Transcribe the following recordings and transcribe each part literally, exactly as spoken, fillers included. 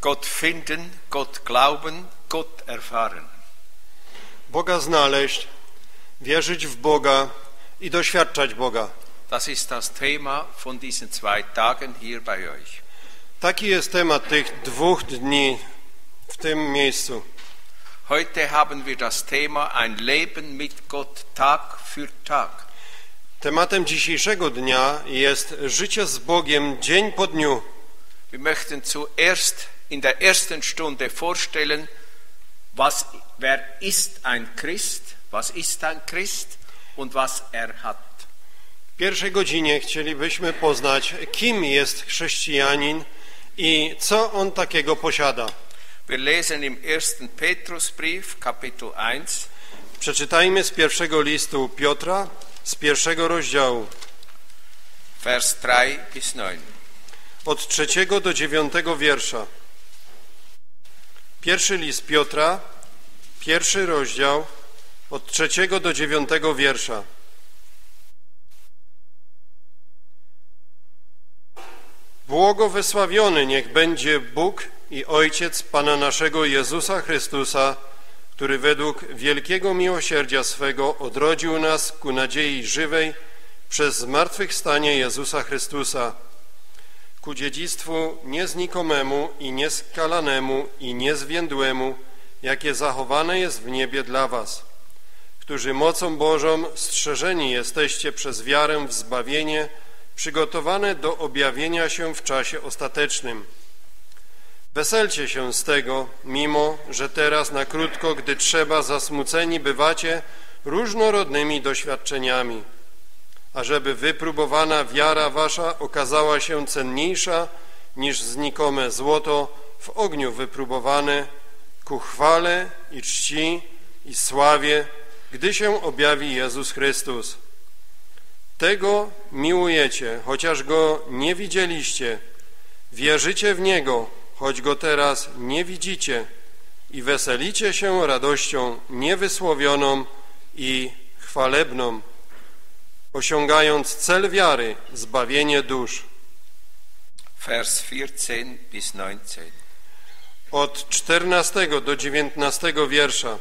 Gott finden, Gott glauben, Gott erfahren. Boga znaleźć, wierzyć w Boga i doświadczać Boga. Das ist das Thema von diesen zwei Tagen hier bei euch. Taki jest temat tych dwóch dni w tym miejscu. Heute haben wir das Thema ein Leben mit Gott Tag für Tag. Tematem dzisiejszego dnia jest życie z Bogiem dzień po dniu. Wir möchten zuerst in der ersten Stunde vorstellen, was, wer ist ein Christ, was ist ein Christ und was er hat. W pierwszej godzinie chcielibyśmy poznać, kim jest chrześcijanin i co on takiego posiada. Wir lesen im ersten Petrusbrief, Kapitel eins. Przeczytajmy z pierwszego listu Piotra, z pierwszego rozdziału. Vers drei bis neun. Od trzeciego do dziewiątego wiersza. Pierwszy list Piotra, pierwszy rozdział, od trzeciego do dziewiątego wiersza. Błogosławiony niech będzie Bóg i Ojciec Pana naszego Jezusa Chrystusa, który według wielkiego miłosierdzia swego odrodził nas ku nadziei żywej przez zmartwychwstanie Jezusa Chrystusa, ku dziedzictwu nieznikomemu i nieskalanemu i niezwiędłemu, jakie zachowane jest w niebie dla was, którzy mocą Bożą strzeżeni jesteście przez wiarę w zbawienie, przygotowane do objawienia się w czasie ostatecznym. Weselcie się z tego, mimo że teraz na krótko, gdy trzeba, zasmuceni bywacie różnorodnymi doświadczeniami, ażeby wypróbowana wiara wasza okazała się cenniejsza niż znikome złoto w ogniu wypróbowane, ku chwale i czci i sławie, gdy się objawi Jezus Chrystus. Tego miłujecie, chociaż Go nie widzieliście, wierzycie w Niego, choć Go teraz nie widzicie i weselicie się radością niewysłowioną i chwalebną, osiągając cel wiary, zbawienie dusz. Vers vierzehn bis neunzehn. Od czternastego do dziewiętnastego wiersza.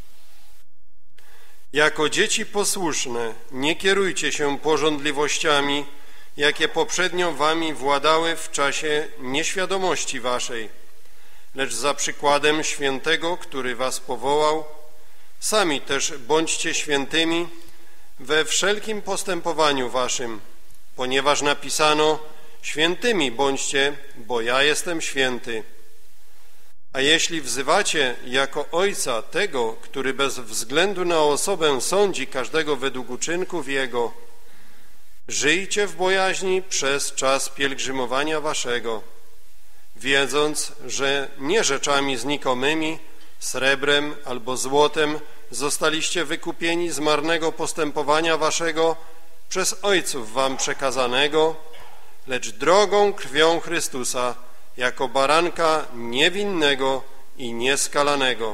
Jako dzieci posłuszne, nie kierujcie się pożądliwościami, jakie poprzednio wami władały w czasie nieświadomości waszej, lecz za przykładem świętego, który was powołał, sami też bądźcie świętymi we wszelkim postępowaniu waszym, ponieważ napisano: świętymi bądźcie, bo ja jestem święty. A jeśli wzywacie jako Ojca tego, który bez względu na osobę sądzi każdego według uczynków Jego, żyjcie w bojaźni przez czas pielgrzymowania waszego, wiedząc, że nie rzeczami znikomymi, srebrem albo złotem zostaliście wykupieni z marnego postępowania waszego przez ojców wam przekazanego, lecz drogą krwią Chrystusa, jako baranka niewinnego i nieskalanego.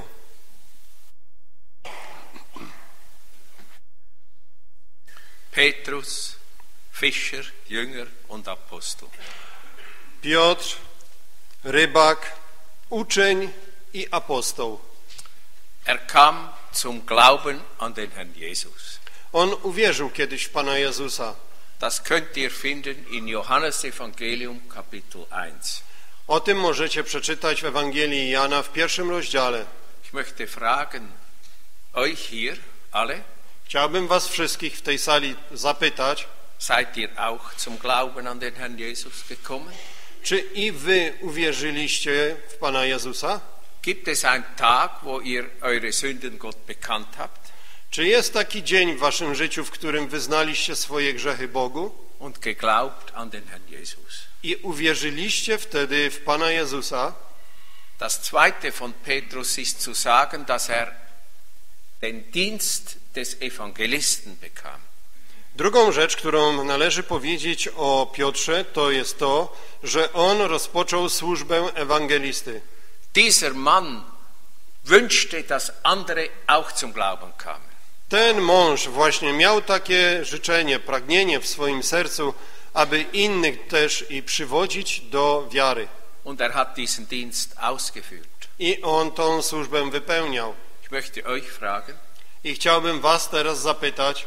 Petrus, Fischer, Jünger und Apostel. Piotr, rybak, uczeń i apostoł. Er kam zum Glauben an den Herrn Jesus. On uwierzył kiedyś w Pana Jezusa. Das könnt ihr finden in Johannes Evangelium Kapitel eins. O tym możecie przeczytać w Ewangelii Jana w pierwszym rozdziale. Ich möchte fragen, euch hier alle, Chciałbym was wszystkich w tej sali zapytać, seid ihr auch zum Glauben an den Herrn Jesus gekommen? czy i wy uwierzyliście w Pana Jezusa? Gibt es einen Tag, wo ihr eure Sünden Gott bekannt habt? Czy jest taki dzień w waszym życiu, w którym wyznaliście swoje grzechy Bogu Und geglaubt an den Herrn Jesus? i uwierzyliście wtedy w Pana Jezusa? Das zweite von Petrus ist zu sagen, dass er den Dienst des Evangelisten bekam. Drugą rzecz, którą należy powiedzieć o Piotrze, to jest to, że on rozpoczął służbę ewangelisty. Dieser Mann wünschte, dass andere auch zum Glauben kamen. Ten mąż właśnie miał takie życzenie, pragnienie w swoim sercu, aby innych też i przywodzić do wiary. Und er hat diesen Dienst ausgeführt. I on tą służbę wypełniał. Ich möchte euch fragen, I chciałbym was teraz zapytać,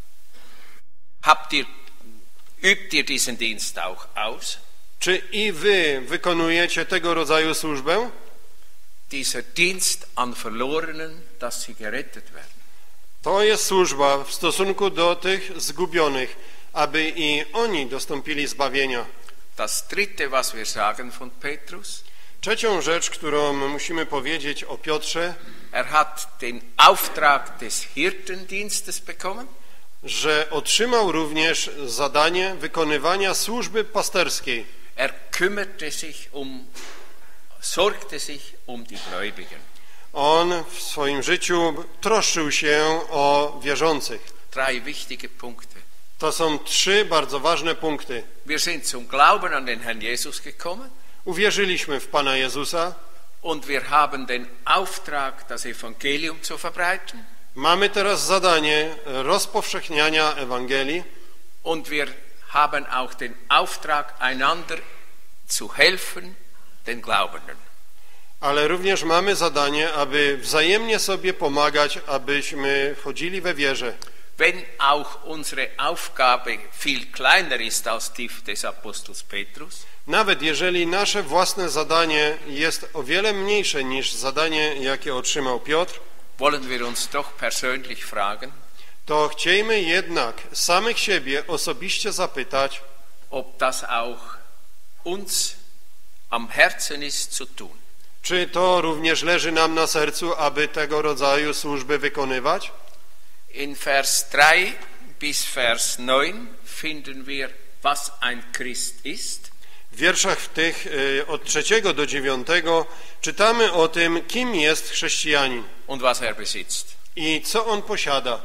habt ihr, übt ihr diesen Dienst auch aus? czy i wy wykonujecie tego rodzaju służbę? Dieser Dienst an Verlorenen, dass sie gerettet werden. To jest służba w stosunku do tych zgubionych, aby i oni dostąpili zbawienia. Das dritte, was wir sagen von Petrus, Trzecią rzecz, którą musimy powiedzieć o Piotrze, er hat den Auftrag des Hirtendienstes bekommen. że otrzymał również zadanie wykonywania służby pasterskiej. Er kümmerte sich um, sorgte sich um die Gläubigen. On w swoim życiu troszczył się o wierzących. Drei wichtige Punkte. To są trzy bardzo ważne punkty. Wir sind zum Glauben an den Herrn Jesus gekommen Uwierzyliśmy w Pana Jezusa, und wir haben den Auftrag, das Evangelium zu verbreiten. mamy teraz zadanie rozpowszechniania Ewangelii Und wir haben auch den Auftrag, einander zu helfen, den Glaubenden. ale również mamy zadanie, aby wzajemnie sobie pomagać, abyśmy chodzili we wierze. Wenn auch unsere Aufgabe viel kleiner ist als die des Apostels Petrus, Nawet jeżeli nasze własne zadanie jest o wiele mniejsze niż zadanie, jakie otrzymał Piotr, wollen wir uns doch persönlich fragen, to chciejmy jednak samych siebie osobiście zapytać, ob das auch uns am Herzen ist zu tun. czy to również leży nam na sercu, aby tego rodzaju służby wykonywać? In Vers drei bis Vers neun finden wir, was ein Christ ist. W wierszach tych y, od trzeciego do dziewiątego czytamy o tym, kim jest chrześcijanin Und was er besitzt. i co on posiada.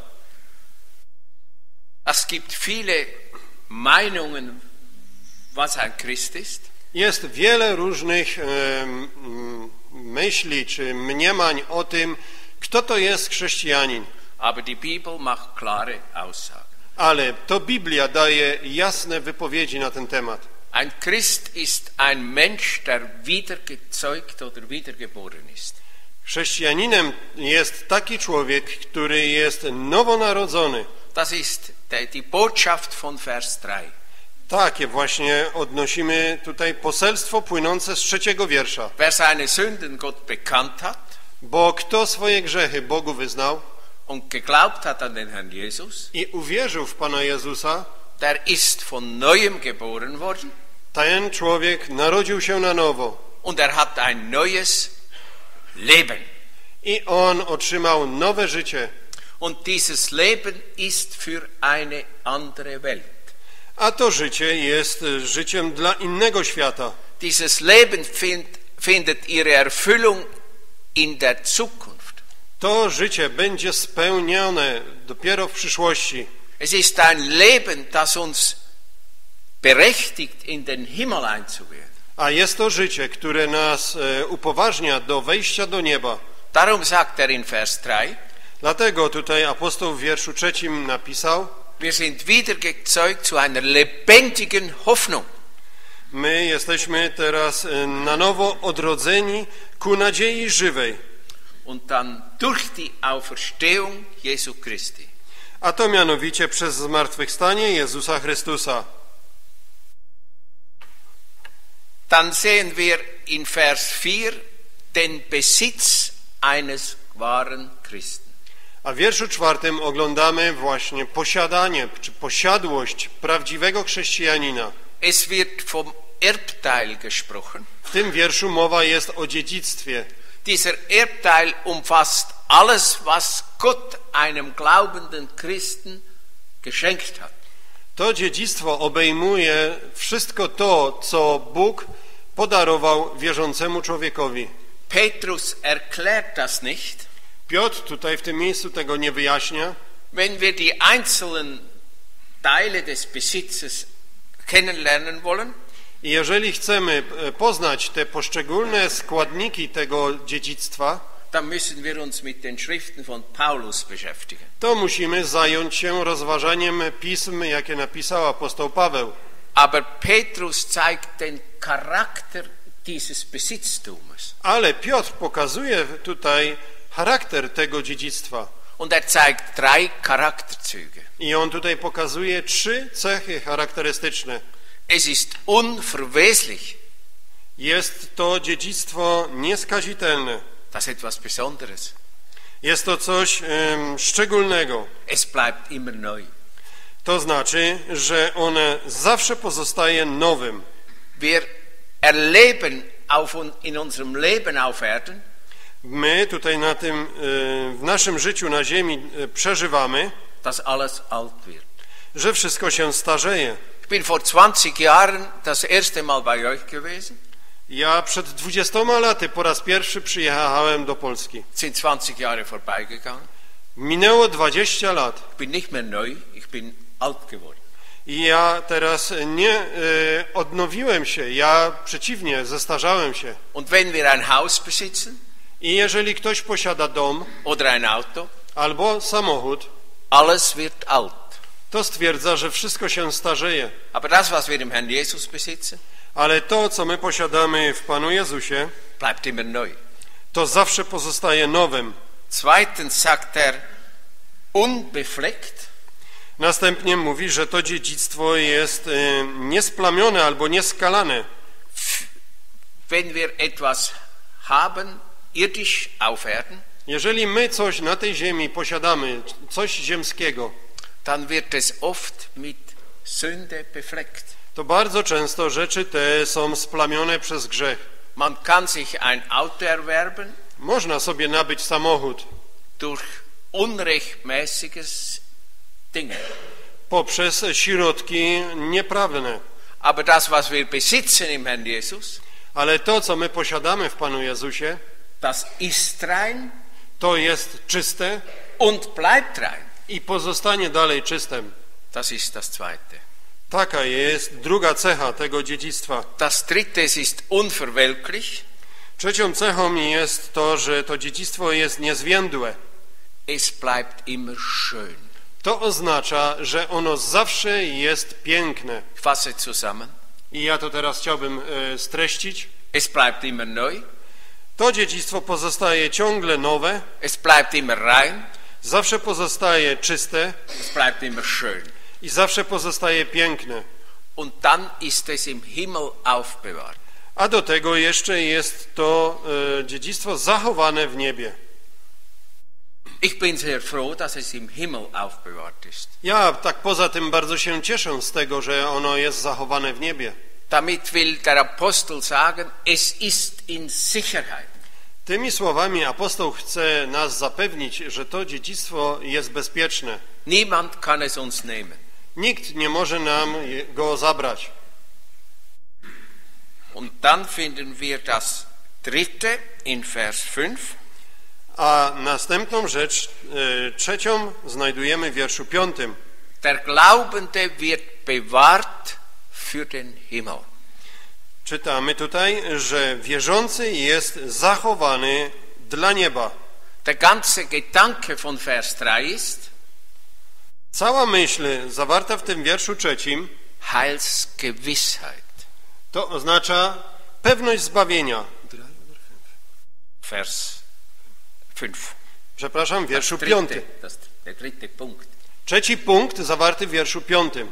Es gibt viele Meinungen, was ein Christ ist. Jest wiele różnych y, mm, myśli czy mniemań o tym, kto to jest chrześcijanin. Aber die Bibel macht klare Aussagen. Ale to Biblia daje jasne wypowiedzi na ten temat. Ein Christ ist ein Mensch, der wiedergezeugt oder wiedergeboren ist. Chrześcijaninem jest taki człowiek, który jest nowonarodzony. Das ist die Botschaft von Vers drei. Takie właśnie odnosimy tutaj poselstwo płynące z trzeciego wiersza. Wer seine Sünden Gott bekannt hat Bo kto swoje grzechy Bogu wyznał und geglaubt hat an den Herrn Jesus, i uwierzył w Pana Jezusa, der ist von Neuem geboren worden ten człowiek narodził się na nowo und er hat ein neues Leben. i on otrzymał nowe życie. Und dieses Leben ist für eine andere Welt. A to życie jest życiem dla innego świata. Dieses Leben find, findet ihre Erfüllung in der Zukunft. To życie będzie spełnione dopiero w przyszłości. Es ist ein Leben, das uns berechtigt, in den Himmel einzuwählen. A jest to życie, które nas e, upoważnia do wejścia do nieba. Darum sagt er in Vers drei, Dlatego tutaj apostoł w wierszu trzecim napisał: wir sind wiedergezeugt zu einer lebendigen Hoffnung. my jesteśmy teraz e, na nowo odrodzeni ku nadziei żywej. Und dann durch die Auferstehung Jesu Christi. A to mianowicie przez zmartwychwstanie Jezusa Chrystusa. Dann sehen wir in Vers vier den Besitz eines wahren Christen. A w wierszu czwartym oglądamy właśnie posiadanie, czy posiadłość prawdziwego chrześcijanina. Es wird vom Erbteil gesprochen. W tym wierszu mowa jest o dziedzictwie. Dieser Erbteil umfasst alles, was Gott einem glaubenden Christen geschenkt hat. To dziedzictwo obejmuje wszystko to, co Bóg podarował wierzącemu człowiekowi. Petrus erklärt das nicht. Piotr tutaj w tym miejscu tego nie wyjaśnia. Wenn wir die einzelnen Teile des Besitzes kennenlernen wollen, I jeżeli chcemy poznać te poszczególne składniki tego dziedzictwa, dann müssen wir uns mit den Schriften von Paulus beschäftigen. to musimy zająć się rozważaniem pism, jakie napisał apostoł Paweł. Aber Petrus zeigt den Charakter dieses Besitztums. Ale Piotr pokazuje tutaj charakter tego dziedzictwa. Und er zeigt drei Charakterzüge. I on tutaj pokazuje trzy cechy charakterystyczne. Es ist unverweslich. Jest to dziedzictwo nieskazitelne. Das ist etwas Besonderes. Jest to coś um, szczególnego. Es bleibt immer neu. To znaczy, że one zawsze pozostaje nowym. Wir erleben auf, in unserem Leben auf Erden, My tutaj na tym, w naszym życiu na ziemi przeżywamy, dass alles alt wird. że wszystko się starzeje. Ich bin vor zwanzig Jahren das erste Mal bei euch gewesen. Ja przed dwudziestoma laty po raz pierwszy przyjechałem do Polski. Sind zwanzig Jahre vorbeigegangen. Minęło dwadzieścia lat. Ich bin nicht mehr neu, ich bin alt geworden. I ja teraz nie e, odnowiłem się, ja przeciwnie, zestarzałem się. Und wenn wir ein Haus besitzen, I jeżeli ktoś posiada dom oder ein Auto, albo samochód, alles wird alt. to stwierdza, że wszystko się starzeje. Aber das, was wir im Herrn Jesus besitzen, Ale to, co my posiadamy w Panu Jezusie, bleibt immer neu. to zawsze pozostaje nowym. Zweitens sagt er, unbefleckt. Następnie mówi, że to dziedzictwo jest e, niesplamione albo nieskalane. Wenn wir etwas haben, irdisch auf Erden, Jeżeli my coś na tej ziemi posiadamy, coś ziemskiego, dann wird es oft mit Sünde befleckt. to bardzo często rzeczy te są splamione przez grzech. Man kann sich ein Auto erwerben Można sobie nabyć samochód durch unrechtmäßiges Dinge. poprzez środki nieprawne. Aber das, was wir besitzen im Herrn Jesus, Ale to, co my posiadamy w Panu Jezusie, das ist rein to jest czyste und bleibt rein. i pozostanie dalej czystym. Das ist das Zweite. Taka jest druga cecha tego dziedzictwa. Das Dritte, es ist unverwelklich. Trzecią cechą jest to, że to dziedzictwo jest niezwiędłe. Es bleibt immer schön. To oznacza, że ono zawsze jest piękne. Ich fasse zusammen. I ja to teraz chciałbym e, streścić. Es bleibt immer neu. To dziedzictwo pozostaje ciągle nowe, Es bleibt immer rein. zawsze pozostaje czyste Es bleibt immer schön. i zawsze pozostaje piękne. Und dann ist es im Himmel aufbewahrt. A do tego jeszcze jest to e, dziedzictwo zachowane w niebie. Ich bin sehr froh, dass es im Himmel aufbewahrt ist. Ja tak poza tym bardzo się cieszę z tego, że ono jest zachowane w niebie. Damit will der Apostel sagen, es ist in Sicherheit. Tymi słowami apostoł chce nas zapewnić, że to dziedzictwo jest bezpieczne. Niemand kann es uns nehmen. Nikt nie może nam go zabrać. Und dann finden wir das Dritte in Vers fünf. A następną rzecz, e, trzecią, znajdujemy w wierszu piątym. Der Glaubende wird bewahrt für den Himmel. Czytamy tutaj, że wierzący jest zachowany dla nieba. Der ganze Gedanke von Vers drei ist Cała myśl zawarta w tym wierszu trzecim Heilsgewissheit. to oznacza pewność zbawienia. Vers fünf. Przepraszam, w wierszu Das piątym. dritte, das, der dritte Punkt. Trzeci punkt zawarty w wierszu piątym.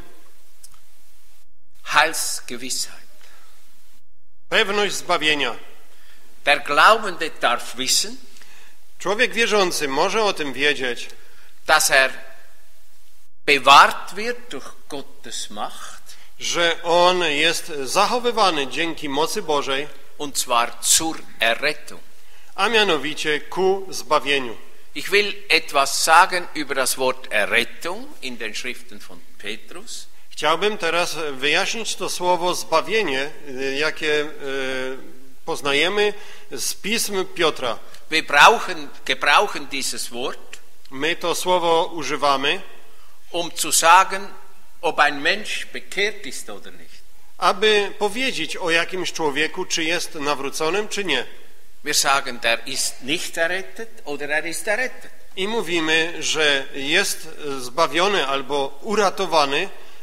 Heilsgewissheit. Pewność zbawienia. Der Glaubende darf wissen, Człowiek wierzący może o tym wiedzieć, dass er bewahrt wird durch Gottes Macht, że on jest zachowywany dzięki mocy Bożej, und zwar zur Errettung. a mianowicie ku zbawieniu. Ich will etwas sagen über das Wort Errettung in den Schriften von Petrus. Chciałbym teraz wyjaśnić to słowo zbawienie, jakie poznajemy z pism Piotra. Wir brauchen, gebrauchen dieses Wort, My to słowo używamy, um zu sagen, ob ein Mensch bekehrt ist oder nicht. aby powiedzieć o jakimś człowieku, czy jest nawróconym, czy nie. Wir sagen, der ist nicht errettet oder er ist errettet. I mówimy, że jest zbawiony albo uratowany,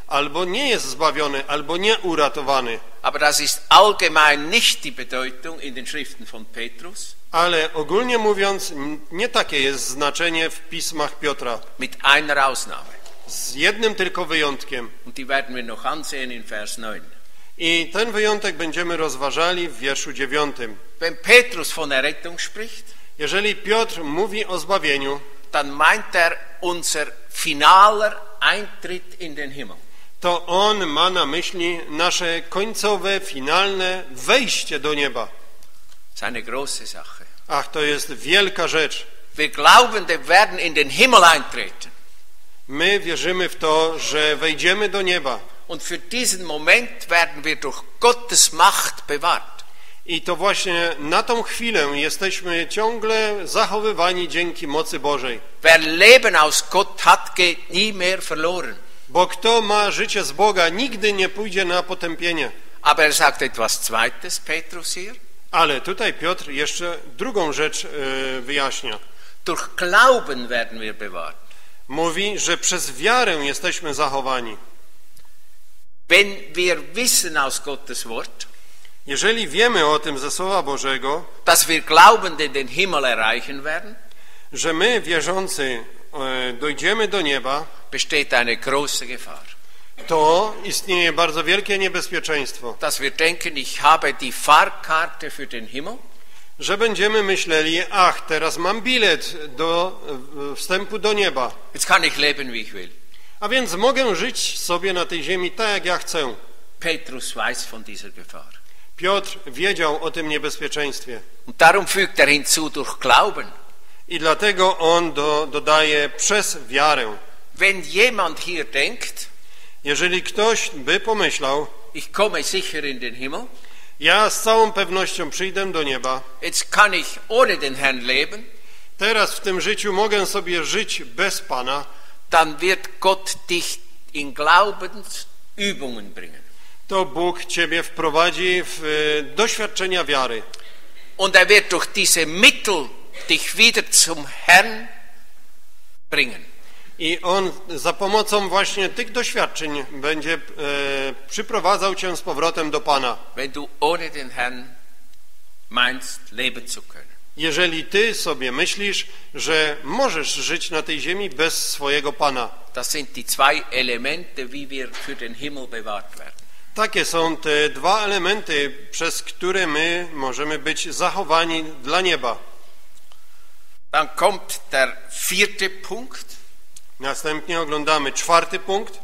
albo nie jest zbawiony, albo nie uratowany. Aber das ist allgemein nicht die Bedeutung in den Schriften von Petrus. Ale ogólnie mówiąc, nie takie jest znaczenie w pismach Piotra. Mit einer Ausnahme. Z jednym tylko wyjątkiem. Und die werden wir noch ansehen in Vers neun. I ten wyjątek będziemy rozważali w wierszu dziewiątym. Wenn Petrus von Errettung spricht, Jeżeli Piotr mówi o zbawieniu, dann meint er unser finaler Eintritt in den Himmel. to on ma na myśli nasze końcowe, finalne wejście do nieba. Das ist eine große Sache. Ach, to jest wielka rzecz. Wir Glaubende werden in den Himmel eintreten. My wierzymy w to, że wejdziemy do nieba. Und für diesen Moment werden wir durch Gottes Macht bewahrt. I to właśnie na tą chwilę jesteśmy ciągle zachowywani dzięki mocy Bożej. Wer Leben aus Gott hat, geht nie mehr verloren. Bo kto ma życie z Boga, nigdy nie pójdzie na potępienie. Aber er sagt etwas Zweites, Petrus hier. Ale tutaj Piotr jeszcze drugą rzecz yy, wyjaśnia. Durch Glauben werden wir bewahrt. Mówi, że przez wiarę jesteśmy zachowani. Wenn wir wissen aus Gottes Wort, Jeżeli wiemy o tym ze Słowa Bożego, dass wir Glaubende den Himmel erreichen werden, że my, wierzący, e, dojdziemy do nieba, besteht eine große Gefahr. to istnieje bardzo wielkie niebezpieczeństwo, Dass wir denken, ich habe die Fahrkarte für den Himmel, że będziemy myśleli, ach, teraz mam bilet do e, wstępu do nieba, jetzt kann ich leben, wie ich will. a więc mogę żyć sobie na tej ziemi tak, jak ja chcę. Petrus weiß von dieser Gefahr. Piotr wiedział o tym niebezpieczeństwie Und darum fügt er hinzu durch Glauben. i dlatego on do, dodaje przez wiarę. Wenn jemand hier denkt, Jeżeli ktoś by pomyślał, ich komme sicher in den Himmel, ja z całą pewnością przyjdę do nieba, jetzt kann ich ohne den Herrn leben, teraz w tym życiu mogę sobie żyć bez Pana, dann wird Gott dich in Glaubensübungen bringen. to Bóg ciebie wprowadzi w e, doświadczenia wiary. Und er wird durch diese Mittel dich wieder zum Herrn bringen. I On za pomocą właśnie tych doświadczeń będzie e, przyprowadzał cię z powrotem do Pana. Wenn du ohne den Herrn meinst, leben zu können. Jeżeli ty sobie myślisz, że możesz żyć na tej ziemi bez swojego Pana. Das sind die zwei Elemente, wie wir für den Himmel bewahrt werden. Takie są te dwa elementy, przez które my możemy być zachowani dla nieba. Dann kommt der vierte Punkt, Następnie oglądamy czwarty punkt,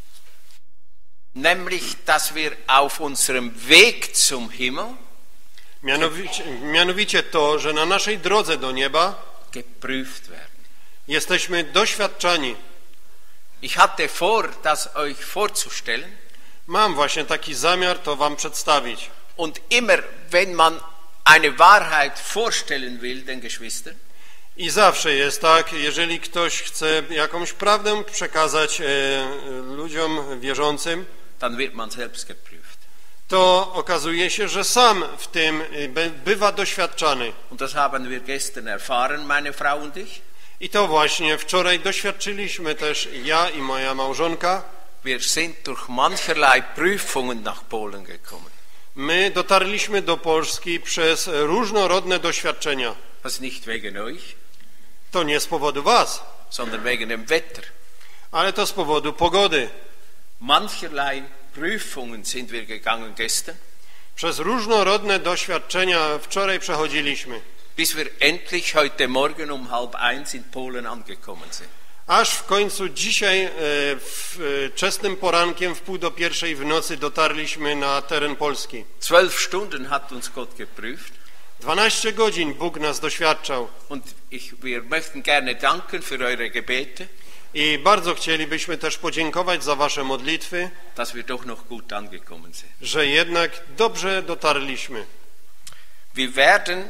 nämlich, dass wir auf unserem Weg zum Himmel mianowicie, mianowicie to, że na naszej drodze do nieba geprüft werden. jesteśmy doświadczani. Ich hatte vor, das euch vorzustellen, Mam właśnie taki zamiar to wam przedstawić. und immer, wenn man eine Wahrheit vorstellen will, den Geschwistern, I zawsze jest tak, jeżeli ktoś chce jakąś prawdę przekazać e, ludziom wierzącym, dann wird man selbst geprüft. to okazuje się, że sam w tym by- bywa doświadczany. Und das haben wir gestern erfahren, meine Frau und ich. I to właśnie wczoraj doświadczyliśmy też ja i moja małżonka. Wir sind durch mancherlei Prüfungen nach Polen gekommen. My dotarliśmy do Polski przez różnorodne doświadczenia. Das ist nicht wegen euch, To nie z powodu was, sondern wegen dem Wetter. ale to z powodu pogody. Mancherlei Prüfungen sind wir gegangen gestern, Przez różnorodne doświadczenia wczoraj przechodziliśmy, bis wir endlich heute Morgen um halb eins in Polen angekommen sind. aż w końcu dzisiaj e, w, wczesnym porankiem w pół do pierwszej w nocy dotarliśmy na teren Polski. Zwölf Stunden hat uns Gott geprüft. dwanaście godzin Bóg nas doświadczał Und ich, wir möchten gerne danken für eure Gebete, i bardzo chcielibyśmy też podziękować za wasze modlitwy, dass wir doch noch gut angekommen sind. że jednak dobrze dotarliśmy. Wir werden,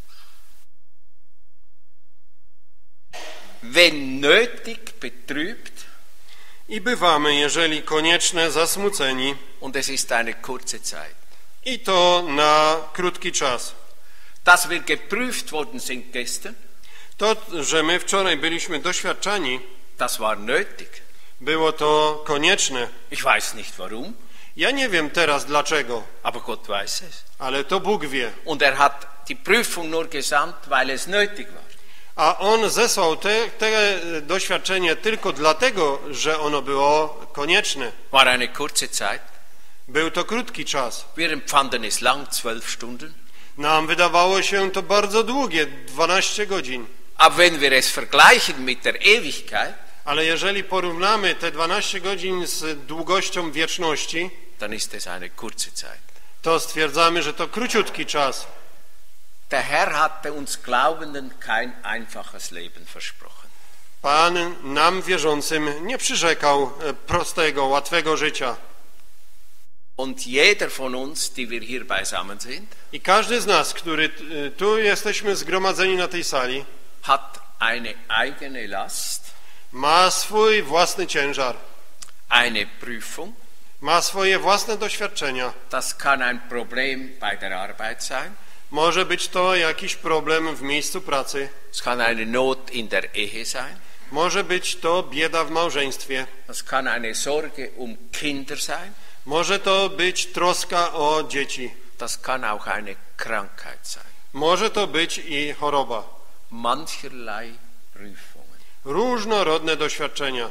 wenn nötig, betrübt, I bywamy, jeżeli konieczne, zasmuceni und es ist eine kurze Zeit. i to na krótki czas. Dass wir geprüft worden sind gestern, To, że my wczoraj byliśmy doświadczani, das war nötig. Było to konieczne. Ich weiß nicht warum, Ja nie wiem teraz dlaczego, aber Gott weiß es. ale to Bóg wie. Und er hat die Prüfung nur gesandt, weil es nötig war. A On zesłał te, te doświadczenie tylko dlatego, że ono było konieczne. War eine kurze Zeit. Był to krótki czas. Wir empfanden es lang, zwölf Stunden. Nam wydawało się to bardzo długie, dwanaście godzin. Aber wenn wir es vergleichen mit der Ewigkeit, Ale jeżeli porównamy te dwanaście godzin z długością wieczności, dann ist es eine kurze Zeit. to stwierdzamy, że to króciutki czas. Der Herr hatte uns Glaubenden kein einfaches Leben versprochen. Pan nam wierzącym nie przyrzekał prostego, łatwego życia. Und jeder von uns, die wir hier beisammen sind, I każdy z nas, który tu jesteśmy zgromadzeni na tej sali, hat eine eigene Last, ma swój własny ciężar, eine Prüfung. ma swoje własne doświadczenia. Das kann ein Problem bei der Arbeit sein. Może być to jakiś problem w miejscu pracy. Es kann eine Not in der Ehe sein. Może być to bieda w małżeństwie. Das kann eine Sorge um Kinder sein. Może to być troska o dzieci. Das kann auch eine Krankheit sein. Może to być i choroba. Mancherlei Prüfungen. Różnorodne doświadczenia.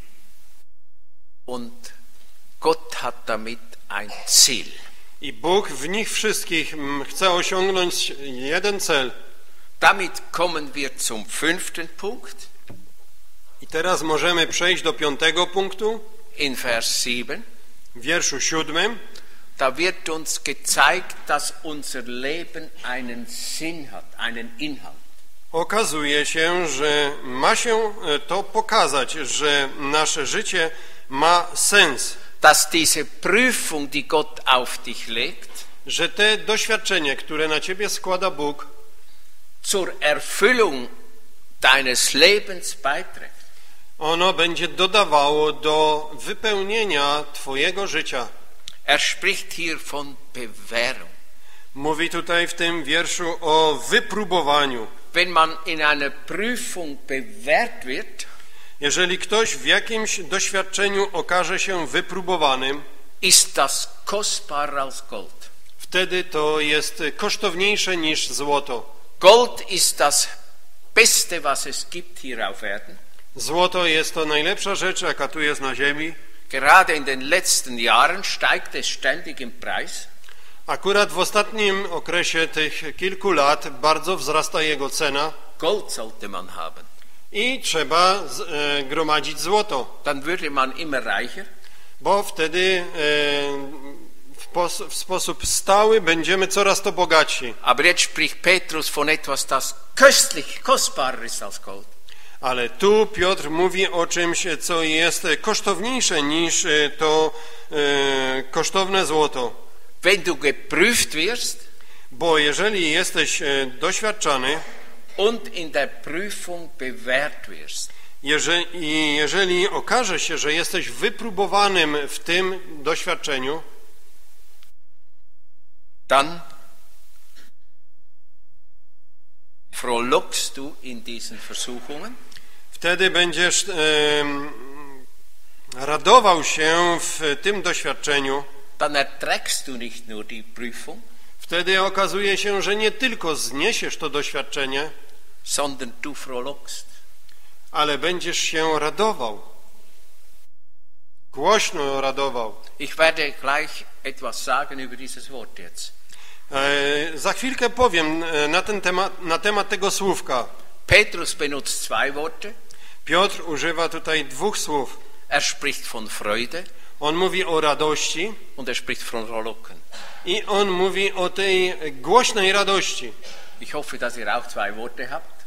Und Gott hat damit ein Ziel. I Bóg w nich wszystkich chce osiągnąć jeden cel. Damit kommen wir zum fünften Punkt. I teraz możemy przejść do piątego punktu. In Vers sieben. W wierszu siódmym. Da wird uns gezeigt, dass unser Leben einen Sinn hat, einen Inhalt. Okazuje się, że ma się to pokazać, że nasze życie ma sens. Dass diese Prüfung, die Gott auf dich legt, że te doświadczenie, które na ciebie składa Bóg, zur Erfüllung deines Lebens beiträgt. Ono będzie dodawało do wypełnienia twojego życia. Er spricht hier von Bewährung. Mówi tutaj w tym wierszu o wypróbowaniu. Wenn man in einer Prüfung bewährt wird, jeżeli ktoś w jakimś doświadczeniu okaże się wypróbowanym, ist das kostbarer als Gold. wtedy to jest kosztowniejsze niż złoto. Gold ist das Beste, was es gibt hier auf Erden. Złoto jest to najlepsza rzecz, jaka tu jest na ziemi. Gerade in den letzten Jahren steigt es ständig im Preis. Akurat w ostatnim okresie tych kilku lat bardzo wzrasta jego cena. Gold sollte man haben. I trzeba z, e, gromadzić złoto. Dann würde man immer reicher. Bo wtedy e, w, pos, w sposób stały będziemy coraz to bogatsi. Aber jetzt spricht Petrus von etwas, das köstlich, kostbarer ist als Gold. Ale tu Piotr mówi o czymś, co jest kosztowniejsze niż to e, kosztowne złoto. Wenn du geprüft wirst, bo jeżeli jesteś doświadczany und in der Prüfung bewährt wirst, jeżeli, jeżeli okaże się, że jesteś wypróbowanym w tym doświadczeniu, dann frohlockst du in diesen Versuchungen. Wtedy będziesz e, radował się w tym doświadczeniu. Dann erträgst du nicht nur die Prüfung, wtedy okazuje się, że nie tylko zniesiesz to doświadczenie, sondern du frohlockst. ale będziesz się radował. Głośno radował. Ich werde gleich etwas sagen über dieses Wort jetzt. E, za chwilkę powiem na ten temat, na temat tego słówka. Petrus benutzt zwei Worte. Piotr używa tutaj dwóch słów. Er spricht von Freude. On mówi o radości. Und er spricht von Frohlocken. I on mówi o tej głośnej radości. Ich hoffe, dass ihr auch zwei Worte habt.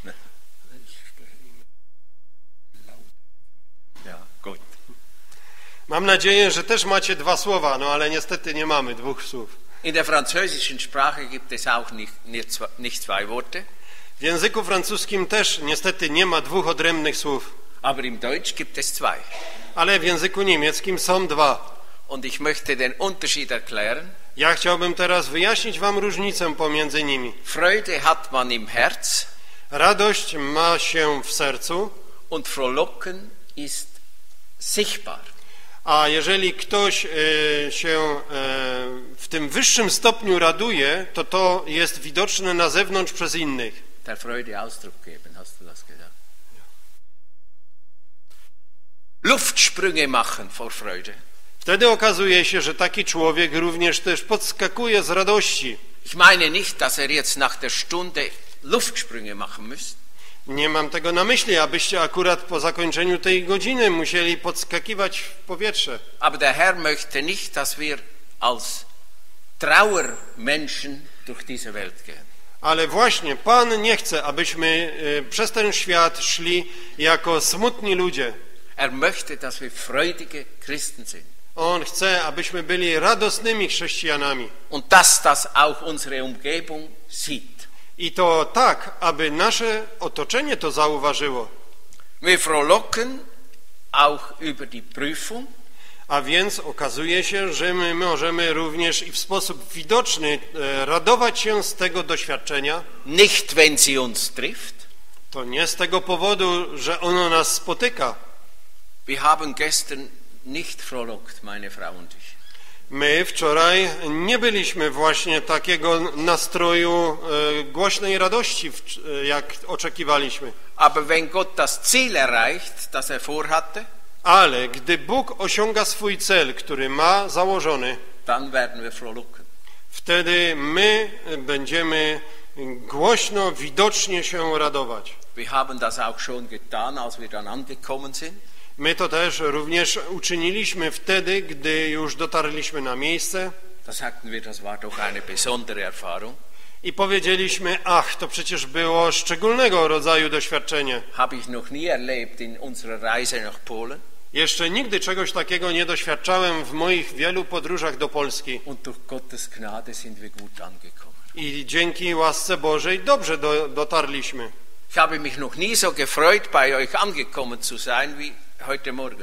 Ja, gut. Mam nadzieję, że też macie dwa słowa, no ale niestety nie mamy dwóch słów. In der französischen Sprache gibt es auch nicht, nicht zwei Worte. W języku francuskim też niestety nie ma dwóch odrębnych słów. Aber im Deutsch gibt es zwei. Ale w języku niemieckim są dwa. Und ich möchte den Unterschied erklären. Ja chciałbym teraz wyjaśnić wam różnicę pomiędzy nimi. Freude hat man im Herz. Radość ma się w sercu. Und Frohlocken ist sichtbar. A jeżeli ktoś e, się e, w tym wyższym stopniu raduje, to to jest widoczne na zewnątrz przez innych. Der Freude Ausdruck geben, hast du das gesagt? Ja. Luftsprünge machen vor Freude. Wtedy okazuje się, że taki człowiek również też podskakuje z radości. Ich meine nicht, dass er jetzt nach der Stunde Luftsprünge machen müsste. Nie mam tego na myśli, abyście akurat po zakończeniu tej godziny musieli podskakiwać w powietrze. Aber der Herr möchte nicht, dass wir als Trauermenschen durch diese Welt gehen. Ale właśnie Pan nie chce, abyśmy e, przez ten świat szli jako smutni ludzie. Er möchte, dass wir freudige Christen sind. On chce, abyśmy byli radosnymi chrześcijanami. Und dass das auch unsere Umgebung sieht. I to tak, aby nasze otoczenie to zauważyło. Wir frohlocken auch über die Prüfung. A więc okazuje się, że my możemy również i w sposób widoczny e, radować się z tego doświadczenia. Nicht, wenn sie uns trifft. To nie z tego powodu, że ono nas spotyka. Wir haben gestern nicht frohlockt, meine Frau und ich. My wczoraj nie byliśmy właśnie takiego nastroju e, głośnej radości, w, e, jak oczekiwaliśmy. Aber wenn Gott das Ziel erreicht, das er vorhatte, Ale gdy Bóg osiąga swój cel, który ma założony, dann werden wir frohlocken. wtedy my będziemy głośno, widocznie się radować. Wir haben das auch schon getan, als wir dann angekommen sind. My to też również uczyniliśmy wtedy, gdy już dotarliśmy na miejsce. Da sagten wir, das war doch eine besondere Erfahrung. I powiedzieliśmy, ach, to przecież było szczególnego rodzaju doświadczenie. Habe ich noch nie erlebt in unserer Reise nach Polen. Jeszcze nigdy czegoś takiego nie doświadczałem w moich wielu podróżach do Polski. Und durch Gottes Gnade sind wir gut angekommen. I dzięki łasce Bożej dobrze do, dotarliśmy. Ich habe mich noch nie so gefreut, bei euch angekommen zu sein, wie heute Morgen.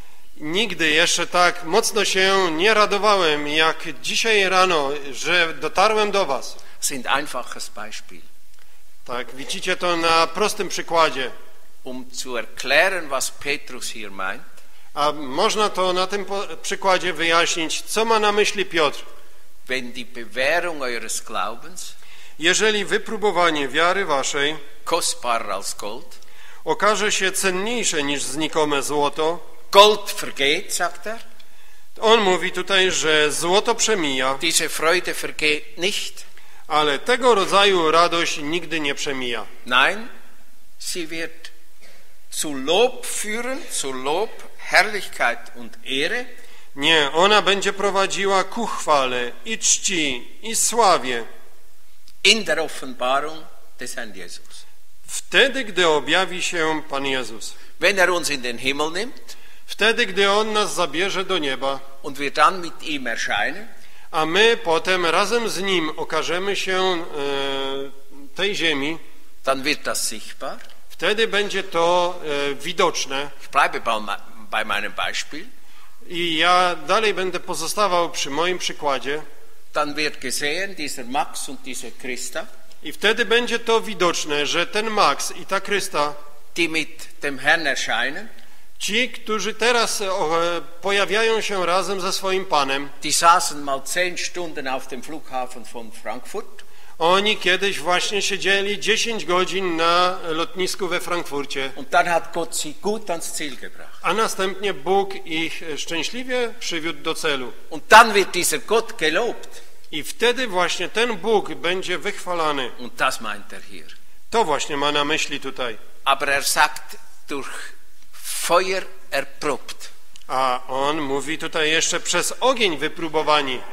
Nigdy jeszcze tak mocno się nie radowałem, jak dzisiaj rano, że dotarłem do was. Sind einfaches Beispiel. Tak, widzicie to na prostym przykładzie. Um zu erklären, was Petrus hier meint. A można to na tym przykładzie wyjaśnić, co ma na myśli Piotr. Wenn die Bewährung eures Glaubens, jeżeli wypróbowanie wiary waszej kostbarer als Gold, okaże się cenniejsze niż znikome złoto, Gold vergeht, sagt er. On mówi tutaj, że złoto przemija, Diese Freude vergeht nicht. ale tego rodzaju radość nigdy nie przemija. Nein, sie wird zu Lob führen, zu Lob, Herrlichkeit und Ehre. Nie, ona będzie prowadziła ku chwale i czci i sławie. In der Offenbarung des Herrn Jesus. Wtedy, gdy objawi się Pan Jezus. Wenn er uns in den Himmel nimmt, Wtedy, gdy On nas zabierze do nieba, und wir dann mit ihm erscheinen, a my potem razem z Nim okażemy się e, tej ziemi, dann wird das sichtbar. wtedy będzie to e, widoczne. Ich bleibe bei, bei meinem Beispiel. I ja dalej będę pozostawał przy moim przykładzie. Dann wird gesehen, dieser Max und diese Christa, I wtedy będzie to widoczne, że ten Max i ta Krysta, die mit dem Herrn erscheinen, ci, którzy teraz o, e, pojawiają się razem ze swoim Panem, die saßen mal zehn Stunden auf dem Flughafen von Frankfurt. oni kiedyś właśnie siedzieli dziesięć godzin na lotnisku we Frankfurcie, Und dann hat Gott sie gut ans Ziel gebracht. a następnie Bóg ich szczęśliwie przywiódł do celu. Und dann wird dieser Gott gelobt. I wtedy właśnie ten Bóg będzie wychwalany. Und das meint er hier. To właśnie ma na myśli tutaj. Aber er sagt, durch Feuer erprobt. A on mówi tutaj jeszcze przez ogień wypróbowani.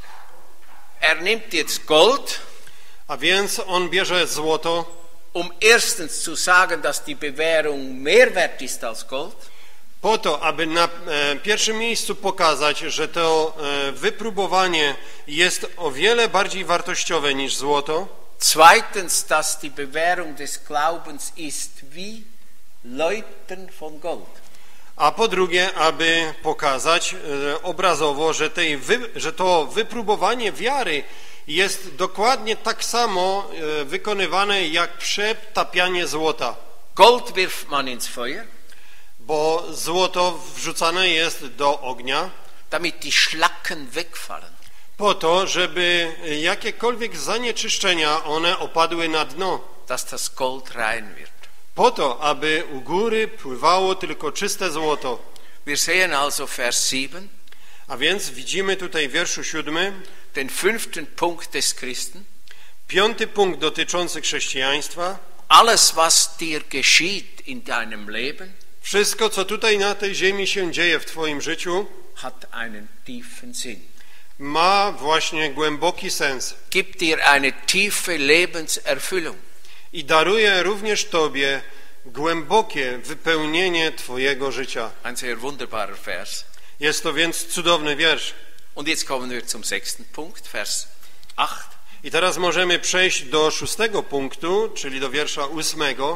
Er nimmt jetzt Gold, A więc on bierze złoto, um erstens zu sagen, dass die Bewährung mehr wert ist als Gold. po to, aby na e, pierwszym miejscu pokazać, że to e, wypróbowanie jest o wiele bardziej wartościowe niż złoto. Zweitens, dass die Bewährung des Glaubens ist wie Läutern von Gold. A po drugie, aby pokazać e, obrazowo, że, tej wy, że to wypróbowanie wiary jest dokładnie tak samo e, wykonywane jak przetapianie złota. Gold wirft man ins Feuer. bo złoto wrzucane jest do ognia, damit die Schlacken wegfallen. po to, żeby jakiekolwiek zanieczyszczenia one opadły na dno, Dass das Gold rein wird. po to, aby u góry pływało tylko czyste złoto. Wir sehen also Vers sieben, A więc widzimy tutaj w wierszu siódmym den fünften Punkt des Christen. piąty punkt dotyczący chrześcijaństwa. Alles, was dir geschieht in deinem Leben, Wszystko, co tutaj na tej ziemi się dzieje w twoim życiu, hat einen tiefen Sinn. ma właśnie głęboki sens Gibt dir eine tiefe Lebenserfüllung. i daruje również tobie głębokie wypełnienie twojego życia. Ein sehr wunderbarer Vers. Jest to więc cudowny wiersz. Und jetzt kommen wir zum sechsten Punkt, Vers acht. I teraz możemy przejść do szóstego punktu, czyli do wiersza ósmego.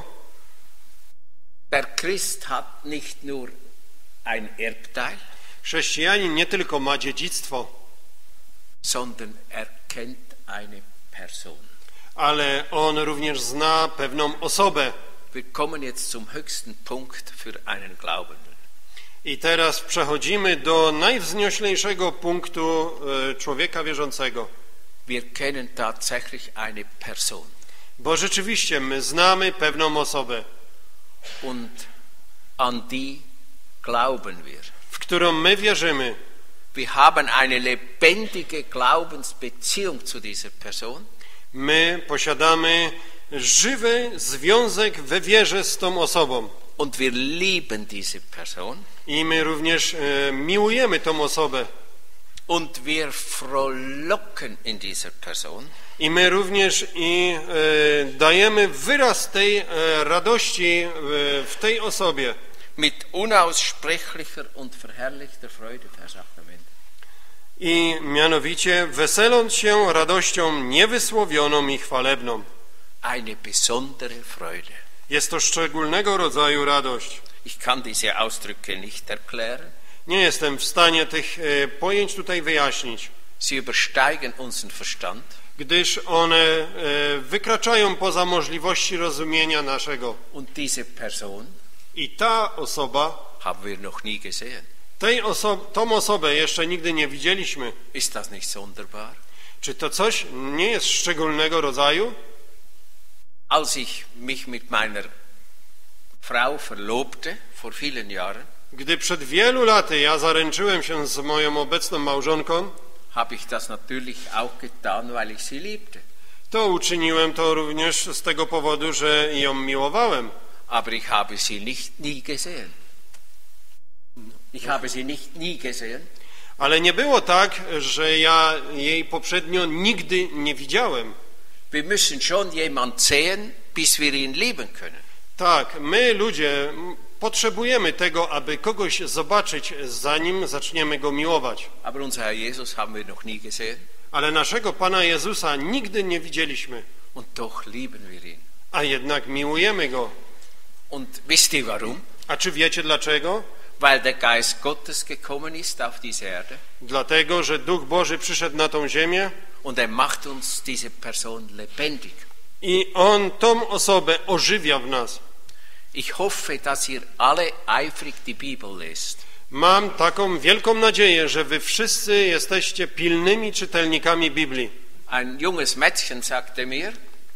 Der Christ hat nicht nur ein Erbteil, Chrześcijanin nie tylko ma dziedzictwo, sondern er kennt eine Person. ale on również zna pewną osobę. Wir kommen jetzt zum höchsten Punkt für einen Glaubenden. I teraz przechodzimy do najwznioślejszego punktu e, człowieka wierzącego. Wir kennen tatsächlich eine Person. Bo rzeczywiście my znamy pewną osobę, Und an die glauben wir. w którą my wierzymy. Wir haben eine lebendige Glaubensbeziehung zu dieser Person. My posiadamy żywy związek we wierze z tą osobą. Und wir lieben diese Person. I my również e, miłujemy tą osobę. Und wir frohlocken in dieser Person. I my również i e, dajemy wyraz tej e, radości e, w tej osobie. Mit unaussprechlicher und verherrlichter Freude, Vers acht am Ende. I mianowicie weseląc się radością niewysłowioną i chwalebną. Eine besondere Freude. Jest to szczególnego rodzaju radość. Ich kann diese Ausdrücke nicht erklären. Nie jestem w stanie tych e, pojęć tutaj wyjaśnić, Sie übersteigen unseren Verstand. gdyż one e, wykraczają poza możliwości rozumienia naszego. Und diese Person I ta osoba, haben wir noch nie gesehen. tej oso- tą osobę jeszcze nigdy nie widzieliśmy. Ist das nicht sonderbar? Czy to coś nie jest szczególnego rodzaju? Als ich mich mit meiner Frau verlobte, vor vielen Jahren, Gdy przed wielu laty ja zaręczyłem się z moją obecną małżonką, habe ich das natürlich auch getan, weil ich sie liebte. to uczyniłem to również z tego powodu, że ją miłowałem. Aber ich habe sie nicht nie gesehen. Ich habe sie nicht nie gesehen. Ale nie było tak, że ja jej poprzednio nigdy nie widziałem. Wir müssen schon jemand sehen, bis wir ihn lieben können. Tak, my ludzie potrzebujemy tego, aby kogoś zobaczyć, zanim zaczniemy go miłować. Aber unser Herr Jesus haben wir noch nie gesehen. Ale naszego Pana Jezusa nigdy nie widzieliśmy, Und doch lieben wir ihn. a jednak miłujemy Go. Und wisst ihr warum? A czy wiecie dlaczego? Weil der Geist Gottes gekommen ist auf diese Erde. Dlatego, że Duch Boży przyszedł na tą ziemię Und er macht uns diese Person lebendig. i On tą osobę ożywia w nas. Ich hoffe, dass ihr alle eifrig die Bibel lest. Mam taką wielką nadzieję, że wy wszyscy jesteście pilnymi czytelnikami Biblii. Ein junges Mädchen sagte mir,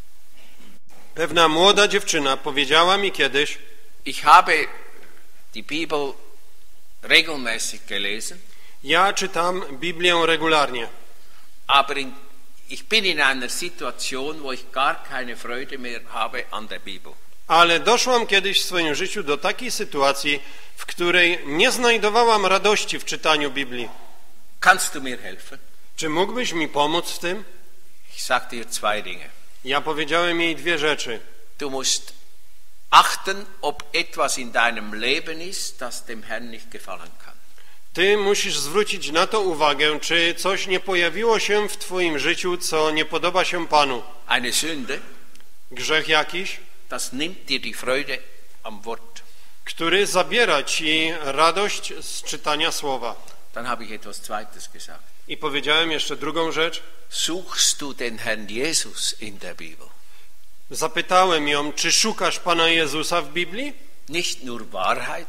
Pewna młoda dziewczyna powiedziała mi kiedyś: ich habe die Bibel regelmäßig gelesen, ja czytam Biblię regularnie, aber in, ich bin in einer Situation, wo ich gar keine Freude mehr habe an der Bibel. ale doszłam kiedyś w swoim życiu do takiej sytuacji, w której nie znajdowałam radości w czytaniu Biblii. Kannst du mir helfen? Czy mógłbyś mi pomóc w tym? Ich sagte ihr zwei Dinge. Ja powiedziałem jej dwie rzeczy. Du musst achten, ob etwas in deinem Leben ist, das dem Herrn nicht gefallen kann. Ty musisz zwrócić na to uwagę, czy coś nie pojawiło się w twoim życiu, co nie podoba się Panu. Eine Sünde, Grzech jakiś, das nimmt dir die Freude am Wort. który zabiera ci radość z czytania słowa. Dann habe ich etwas Zweites gesagt. I powiedziałem jeszcze drugą rzecz. Suchst du den Herrn Jesus in der Bibel? Zapytałem ją, czy szukasz Pana Jezusa w Biblii? Nicht nur Wahrheiten,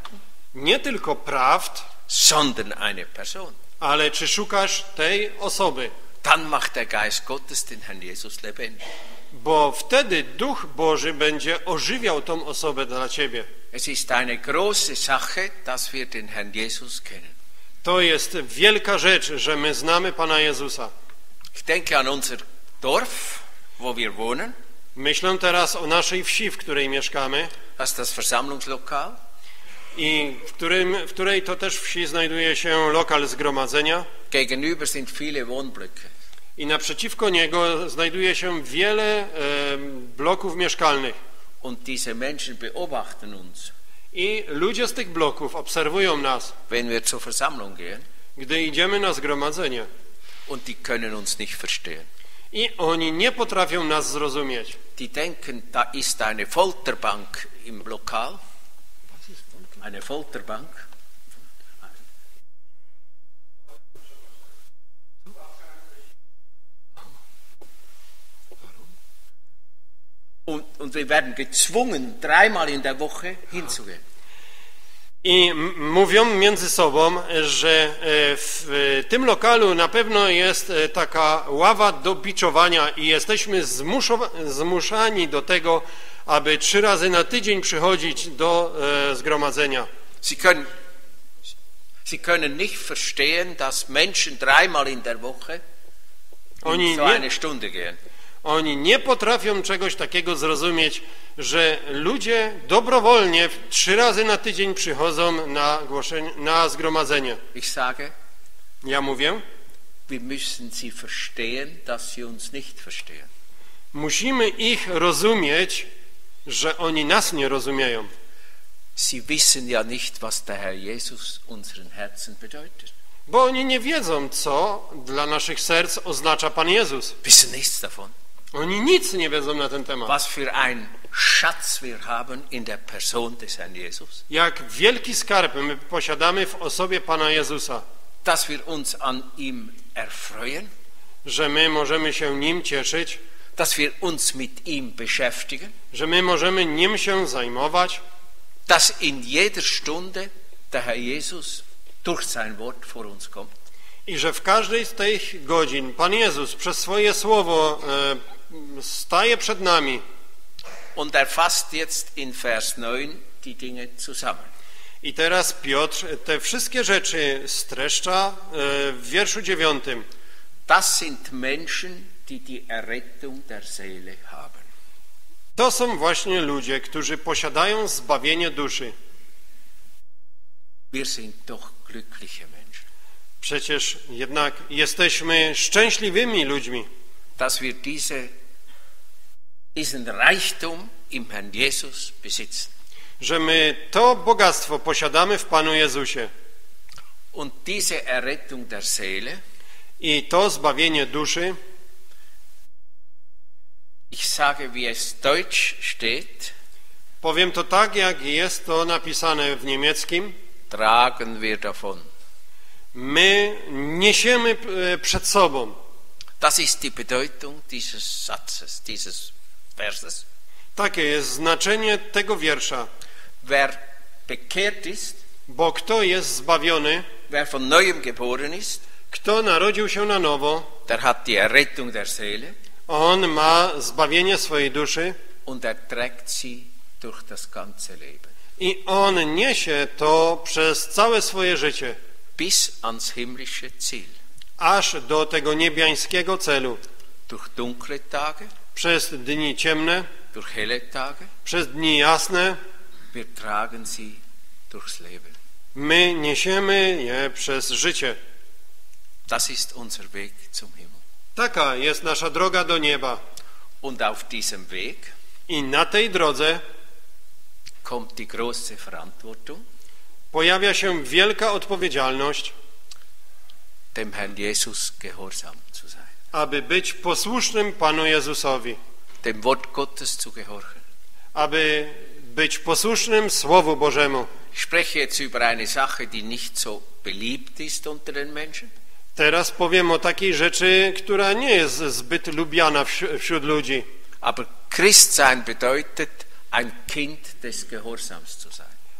nie tylko prawd, sondern eine Person. ale czy szukasz tej osoby? Dann macht der Geist Gottes den Herrn Jesus lebendig. Bo wtedy Duch Boży będzie ożywiał tą osobę dla ciebie. Es ist eine große Sache, dass wir den Herrn Jesus kennen. To jest wielka rzecz, że my znamy Pana Jezusa. Ich denke an unser Dorf, wo wir wohnen. Myślę teraz o naszej wsi, w której mieszkamy Das ist das Versammlungslokal. i w, którym, w której to też wsi znajduje się lokal zgromadzenia. Gegenüber sind viele Wohnblöcke. I naprzeciwko niego znajduje się wiele e, bloków mieszkalnych. Und diese Menschen beobachten uns, I ludzie z tych bloków obserwują nas, wenn wir zur Versammlung gehen. gdy idziemy na zgromadzenie. Und die können uns nicht verstehen. I oni nie potrafią nas zrozumieć. Die denken, da ist eine Folterbank im Lokal. Eine Folterbank. Und, und wir werden gezwungen, dreimal in der Woche hinzugehen. I m- mówią między sobą, że e, w tym lokalu na pewno jest e, taka ława do biczowania i jesteśmy zmuszowa- zmuszani do tego, aby trzy razy na tydzień przychodzić do e, zgromadzenia. Sie können, Sie können nicht verstehen, dass Menschen dreimal in der Woche Oni in so nie, eine Stunde gehen. oni nie potrafią czegoś takiego zrozumieć, że ludzie dobrowolnie trzy razy na tydzień przychodzą na, głoszenie, na zgromadzenie. Ich sage, Ja mówię, wir müssen sie verstehen, dass sie uns nicht verstehen. musimy ich rozumieć, że oni nas nie rozumieją. Sie wissen ja nicht, was der Herr Jesus unseren Herzen bedeutet. Bo oni nie wiedzą, co dla naszych serc oznacza Pan Jezus. Wissen nichts davon. Oni nic nie wiedzą na ten temat. Was für ein Schatz wir haben in der Person des Herrn Jesus. Jak wielki skarb my posiadamy w osobie Pana Jezusa, Dass wir uns an ihm erfreuen. że my możemy się Nim cieszyć, Dass wir uns mit ihm beschäftigen. że my możemy Nim się zajmować, Dass in jeder Stunde der Herr Jesus durch sein Wort vor uns kommt. i że w każdej z tych godzin Pan Jezus przez swoje słowo e, staje przed nami. Und er fasst jetzt in Vers neun die Dinge zusammen. I teraz Piotr te wszystkie rzeczy streszcza e, w wierszu dziewiątym. Das sind Menschen, die die Errettung der Seele haben. To są właśnie ludzie, którzy posiadają zbawienie duszy. Wir sind doch glückliche Menschen. Przecież jednak jesteśmy szczęśliwymi ludźmi, Dass wir diese, diesen Reichtum im Herrn Jesus besitzen. że my to bogactwo posiadamy w Panu Jezusie. Und diese Errettung der Seele, I to zbawienie duszy, ich sage, wie es deutsch steht, powiem to tak, jak jest to napisane w niemieckim, tragen wir davon. my niesiemy e, przed sobą. Das ist die Bedeutung dieses Satzes, dieses Verses. Takie jest znaczenie tego wiersza. Wer bekehrt ist, Bo kto jest zbawiony, wer von Neuem geboren ist, kto narodził się na nowo, der hat die Errettung der Seele on ma zbawienie swojej duszy und er trägt sie durch das ganze Leben. i on niesie to przez całe swoje życie, Bis ans himmlische Ziel. aż do tego niebiańskiego celu, Durch dunkle Tage, przez dni ciemne, durch helle Tage, przez dni jasne. wir tragen sie durchs Leben. My niesiemy je przez życie. Das ist unser Weg zum Himmel. Taka jest nasza droga do nieba. Und auf diesem Weg I na tej drodze kommt die große Verantwortung, pojawia się wielka odpowiedzialność, dem Herrn Jesus gehorsam zu sein, aby być posłusznym Panu Jezusowi, dem Wort Gottes zu gehorchen. aby być posłusznym Słowu Bożemu. Ich spreche jetzt über eine Sache, die nicht so beliebt ist unter den Menschen. Teraz powiem o takiej rzeczy, która nie jest zbyt lubiana wśród ludzi. Aber Christsein bedeutet, ein Kind des Gehorsams zu sein.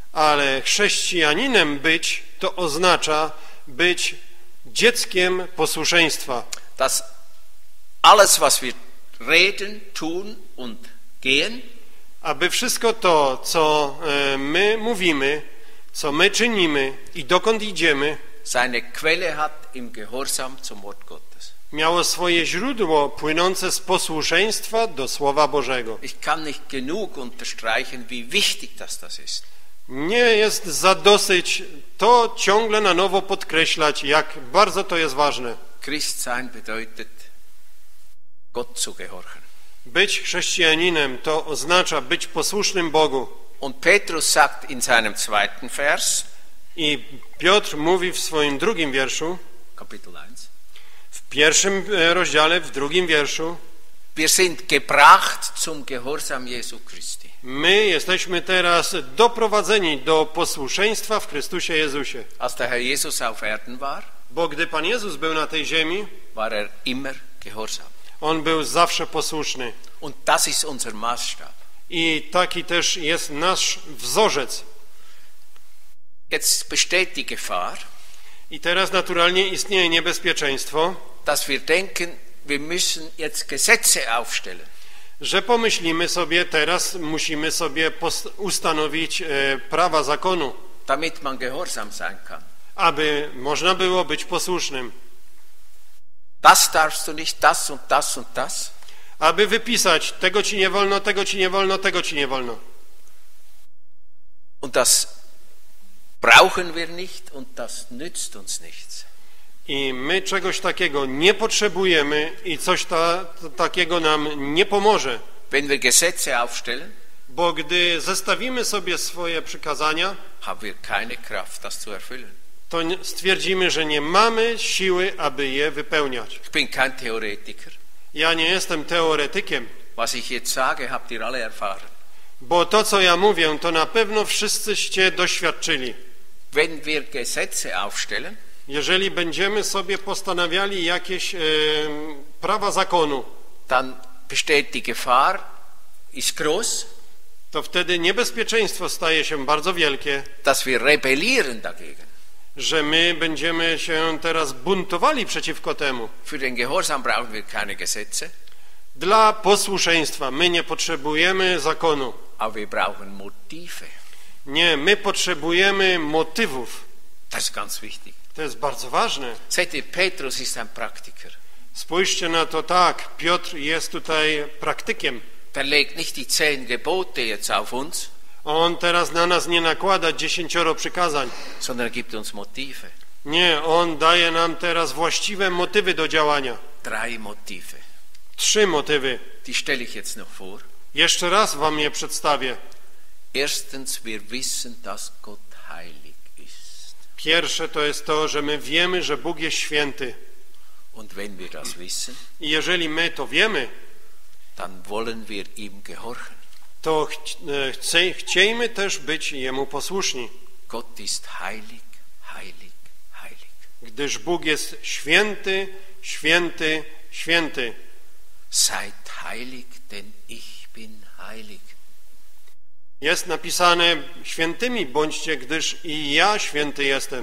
Ale chrześcijaninem być to oznacza być dzieckiem posłuszeństwa. Dass alles, was wir reden, tun und gehen, Aby wszystko to, co e, my mówimy, co my czynimy i dokąd idziemy, seine Quelle hat im Gehorsam zum Wort Gottes. miało swoje źródło płynące z posłuszeństwa do Słowa Bożego. Ich kann nicht genug unterstreichen, wie wichtig das, das ist. Nie jest za dosyć to ciągle na nowo podkreślać, jak bardzo to jest ważne. Christsein bedeutet, Gott zu gehorchen. Być chrześcijaninem to oznacza być posłusznym Bogu. Und Petrus sagt in seinem zweiten Vers, I Piotr mówi w swoim drugim wierszu, Kapitel eins, w pierwszym rozdziale, w drugim wierszu, wir sind gebracht zum Gehorsam Jesu Christi. my jesteśmy teraz doprowadzeni do posłuszeństwa w Chrystusie Jezusie. Als der Herr Jesus auf Erden war, Bo gdy Pan Jezus był na tej ziemi, war er immer gehorsam. On był zawsze posłuszny. Und das ist unser Maßstab. I taki też jest nasz wzorzec. Jetzt besteht die Gefahr, I teraz naturalnie istnieje niebezpieczeństwo, dass wir denken, wir müssen jetzt Gesetze aufstellen. że pomyślimy sobie, teraz musimy sobie ustanowić e, prawa zakonu, damit man gehorsam sein kann. aby można było być posłusznym. Das darfst du nicht, das und das und das. Aby wypisać, tego ci nie wolno, tego ci nie wolno, tego ci nie wolno. Und das brauchen wir nicht und das nützt uns nichts. I my czegoś takiego nie potrzebujemy i coś ta, to, takiego nam nie pomoże. Wenn wir Gesetze aufstellen, Bo gdy zestawimy sobie swoje przykazania, haben wir keine Kraft, das zu erfüllen. to stwierdzimy, że nie mamy siły, aby je wypełniać. Ich bin kein Theoretiker. Ja nie jestem teoretykiem, Was ich jetzt sage, habt ihr alle erfahren. bo to, co ja mówię, to na pewno wszyscyście doświadczyli. Wenn wir Gesetze aufstellen, Jeżeli będziemy sobie postanawiali jakieś e, prawa zakonu, dann besteht die Gefahr, ist groß, to wtedy niebezpieczeństwo staje się bardzo wielkie, dass wir rebellieren dagegen. że my będziemy się teraz buntowali przeciwko temu. Für den Gehorsam brauchen wir keine Gesetze, Dla posłuszeństwa my nie potrzebujemy zakonu. aber wir brauchen Motive. Nie, my potrzebujemy motywów. Das ist ganz wichtig. To jest bardzo ważne. Seht ihr, Petrus ist ein Praktiker. Spójrzcie na to tak, Piotr jest tutaj praktykiem. Der legt nicht die zehn Gebote jetzt auf uns, On teraz na nas nie nakłada dziesięcioro przykazań. sondern er gibt uns Motive. Nie, on daje nam teraz właściwe motywy do działania. Drei Motive. Trzy motywy. Die stelle ich jetzt noch vor. Jeszcze raz wam je przedstawię. Erstens, wir wissen, dass Gott heilig ist. Pierwsze to jest to, że my wiemy, że Bóg jest święty. Und wenn wir das wissen, I jeżeli my to wiemy, dann wollen wir ihm gehorchen. to chci- chce, chciejmy też być Jemu posłuszni. Gott ist heilig, heilig, heilig. Gdyż Bóg jest święty, święty, święty. Seid heilig, denn ich bin heilig. Jest napisane, świętymi bądźcie, gdyż i ja święty jestem.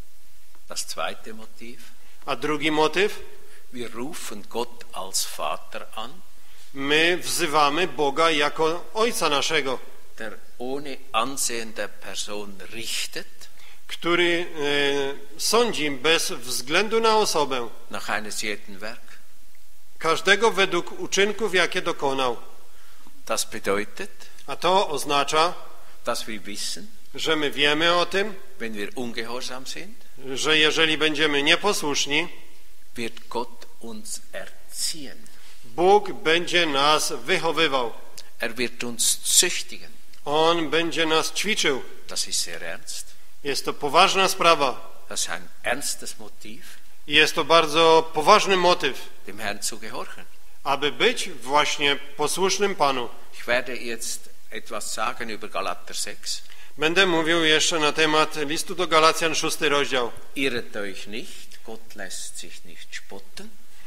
Das zweite Motiv, A drugi motyw, wir rufen Gott als Vater an, my wzywamy Boga jako Ojca naszego, der ohne Ansehen der Person richtet, który e, sądzi bez względu na osobę, nach eines jeden Werk. każdego według uczynków, jakie dokonał. Das bedeutet, A to oznacza, dass wir wissen, że my wiemy o tym, wenn wir ungehorsam sind, że jeżeli będziemy nieposłuszni, wird Gott uns erziehen. Bóg będzie nas wychowywał. Er wird uns züchtigen. On będzie nas ćwiczył. Das ist sehr ernst. Jest to poważna sprawa. Das ist ein ernstes Motiv, I jest to bardzo poważny motyw, dem Herrn zu gehorchen. aby być właśnie posłusznym Panu. Ich werde jetzt etwas sagen über Galater sechs. Będę mówił jeszcze na temat listu do Galacjan, szósty rozdział. Irret euch nicht, Gott lässt sich nicht spotten.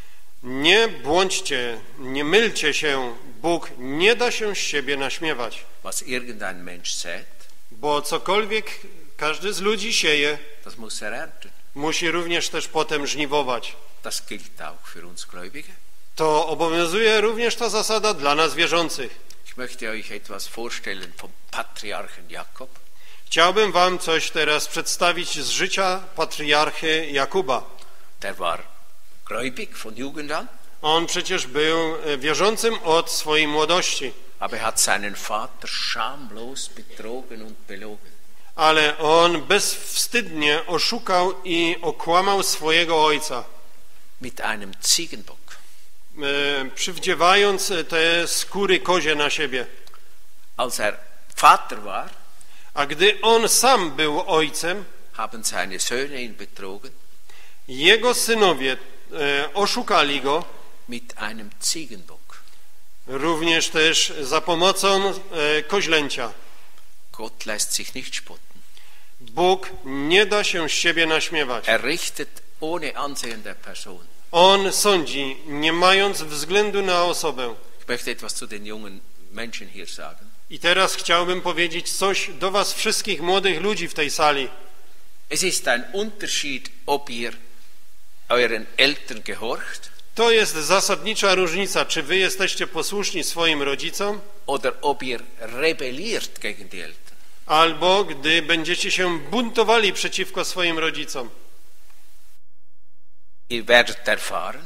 Nie błądźcie, nie mylcie się, Bóg nie da się z siebie naśmiewać. Was irgendein Mensch sät, Bo cokolwiek każdy z ludzi sieje, das muss er ernten. musi również też potem żniwować. Das gilt auch für uns Gläubige. To obowiązuje również ta zasada dla nas wierzących. Ich möchte euch etwas vorstellen vom Patriarchen Jakob. Chciałbym wam coś teraz przedstawić z życia patriarchy Jakuba. Der war gläubig von Jugend an. On przecież był wierzącym od swojej młodości, Aber er hat seinen Vater schamlos betrogen und belogen. ale on bezwstydnie oszukał i okłamał swojego ojca, Mit einem Ziegenbock. e, przywdziewając te skóry kozie na siebie. Als er Vater war, A gdy on sam był ojcem, haben seine Söhne ihn betrogen jego synowie e, oszukali go, mit einem Ziegenbock. również też za pomocą e, koźlęcia. Gott lässt sich nicht spotten. Bóg nie da się z siebie naśmiewać. Er richtet ohne Ansehen der Person. On sądzi, nie mając względu na osobę. Ich möchte etwas zu den jungen Menschen hier sagen. I teraz chciałbym powiedzieć coś do was wszystkich młodych ludzi w tej sali. Es ist ein Unterschied, ob ihr euren Eltern gehorcht To jest zasadnicza różnica, czy wy jesteście posłuszni swoim rodzicom, oder ob ihr rebelliert gegen die Eltern. albo gdy będziecie się buntowali przeciwko swoim rodzicom. Ihr werdet erfahren,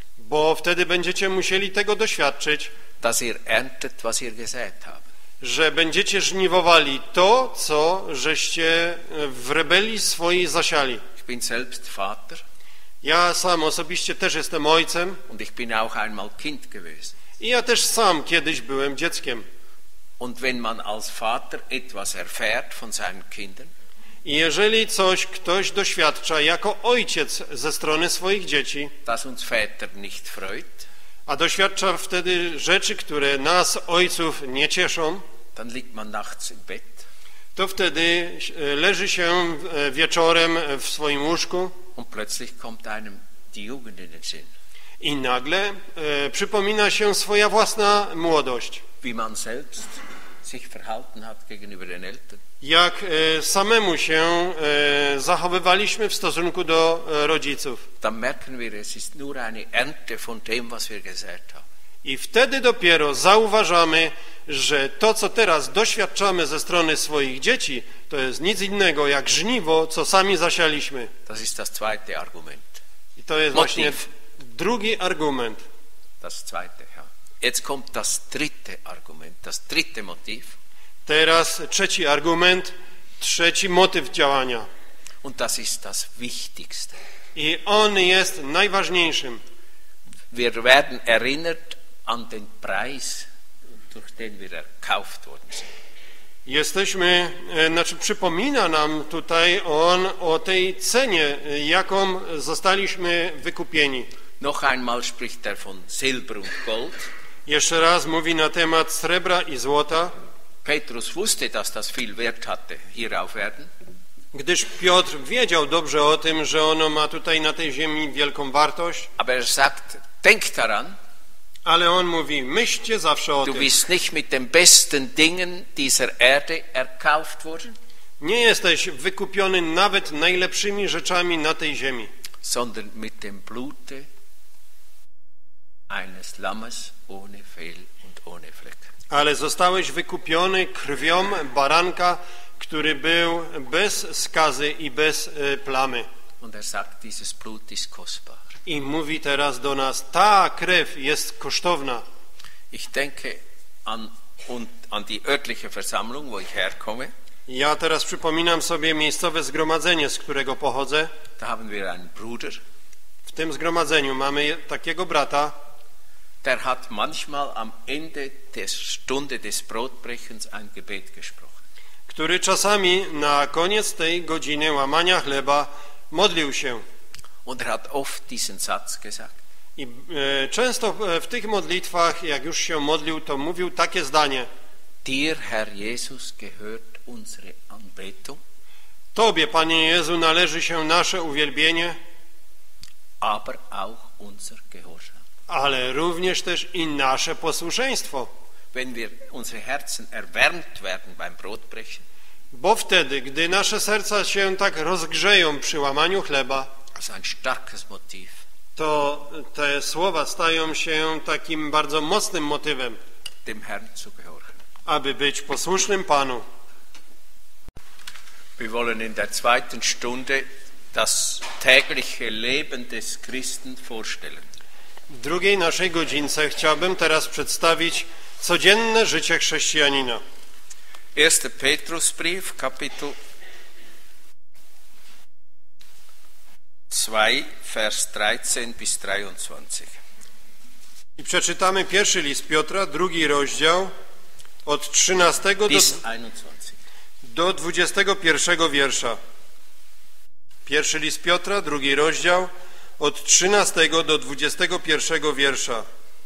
Bo wtedy będziecie musieli tego doświadczyć, dass ihr erntet, was ihr gesät habt. że będziecie żniwowali to, co żeście w rebelii swojej zasiali. Ich bin selbst Vater Ja sam osobiście też jestem ojcem und ich bin auch einmal Kind gewesen. i ja też sam kiedyś byłem dzieckiem. Und wenn man als Vater etwas erfährt von seinen Kindern, I jeżeli coś ktoś doświadcza jako ojciec ze strony swoich dzieci, das uns Väter nicht freut, a doświadcza wtedy rzeczy, które nas, ojców, nie cieszą, dann liegt man nachts im Bett to wtedy leży się wieczorem w swoim łóżku und plötzlich kommt einem die Jugend in den Sinn. i nagle e, przypomina się swoja własna młodość. Wie man selbst sich verhalten hat gegenüber den Eltern. Jak e, samemu się e, zachowywaliśmy w stosunku do e, rodziców. Dann merken wir, es ist nur eine Ernte von dem, was wir gesät haben. I wtedy dopiero zauważamy, że to, co teraz doświadczamy ze strony swoich dzieci, to jest nic innego jak żniwo, co sami zasialiśmy. Das ist das zweite Argument. I to jest Motiv. właśnie drugi argument. Das zweite, ja. Jetzt kommt das dritte Argument, das dritte Motiv. Teraz trzeci argument, trzeci motyw działania. Und das ist das Wichtigste. I on jest najważniejszym. Wir werden erinnert an den Preis, durch den wir erkauft worden sind. Jesteśmy, e, znaczy przypomina nam tutaj on o tej cenie, e, jaką zostaliśmy wykupieni. Noch einmal spricht er von Silber und Gold. Jeszcze raz mówi na temat srebra i złota, Petrus wusste, dass das viel Wert hatte hier auf Erden. gdyż Piotr wiedział dobrze o tym, że ono ma tutaj na tej ziemi wielką wartość, Aber er sagt, denk daran, ale on mówi, myślcie zawsze o du tym. bist nicht mit den besten Dingen dieser Erde erkauft worden, Nie jesteś wykupiony nawet najlepszymi rzeczami na tej ziemi, sondern mit dem Blute eines Lammes ohne Fehl und ohne Fleck. ale zostałeś wykupiony krwią baranka, który był bez skazy i bez e, plamy. Und er sagt, dieses Blut ist kostbar. I mówi teraz do nas, ta krew jest kosztowna. Ich denke an, und an die örtliche Versammlung, wo ich herkomme. Ja teraz przypominam sobie miejscowe zgromadzenie, z którego pochodzę. Da haben wir einen Bruder, W tym zgromadzeniu mamy takiego brata, der hat manchmal am Ende der Stunde des Brotbrechens ein Gebet gesprochen. który czasami na koniec tej godziny łamania chleba modlił się. Und er hat oft diesen Satz gesagt. I e, często w tych modlitwach, jak już się modlił, to mówił takie zdanie: Dir, Herr Jesus, gehört unsere Anbetung, Tobie, Panie Jezu, należy się nasze uwielbienie, aber auch unser Gehorsam. ale również też i nasze posłuszeństwo. Wenn wir unsere Herzen erwärmt werden beim Brotbrechen, Bo wtedy, gdy nasze serca się tak rozgrzeją przy łamaniu chleba, also ein starkes Motiv, to te słowa stają się takim bardzo mocnym motywem, dem Herrn zu gehorchen. aby być posłusznym Panu. Wir wollen in der zweiten Stunde das tägliche Leben des Christen vorstellen. W drugiej naszej godzince chciałbym teraz przedstawić codzienne życie chrześcijanina. erster Petrusbrief, Kapitel zwei, Vers dreizehn bis dreiundzwanzig. I przeczytamy pierwszy list Piotra, drugi rozdział, od trzynastego do, Bis einundzwanzig. do dwudziestego pierwszego wiersza. Pierwszy list Piotra, drugi rozdział, od trzynastego do dwudziestego pierwszego wiersza.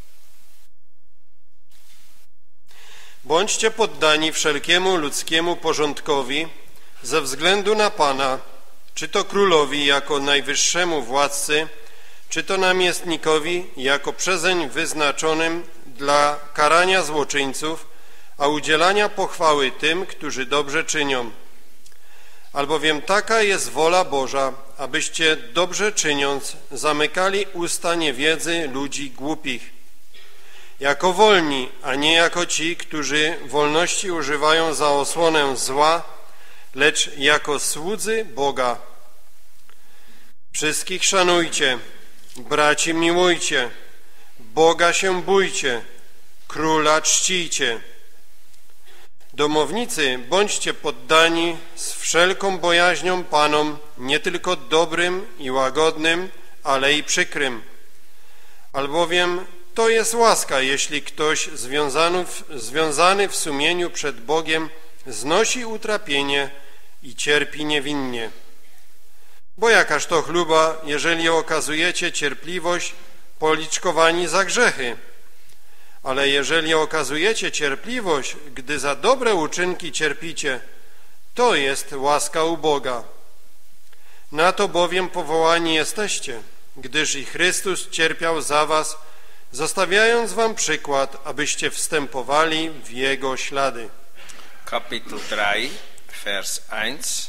Bądźcie poddani wszelkiemu ludzkiemu porządkowi ze względu na Pana, czy to królowi jako najwyższemu władcy, czy to namiestnikowi jako przezeń wyznaczonym dla karania złoczyńców, a udzielania pochwały tym, którzy dobrze czynią. Albowiem taka jest wola Boża, abyście dobrze czyniąc zamykali usta niewiedzy ludzi głupich. Jako wolni, a nie jako ci, którzy wolności używają za osłonę zła, lecz jako słudzy Boga. Wszystkich szanujcie, braci miłujcie, Boga się bójcie, króla czcijcie. Domownicy, bądźcie poddani z wszelką bojaźnią Panom, nie tylko dobrym i łagodnym, ale i przykrym. Albowiem to jest łaska, jeśli ktoś związany w, związany w sumieniu przed Bogiem znosi utrapienie i cierpi niewinnie. Bo jakaż to chluba, jeżeli okazujecie cierpliwość policzkowani za grzechy? Ale jeżeli okazujecie cierpliwość, gdy za dobre uczynki cierpicie, to jest łaska u Boga. Na to bowiem powołani jesteście, gdyż i Chrystus cierpiał za was, zostawiając wam przykład, abyście wstępowali w Jego ślady. Kapitel drei, Vers eins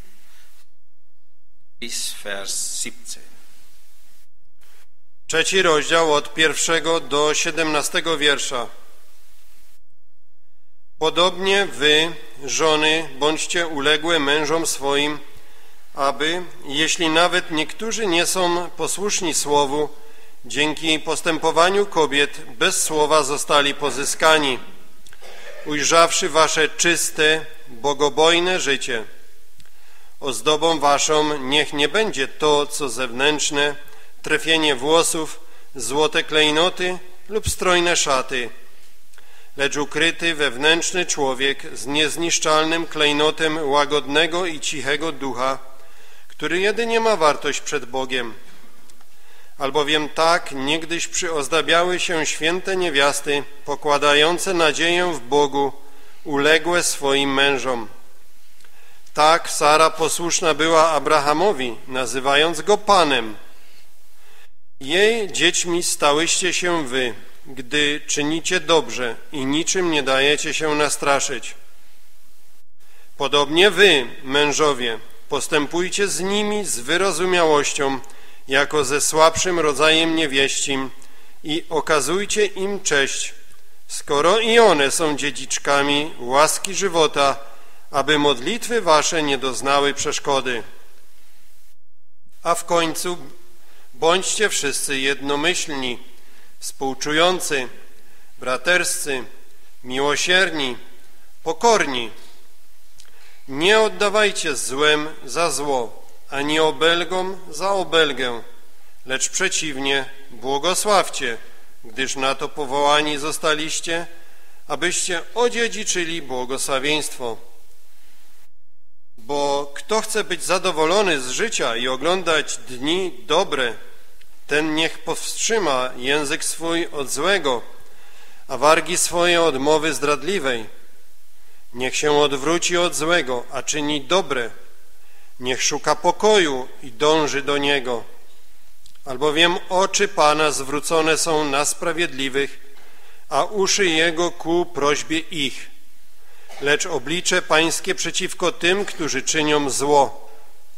bis Vers siebzehn. Trzeci rozdział od pierwszego do siedemnastego wiersza. Podobnie wy, żony, bądźcie uległe mężom swoim, aby, jeśli nawet niektórzy nie są posłuszni słowu, dzięki postępowaniu kobiet bez słowa zostali pozyskani, ujrzawszy wasze czyste, bogobojne życie. Ozdobą waszą niech nie będzie to, co zewnętrzne, trefienie włosów, złote klejnoty lub strojne szaty, lecz ukryty wewnętrzny człowiek z niezniszczalnym klejnotem łagodnego i cichego ducha, który jedynie ma wartość przed Bogiem. Albowiem tak niegdyś przyozdabiały się święte niewiasty, pokładające nadzieję w Bogu, uległe swoim mężom. Tak Sara posłuszna była Abrahamowi, nazywając go Panem. Jej dziećmi stałyście się wy, gdy czynicie dobrze i niczym nie dajecie się nastraszyć. Podobnie wy, mężowie, postępujcie z nimi z wyrozumiałością, jako ze słabszym rodzajem niewieścim i okazujcie im cześć, skoro i one są dziedziczkami łaski żywota, aby modlitwy wasze nie doznały przeszkody. A w końcu bądźcie wszyscy jednomyślni, współczujący, braterscy, miłosierni, pokorni. Nie oddawajcie złem za zło, ani obelgom za obelgę, lecz przeciwnie, błogosławcie, gdyż na to powołani zostaliście, abyście odziedziczyli błogosławieństwo. Bo kto chce być zadowolony z życia i oglądać dni dobre, ten niech powstrzyma język swój od złego, a wargi swoje od mowy zdradliwej. Niech się odwróci od złego, a czyni dobre. Niech szuka pokoju i dąży do niego. Albowiem oczy Pana zwrócone są na sprawiedliwych, a uszy Jego ku prośbie ich. lecz oblicze pańskie przeciwko tym, którzy czynią zło.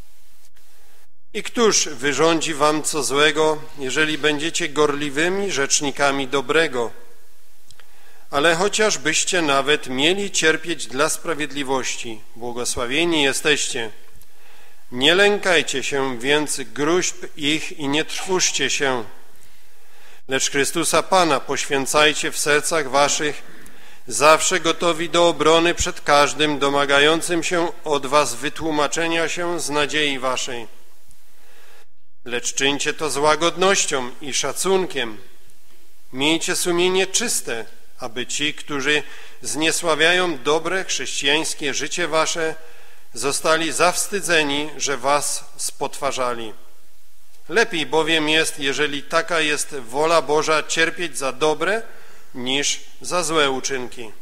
I któż wyrządzi wam co złego, jeżeli będziecie gorliwymi rzecznikami dobrego? Ale chociażbyście nawet mieli cierpieć dla sprawiedliwości, błogosławieni jesteście. Nie lękajcie się więc gróźb ich i nie trwóżcie się, lecz Chrystusa Pana poświęcajcie w sercach waszych, zawsze gotowi do obrony przed każdym domagającym się od was wytłumaczenia się z nadziei waszej. Lecz czyńcie to z łagodnością i szacunkiem. Miejcie sumienie czyste, aby ci, którzy zniesławiają dobre chrześcijańskie życie wasze, zostali zawstydzeni, że was spotwarzali. Lepiej bowiem jest, jeżeli taka jest wola Boża, cierpieć za dobre, niż za złe uczynki.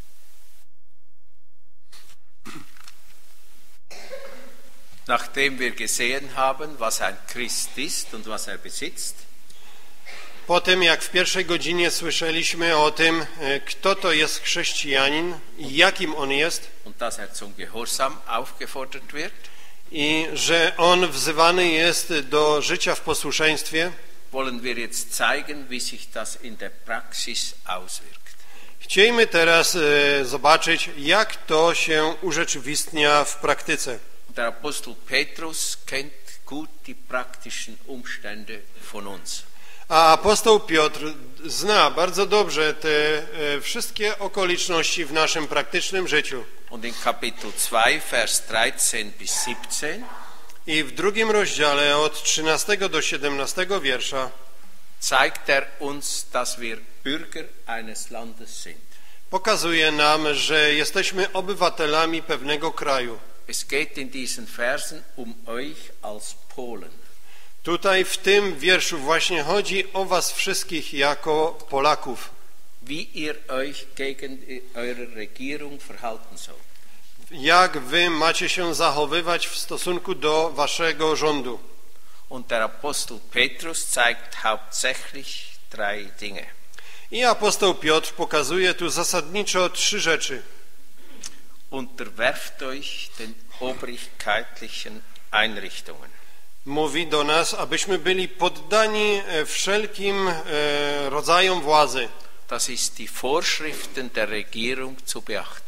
Nachdem wir gesehen haben, was ein Christ ist und was er besitzt, po tym, jak w pierwszej godzinie słyszeliśmy o tym, kto to jest chrześcijanin i jakim on jest, und dass er zum Gehorsam aufgefordert wird, i że on wzywany jest do życia w posłuszeństwie, wollen wir jetzt zeigen, wie sich das in der Praxis auswirkt. Chcielibyśmy teraz e, zobaczyć, jak to się urzeczywistnia w praktyce. Der Apostel Petrus kennt gut die praktischen Umstände von uns. A apostoł Piotr zna bardzo dobrze te e, wszystkie okoliczności w naszym praktycznym życiu. Und in Kapitel zwei, Vers dreizehn bis siebzehn I w drugim rozdziale od trzynastego do siedemnastego wiersza zeigt er uns, dass wir Bürger eines Landes sind. pokazuje nam, że jesteśmy obywatelami pewnego kraju. Es geht in diesen Versen um euch als Polen. Tutaj w tym wierszu właśnie chodzi o was wszystkich jako Polaków. Wie ihr euch gegen eure Regierung verhalten sollt. Jak wy macie się zachowywać w stosunku do waszego rządu. Und der Apostel Petrus zeigt hauptsächlich drei Dinge. I apostoł Piotr pokazuje tu zasadniczo trzy rzeczy. Unterwerft euch den obrigkeitlichen Einrichtungen. Mówi do nas, abyśmy byli poddani wszelkim e, rodzajom władzy. Das ist die Vorschriften der Regierung zu beachten.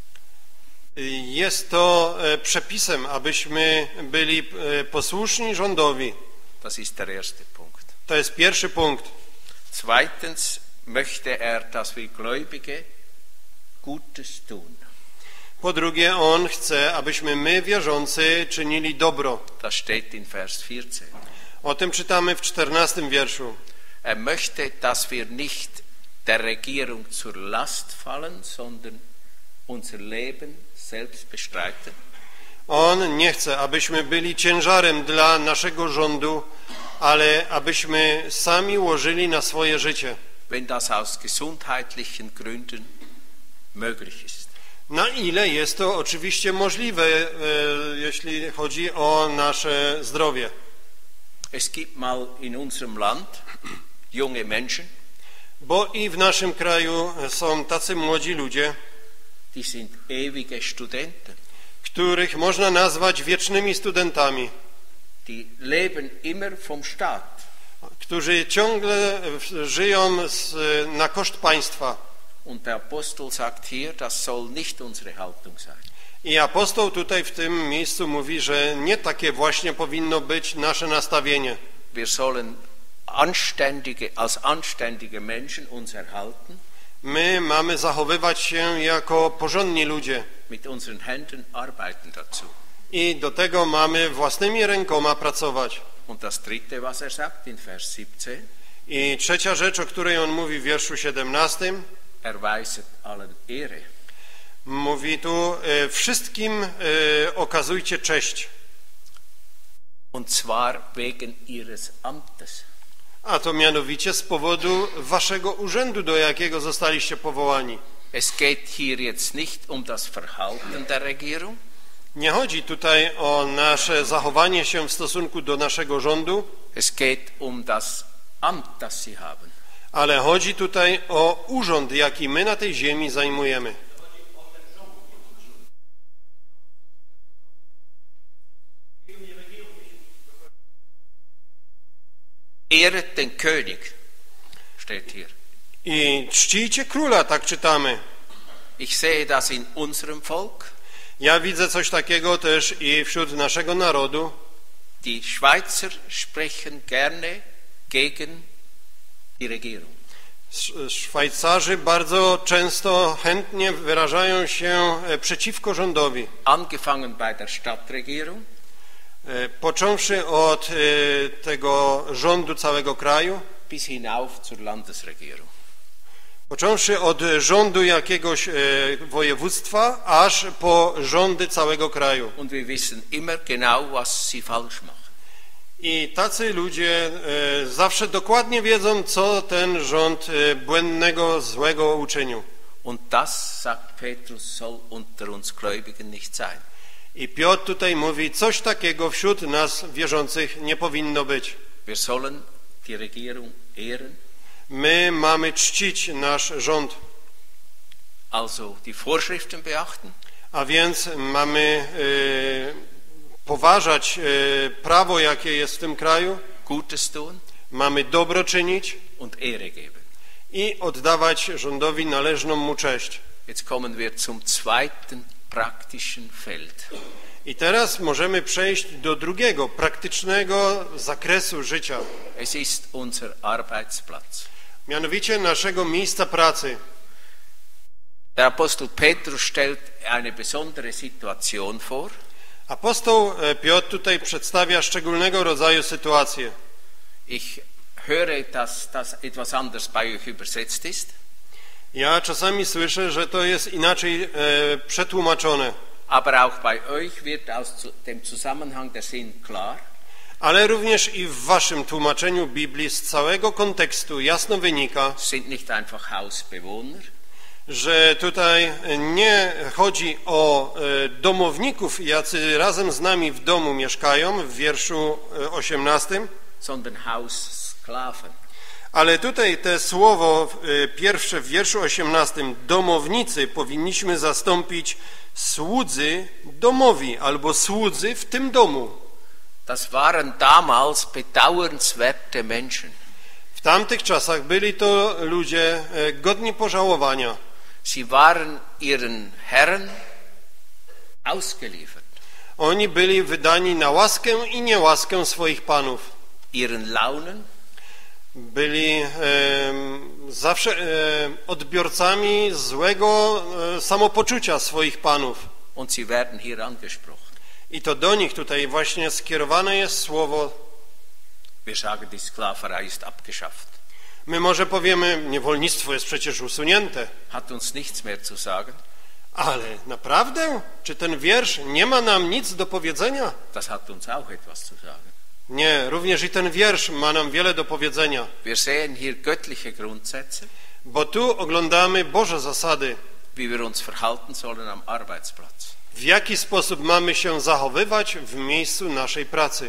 Jest to e, przepisem, abyśmy byli e, posłuszni rządowi. Das ist der erste Punkt. To jest pierwszy punkt. Zweitens möchte er, dass wir Gläubige Gutes tun. Po drugie, on chce, abyśmy my, wierzący, czynili dobro. Das steht in Vers vierzehn. O tym czytamy w czternastym wierszu. Er möchte, dass wir nicht der Regierung zur Last fallen, sondern unser Leben selbst bestreiten. On nie chce, abyśmy byli ciężarem dla naszego rządu, ale abyśmy sami łożyli na swoje życie. Wenn das aus gesundheitlichen Gründen möglich ist. Na ile jest to oczywiście możliwe, e, jeśli chodzi o nasze zdrowie. Es gibt mal in unserem Land junge Menschen, Bo i w naszym kraju są tacy młodzi ludzie, die sind ewige Studenten. których można nazwać wiecznymi studentami, Die leben immer vom Staat. którzy ciągle żyją z, na koszt państwa. Und der Apostel sagt hier, das soll nicht unsere Haltung sein. I apostoł tutaj w tym miejscu mówi, że nie takie właśnie powinno być nasze nastawienie. Wir sollen anständige, als anständige Menschen uns erhalten, My mamy zachowywać się jako porządni ludzie mit unseren Händen arbeiten dazu. i do tego mamy własnymi rękoma pracować. Und das dritte, was er sagt in Vers siebzehn, I trzecia rzecz, o której on mówi w wierszu siedemnastym, erweiset allen Ehre. mówi tu, e, wszystkim e, okazujcie cześć, Und zwar wegen ihres Amtes. a to mianowicie z powodu waszego urzędu, do jakiego zostaliście powołani. Es geht hier jetzt nicht um das Verhalten der Regierung, Nie chodzi tutaj o nasze zachowanie się w stosunku do naszego rządu, es geht um das Amt, das sie haben. ale chodzi tutaj o urząd, jaki my na tej ziemi zajmujemy. ehret den König, steht hier. I czcijcie króla, tak czytamy. Ich sehe das in unserem Volk. Ja widzę coś takiego też i wśród naszego narodu. Die Schweizer sprechen gerne gegen die Regierung. Szwajcarzy bardzo często chętnie wyrażają się przeciwko rządowi. Angefangen bei der Stadtregierung. Począwszy od tego rządu całego kraju, bis hinauf zur Landesregierung. Począwszy od rządu jakiegoś województwa, aż po rządy całego kraju. Und wir wissen immer genau, was sie falsch machen. I tacy ludzie e, zawsze dokładnie wiedzą, co ten rząd e, błędnego, złego uczynił. Und das, sagt Petrus, soll unter uns Gläubigen nicht sein. I Piotr tutaj mówi, coś takiego wśród nas wierzących nie powinno być. Wir sollen die Regierung ehren. My mamy czcić nasz rząd. Also die Vorschriften beachten. A więc mamy e, poważać e, prawo, jakie jest w tym kraju. Gutes tun. Mamy dobro czynić. Und Ehre geben. I oddawać rządowi należną mu cześć. Jetzt kommen wir zum zweiten praktischen Feld. I teraz możemy przejść do drugiego, praktycznego zakresu życia. Es ist unser Arbeitsplatz. Mianowicie naszego miejsca pracy. Der Apostel Petrus stellt eine besondere Situation vor. Apostoł Piotr tutaj przedstawia szczególnego rodzaju sytuację. Ich höre, dass das etwas anders bei euch übersetzt ist. Ja czasami słyszę, że to jest inaczej e, przetłumaczone. Aber auch bei euch wird aus dem Zusammenhang der Sinn klar. Ale również i w waszym tłumaczeniu Biblii z całego kontekstu jasno wynika, sind nicht einfach Hausbewohner, że tutaj nie chodzi o e, domowników, jacy razem z nami w domu mieszkają, w wierszu osiemnastym, sondern Haussklaven. Ale tutaj te słowo e, pierwsze w wierszu osiemnastym, domownicy, powinniśmy zastąpić słudzy domowi, albo słudzy w tym domu. Das waren damals bedauernswerte Menschen. W tamtych czasach byli to ludzie e, godni pożałowania. Sie waren ihren Herren ausgeliefert. Oni byli wydani na łaskę i niełaskę swoich panów. Ihren Launen. Byli e, zawsze e, odbiorcami złego e, samopoczucia swoich panów. Und sie werden hier angesprochen. I to do nich tutaj właśnie skierowane jest słowo. Wir sagen, die Sklaverei ist abgeschafft. My może powiemy, niewolnictwo jest przecież usunięte. Hat uns nichts mehr zu sagen. Ale naprawdę? Czy ten wiersz nie ma nam nic do powiedzenia? Das hat uns auch etwas zu sagen. Nie, również i ten wiersz ma nam wiele do powiedzenia. Wir sehen hier göttliche Grundsätze, Bo tu oglądamy Boże zasady, wie wir uns verhalten sollen am Arbeitsplatz. w jaki sposób mamy się zachowywać w miejscu naszej pracy.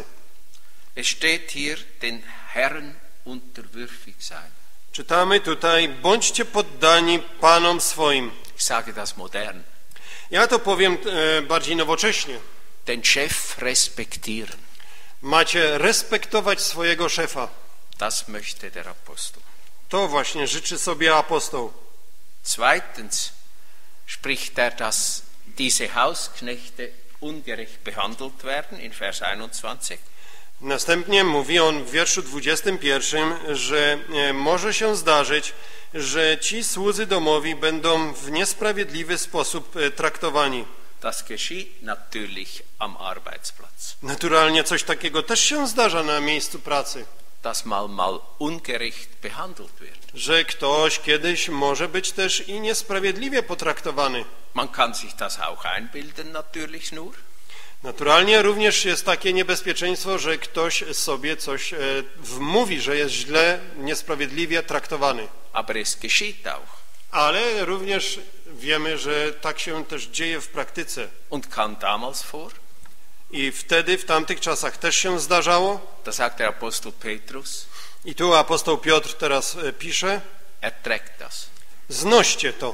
Es steht hier, den Herren unterwürfig sein. Czytamy tutaj, bądźcie poddani panom swoim. Ich sage das modern. Ja to powiem e, bardziej nowocześnie. Den Chef respektieren. Macie respektować swojego szefa. Das möchte der Apostel. To właśnie życzy sobie apostoł. Zweitens spricht er, dass diese Hausknechte ungerecht behandelt werden, in Vers einundzwanzig. Następnie mówi on w wierszu dwudziestym pierwszym, że e, może się zdarzyć, że ci słudzy domowi będą w niesprawiedliwy sposób e, traktowani. Das geschieht natürlich am Arbeitsplatz. Naturalnie coś takiego też się zdarza na miejscu pracy. Dass mal mal ungerecht behandelt wird. Że ktoś kiedyś może być też i niesprawiedliwie potraktowany. Man kann sich das auch einbilden, natürlich nur. Naturalnie również jest takie niebezpieczeństwo, że ktoś sobie coś e, wmówi, że jest źle, niesprawiedliwie traktowany. Aber es geschieht auch. Ale również wiemy, że tak się też dzieje w praktyce. Und kam damals vor. I wtedy, w tamtych czasach też się zdarzało. Da sagt der Apostel Petrus. I tu apostoł Piotr teraz e, pisze. Erträgt das. Znoście to.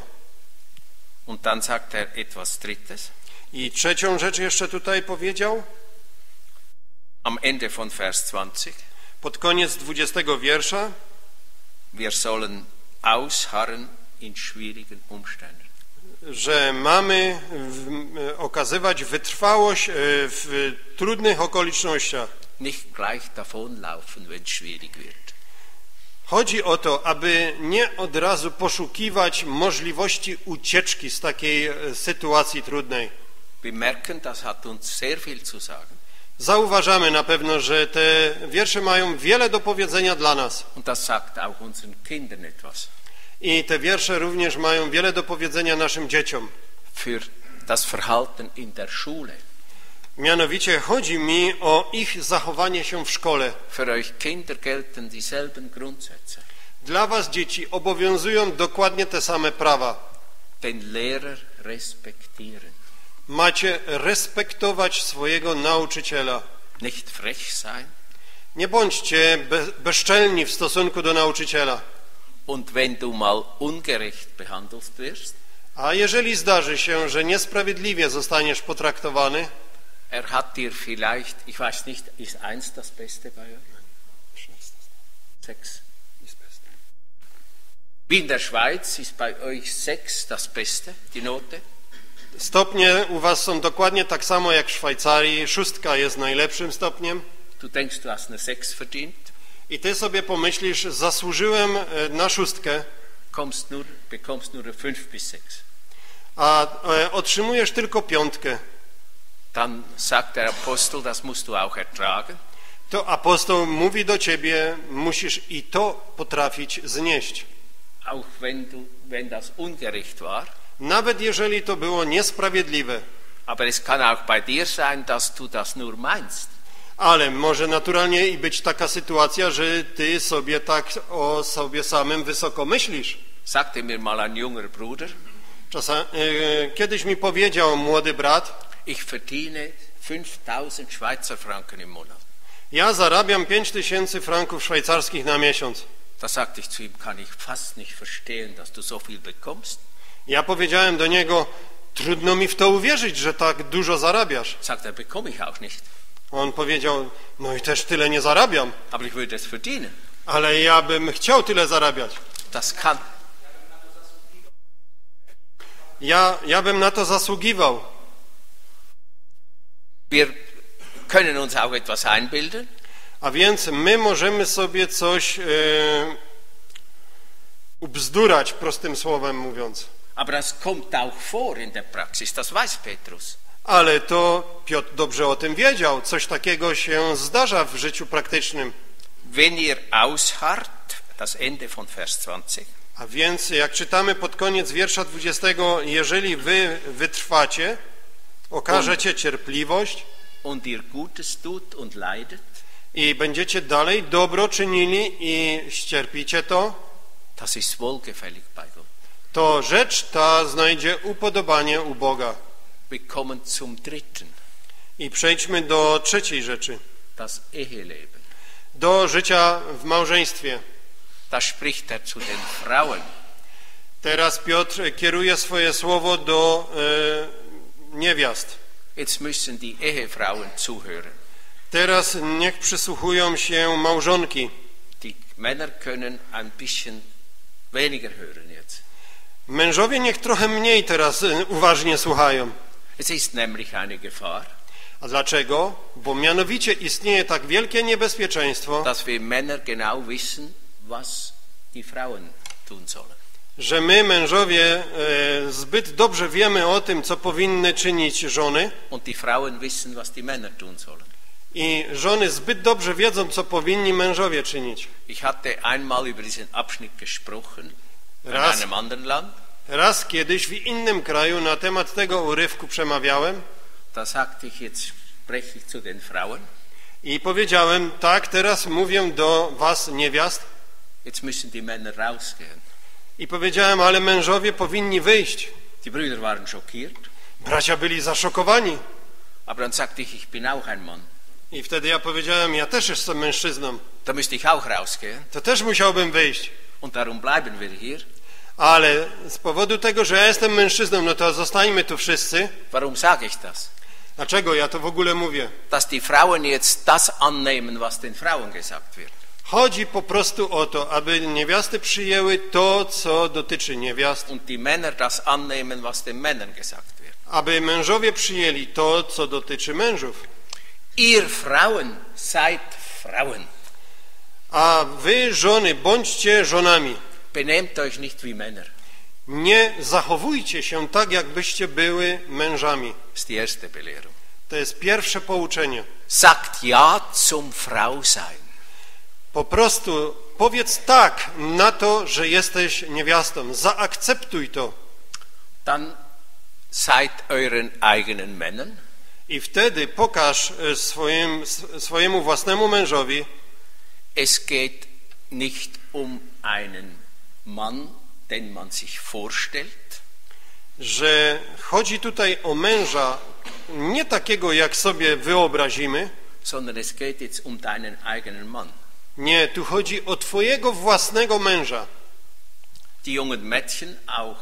Und dann sagt er etwas Drittes. I trzecią rzecz jeszcze tutaj powiedział. Am Ende von Vers zwanzig. Pod koniec dwudziestego wiersza wir sollen ausharren in schwierigen Umständen. Że mamy w, okazywać wytrwałość w trudnych okolicznościach. Nicht gleich davonlaufen, wenn es schwierig wird. Chodzi o to, aby nie od razu poszukiwać możliwości ucieczki z takiej sytuacji trudnej. Wir merken, das hat uns sehr viel zu sagen. Zauważamy na pewno, że te wiersze mają wiele do powiedzenia dla nas. Und das sagt auch unseren Kindern etwas. I te wiersze również mają wiele do powiedzenia naszym dzieciom. Für das Verhalten in der Schule. Mianowicie chodzi mi o ich zachowanie się w szkole. Für euch Kinder gelten dieselben Grundsätze. Dla was, dzieci, obowiązują dokładnie te same prawa. Den Lehrer respektieren. Macie respektować swojego nauczyciela. Nicht frech sein. Nie bądźcie be bezczelni w stosunku do nauczyciela. Und wenn du mal ungerecht behandelt wirst, a jeżeli zdarzy się, że niesprawiedliwie zostaniesz potraktowany, er hat dir vielleicht, ich weiß nicht, ist eins das Beste bei euch? Sechs. Wie in der Schweiz ist bei euch sechs das Beste, die Note? Stopnie u was są dokładnie tak samo jak w Szwajcarii. Szóstka jest najlepszym stopniem. Du denkst, du hast eine sechs verdient. I ty sobie pomyślisz, zasłużyłem na szóstkę, kommst nur, bekommst nur fünf bis sechs. A e, otrzymujesz tylko piątkę. Dann sagt der Apostel, das musst du auch ertragen. To apostoł mówi do ciebie, musisz i to potrafić znieść. Auch wenn du, wenn das ungerecht war. Nawet jeżeli to było niesprawiedliwe. Aber es kann auch bei dir sein, dass du das nur meinst. Ale może naturalnie i być taka sytuacja, że ty sobie tak o sobie samym wysoko myślisz. Sagte mir mal ein junger Bruder. Czasem, e, kiedyś mi powiedział młody brat. Ich verdiene fünftausend Schweizer Franken im Monat. Ja zarabiam pięć tysięcy franków szwajcarskich na miesiąc. Da sagte ich zu ihm, kann ich fast nicht verstehen, dass du so viel bekommst. Ja powiedziałem do niego, trudno mi w to uwierzyć, że tak dużo zarabiasz. Sagt er, bekomme ich auch nicht. On powiedział, no i też tyle nie zarabiam. Aber ich würde es verdienen. Ale ja bym chciał tyle zarabiać. Das kann. Ja, ja bym na to zasługiwał. Wir können uns auch etwas einbilden. A więc my możemy sobie coś e, ubzdurać, prostym słowem mówiąc. Aber das kommt auch vor in der Praxis, das weiß Petrus. Ale to Piotr dobrze o tym wiedział. Coś takiego się zdarza w życiu praktycznym. Wenn ihr ausharrt, das Ende von Vers zwanzig. A więc jak czytamy pod koniec wiersza dwudziestego, jeżeli wy wytrwacie, okażecie cierpliwość und ihr Gutes tut und leidet, i będziecie dalej dobro czynili i ścierpicie to, das ist wohlgefällig bei Gott. to rzecz ta znajdzie upodobanie u Boga. Wir kommen zum dritten. I przejdźmy do trzeciej rzeczy. Das Eheleben. Do życia w małżeństwie. Da spricht er zu den Frauen. Teraz Piotr kieruje swoje słowo do e, niewiast. Jetzt müssen die Ehefrauen zuhören. Teraz niech przysłuchują się małżonki. Die Männer können ein bisschen weniger hören jetzt. Mężowie niech trochę mniej teraz uważnie słuchają. Es ist nämlich eine Gefahr. A dlaczego? Bo mianowicie istnieje tak wielkie niebezpieczeństwo, dass wir Männer genau wissen, was die Frauen tun sollen. Że my, mężowie, e, zbyt dobrze wiemy o tym, co powinny czynić żony. Und die Frauen wissen, was die Männer tun sollen. I żony zbyt dobrze wiedzą, co powinni mężowie czynić. Ich hatte einmal über diesen Abschnitt gesprochen in Raz, einem anderen Land. raz kiedyś w innym kraju na temat tego urywku przemawiałem. Da sagte ich, jetzt spreche ich zu den Frauen. I powiedziałem, tak, teraz mówię do was, niewiast. Jetzt müssen die Männer rausgehen. I powiedziałem, ale mężowie powinni wyjść. Die Brüder waren schockiert. Bracia byli zaszokowani. Aber dann sagte ich, ich bin auch ein Mann. I wtedy ja powiedziałem, ja też jestem mężczyzną. Da müsste ich auch rausgehen. To też musiałbym wyjść. Und darum bleiben wir hier. Ale z powodu tego, że ja jestem mężczyzną, no to zostańmy tu wszyscy. Warum sage ich das? Dlaczego ja to w ogóle mówię? Dass die Frauen jetzt das annehmen, was den Frauen gesagt wird. Chodzi po prostu o to, aby niewiasty przyjęły to, co dotyczy niewiast, Und die Männer das annehmen, was den Männern gesagt wird. aby mężowie przyjęli to, co dotyczy mężów. Ihr Frauen seid Frauen. A wy, żony, bądźcie żonami. Benehmt euch nicht wie Männer. Nie zachowujcie się tak, jakbyście były mężami. Das ist die erste Belehrung. To jest pierwsze pouczenie. Sagt ja zum Frausein. Po prostu powiedz tak na to, że jesteś niewiastą. Zaakceptuj to. Dann seid euren eigenen Männern. I wtedy pokaż swoim, swojemu własnemu mężowi, Es geht nicht um einen Mann, den man sich vorstellt, że chodzi tutaj o męża nie takiego, jak sobie wyobrazimy. sondern es geht jetzt um deinen eigenen Mann. Nie, tu chodzi o twojego własnego męża. Die jungen Mädchen auch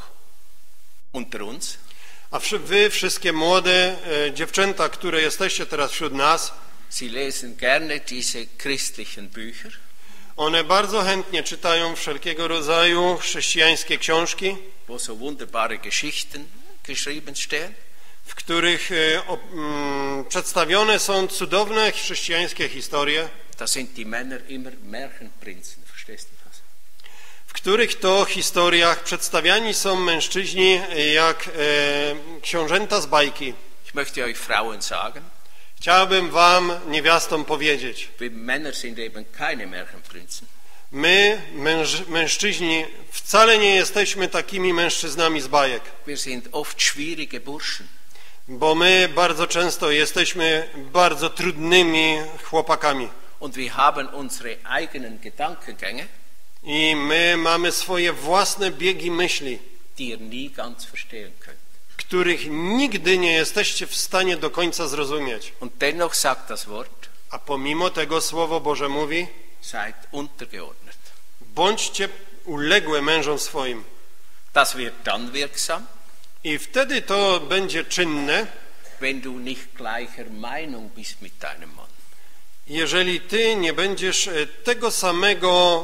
unter uns, A wy, wszystkie młode e, dziewczęta, które jesteście teraz wśród nas, sie lesen gerne diese christlichen Bücher, one bardzo chętnie czytają wszelkiego rodzaju chrześcijańskie książki, wo so wunderbare Geschichten geschrieben stehen. w których e, o, mm, przedstawione są cudowne chrześcijańskie historie, Da sind die Männer immer Märchenprinzen, verstehst du das? w których to historiach przedstawiani są mężczyźni jak e, książęta z bajki. Ich möchte euch Frauen sagen, Chciałbym wam, niewiastom, powiedzieć, wir Männer sind eben keine Märchenprinzen. my, męż, mężczyźni, wcale nie jesteśmy takimi mężczyznami z bajek, Wir sind oft schwierige Burschen. bo my bardzo często jesteśmy bardzo trudnymi chłopakami Und wir haben unsere eigenen Gedankengänge, i my mamy swoje własne biegi myśli, die ihr nie ganz verstehen könnt. których nigdy nie jesteście w stanie do końca zrozumieć. Und dennoch sagt das Wort, A pomimo tego Słowo Boże mówi, seid untergeordnet. bądźcie uległe mężom swoim. Das wird dann wirksam, I wtedy to będzie czynne, wenn du nicht gleicher Meinung bist mit deinem Mann. jeżeli ty nie będziesz e, tego samego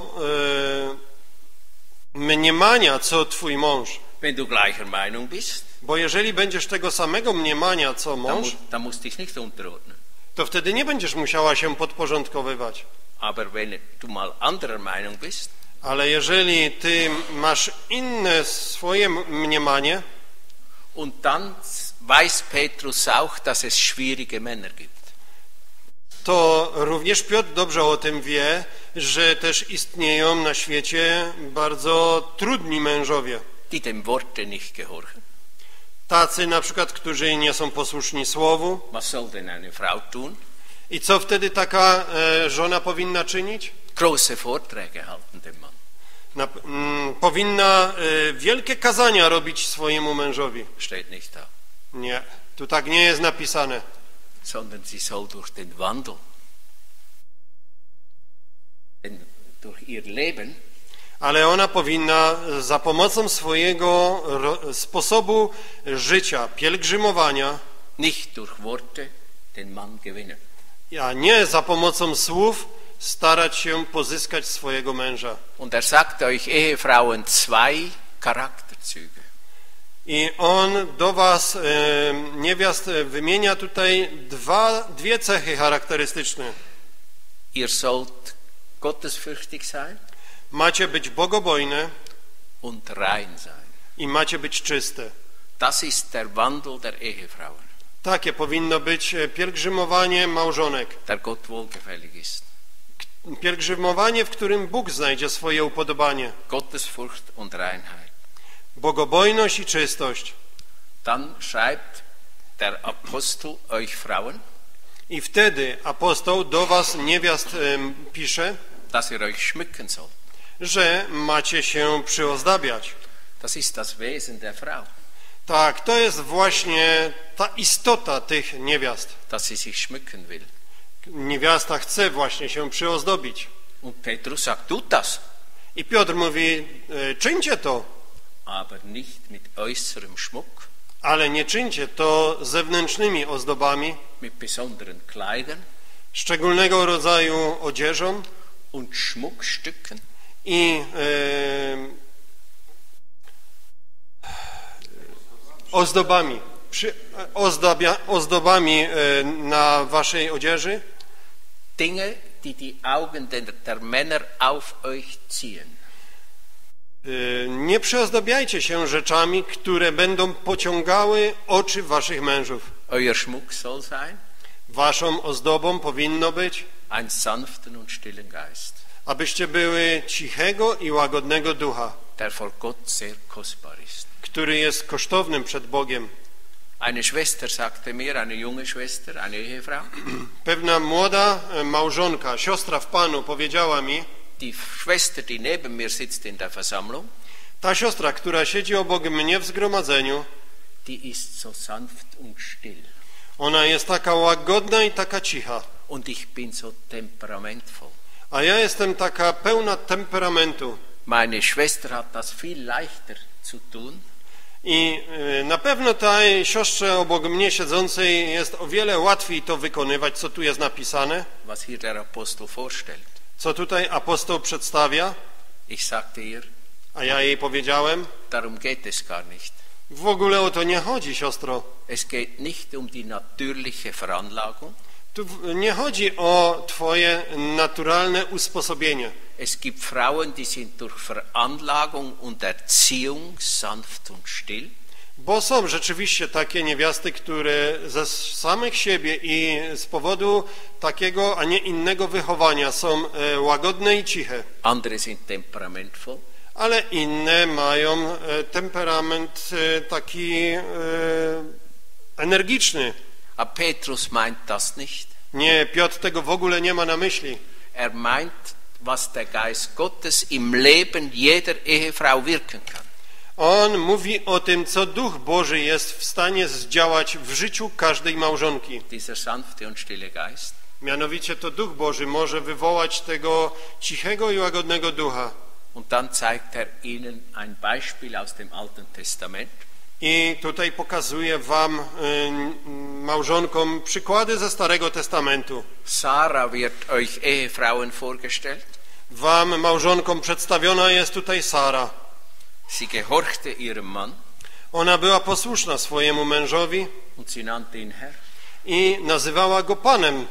e, mniemania, co twój mąż. Wenn du gleicher Meinung bist, Bo jeżeli będziesz tego samego mniemania, co dann, mąż, mu dann musst du dich nicht unterordnen. to wtedy nie będziesz musiała się podporządkowywać. Aber wenn du mal anderer Meinung bist, Ale jeżeli ty masz inne swoje mniemanie, und dann weiß Petrus auch, dass es schwierige Männer gibt. to również Piotr dobrze o tym wie, że też istnieją na świecie bardzo trudni mężowie. Die dem Worte nicht gehorchen. Tacy na przykład, którzy nie są posłuszni słowu. Was soll denn eine Frau tun? I co wtedy taka e, żona powinna czynić? Große Vorträge halten dem Mann. Na, mm, powinna e, wielkie kazania robić swojemu mężowi. Steht nicht da. Nie, tu tak nie jest napisane. Sondern sie soll durch den Wandel, denn durch ihr Leben, Ale ona powinna za pomocą swojego ro, sposobu życia, pielgrzymowania, nicht durch Worte, den Mann gewinnen. a nie za pomocą słów starać się pozyskać swojego męża. Und er sagt euch Ehefrauen zwei Charakterzüge. I on do was, e, niewiast, wymienia tutaj dwa, dwie cechy charakterystyczne. Ihr sollt gottesfürchtig sein Macie być bogobojne und rein sein. i macie być czyste. Das ist der Wandel der Ehefrauen, Takie powinno być pielgrzymowanie małżonek. der Gott wohlgefällig ist. Pielgrzymowanie, w którym Bóg znajdzie swoje upodobanie. Gottesfurcht und Reinheit. Bogobojność i czystość. Dann schreibt der Apostel euch Frauen, I wtedy apostoł do was, niewiast, em, pisze, dass ihr euch schmücken sollt. że macie się przyozdabiać. Das ist das Wesen der Frau, Tak, to jest właśnie ta istota tych niewiast. dass sie sich schmücken will. Niewiasta chce właśnie się przyozdobić. Und Petrus sagt, tut das, I Piotr mówi, e, czyńcie to, aber nicht mit äußerem Schmuck, Ale nie czyńcie to zewnętrznymi ozdobami, mit besonderen Kleidern szczególnego rodzaju odzieżą und Schmuckstücken, i e, ozdobami, przy, ozdobia, ozdobami e, na waszej odzieży, Dinge, die die Augen der, der Männer auf euch ziehen. e, nie przyozdabiajcie się rzeczami, które będą pociągały oczy waszych mężów. Euer Schmuck soll sein Waszą ozdobą powinno być, ein sanften und stillen Geist, abyście były cichego i łagodnego ducha, der vor Gott sehr kostbar ist. który jest kosztownym przed Bogiem. Eine Schwester sagte mir, eine junge Schwester, eine Ehefrau, Pewna młoda małżonka, siostra w Panu powiedziała mi, die Schwester, die neben mir sitzt in der Versammlung, ta siostra, która siedzi obok mnie w zgromadzeniu, die ist so sanft und still. ona jest taka łagodna i taka cicha, Und ich bin so temperamentvoll. a ja jestem taka pełna temperamentu. Meine Schwester hat das viel leichter zu tun, I y, na pewno tej siostrze obok mnie siedzącej jest o wiele łatwiej to wykonywać, co tu jest napisane, was hier der Apostel vorstellt. co tutaj apostoł przedstawia, Ich sagte ihr, a ja jej powiedziałem, darum geht es gar nicht. w ogóle o to nie chodzi, siostro. Es geht nicht um die natürliche Veranlagung. Tu w- nie chodzi o twoje naturalne usposobienie. Es gibt Frauen, die sind durch Veranlagung und Erziehung sanft und still. Bo są rzeczywiście takie niewiasty, które ze samych siebie i z powodu takiego, a nie innego wychowania są e, łagodne i ciche, Andere sind temperamentvoll. ale inne mają e, temperament e, taki e, energiczny. Aber Petrus meint das nicht. Nie, Piotr tego w ogóle nie ma na myśli. Er meint, was der Geist Gottes im Leben jeder Ehefrau wirken kann. On mówi o tym, co Duch Boży jest w stanie zdziałać w życiu każdej małżonki. Dieser sanfte und stille Geist. Mianowicie to Duch Boży może wywołać tego cichego i łagodnego ducha. Und dann zeigt er ihnen ein Beispiel aus dem Alten Testament. I tutaj pokazuje wam, y, małżonkom, przykłady ze Starego Testamentu. Sarah wird euch Ehefrauen vorgestellt. Wam, małżonkom, przedstawiona jest tutaj Sara. Sie gehorchte ihrem Mann Ona była posłuszna swojemu mężowi und sie nannte ihn Herr. i nazywała go Panem.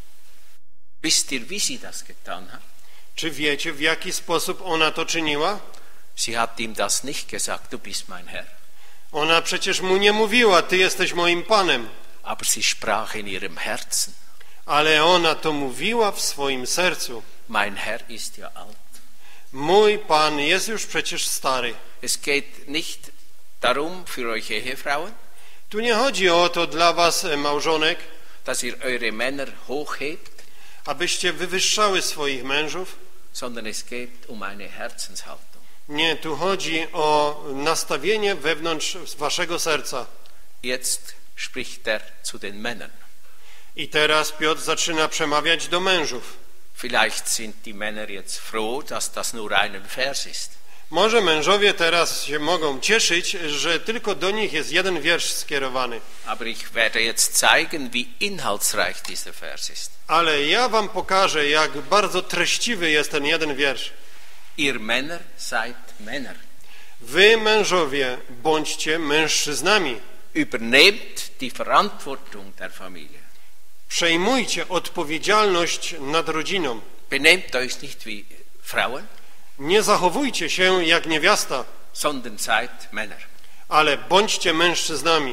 Wisst ihr, wie sie das getan hat? Czy wiecie, w jaki sposób ona to czyniła? Sie hat ihm das nicht gesagt, du bist mein Herr. Ona przecież mu nie mówiła, ty jesteś moim Panem. Aber sie sprach in ihrem Herzen, Ale ona to mówiła w swoim sercu. mein Herr ist ja alt. Mój Pan jest już przecież stary. Es geht nicht darum, für euch Ehefrauen, Tu nie chodzi o to dla was, małżonek, dass ihr eure Männer hochhebt, abyście wywyższały swoich mężów. sondern es geht um eine Herzenshaltung. Nie, tu chodzi o nastawienie wewnątrz waszego serca. Jetzt spricht er zu den Männern. I teraz Piotr zaczyna przemawiać do mężów. Vielleicht sind die Männer jetzt froh, dass das nur ein Vers ist. Może mężowie teraz się mogą cieszyć, że tylko do nich jest jeden wiersz skierowany. Aber ich werde jetzt zeigen, wie inhaltsreich dieser Vers ist. Ale ja wam pokażę, jak bardzo treściwy jest ten jeden wiersz. Ihr Männer seid Männer. Wy, mężowie, bądźcie mężczyznami. Übernehmt die Verantwortung der Familie. Przejmujcie odpowiedzialność nad rodziną. Benehmt euch nicht wie Frauen, Nie zachowujcie się jak niewiasta, sondern seid Männer. ale bądźcie mężczyznami.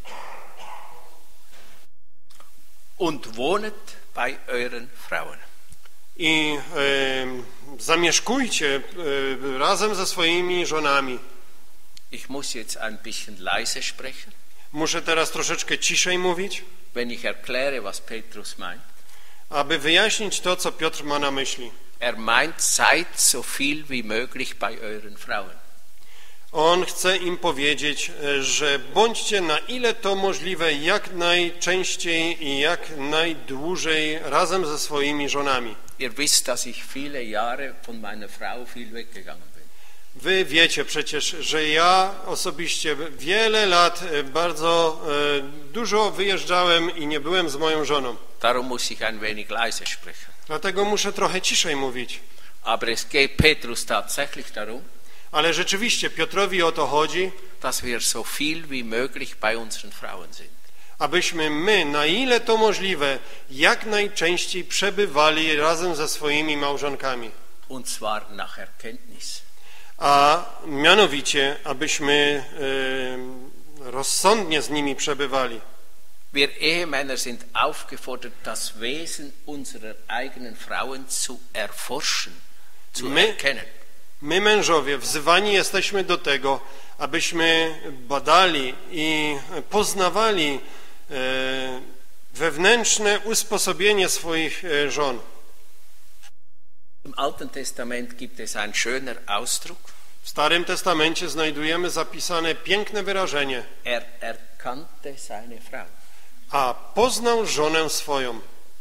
Und wohnet bei euren Frauen. I e, zamieszkujcie e, razem ze swoimi żonami. Ich muss jetzt ein bisschen leise sprechen, Muszę teraz troszeczkę ciszej mówić, wenn ich erkläre, was Petrus meint. aby wyjaśnić to, co Piotr ma na myśli. Er meint, seid so viel wie möglich bei euren Frauen. On chce im powiedzieć, że bądźcie na ile to możliwe, jak najczęściej i jak najdłużej razem ze swoimi żonami. Ihr wisst, dass ich viele Jahre von meiner Frau viel weggegangen bin. Wy wiecie przecież, że ja osobiście wiele lat bardzo e, dużo wyjeżdżałem i nie byłem z moją żoną. Darum muss ich ein wenig leiser sprechen. Dlatego muszę trochę ciszej mówić. Aber es geht Petrus tatsächlich darum, Ale rzeczywiście Piotrowi o to chodzi, dass wir so viel wie möglich bei unseren Frauen sind. abyśmy my, na ile to możliwe, jak najczęściej przebywali razem ze swoimi małżonkami. Und zwar nach Erkenntnis. A mianowicie, abyśmy e, rozsądnie z nimi przebywali. Wir Ehemänner sind aufgefordert, das Wesen unserer eigenen Frauen zu erforschen, zu My, erkennen. my mężowie wzywani jesteśmy do tego, abyśmy badali i poznawali e, wewnętrzne usposobienie swoich e, żon. Im Alten Testament gibt es ein schöner Ausdruck. W Starym Testamencie znajdujemy zapisane piękne wyrażenie: Er erkannte seine Frau. a poznał żonę swoją.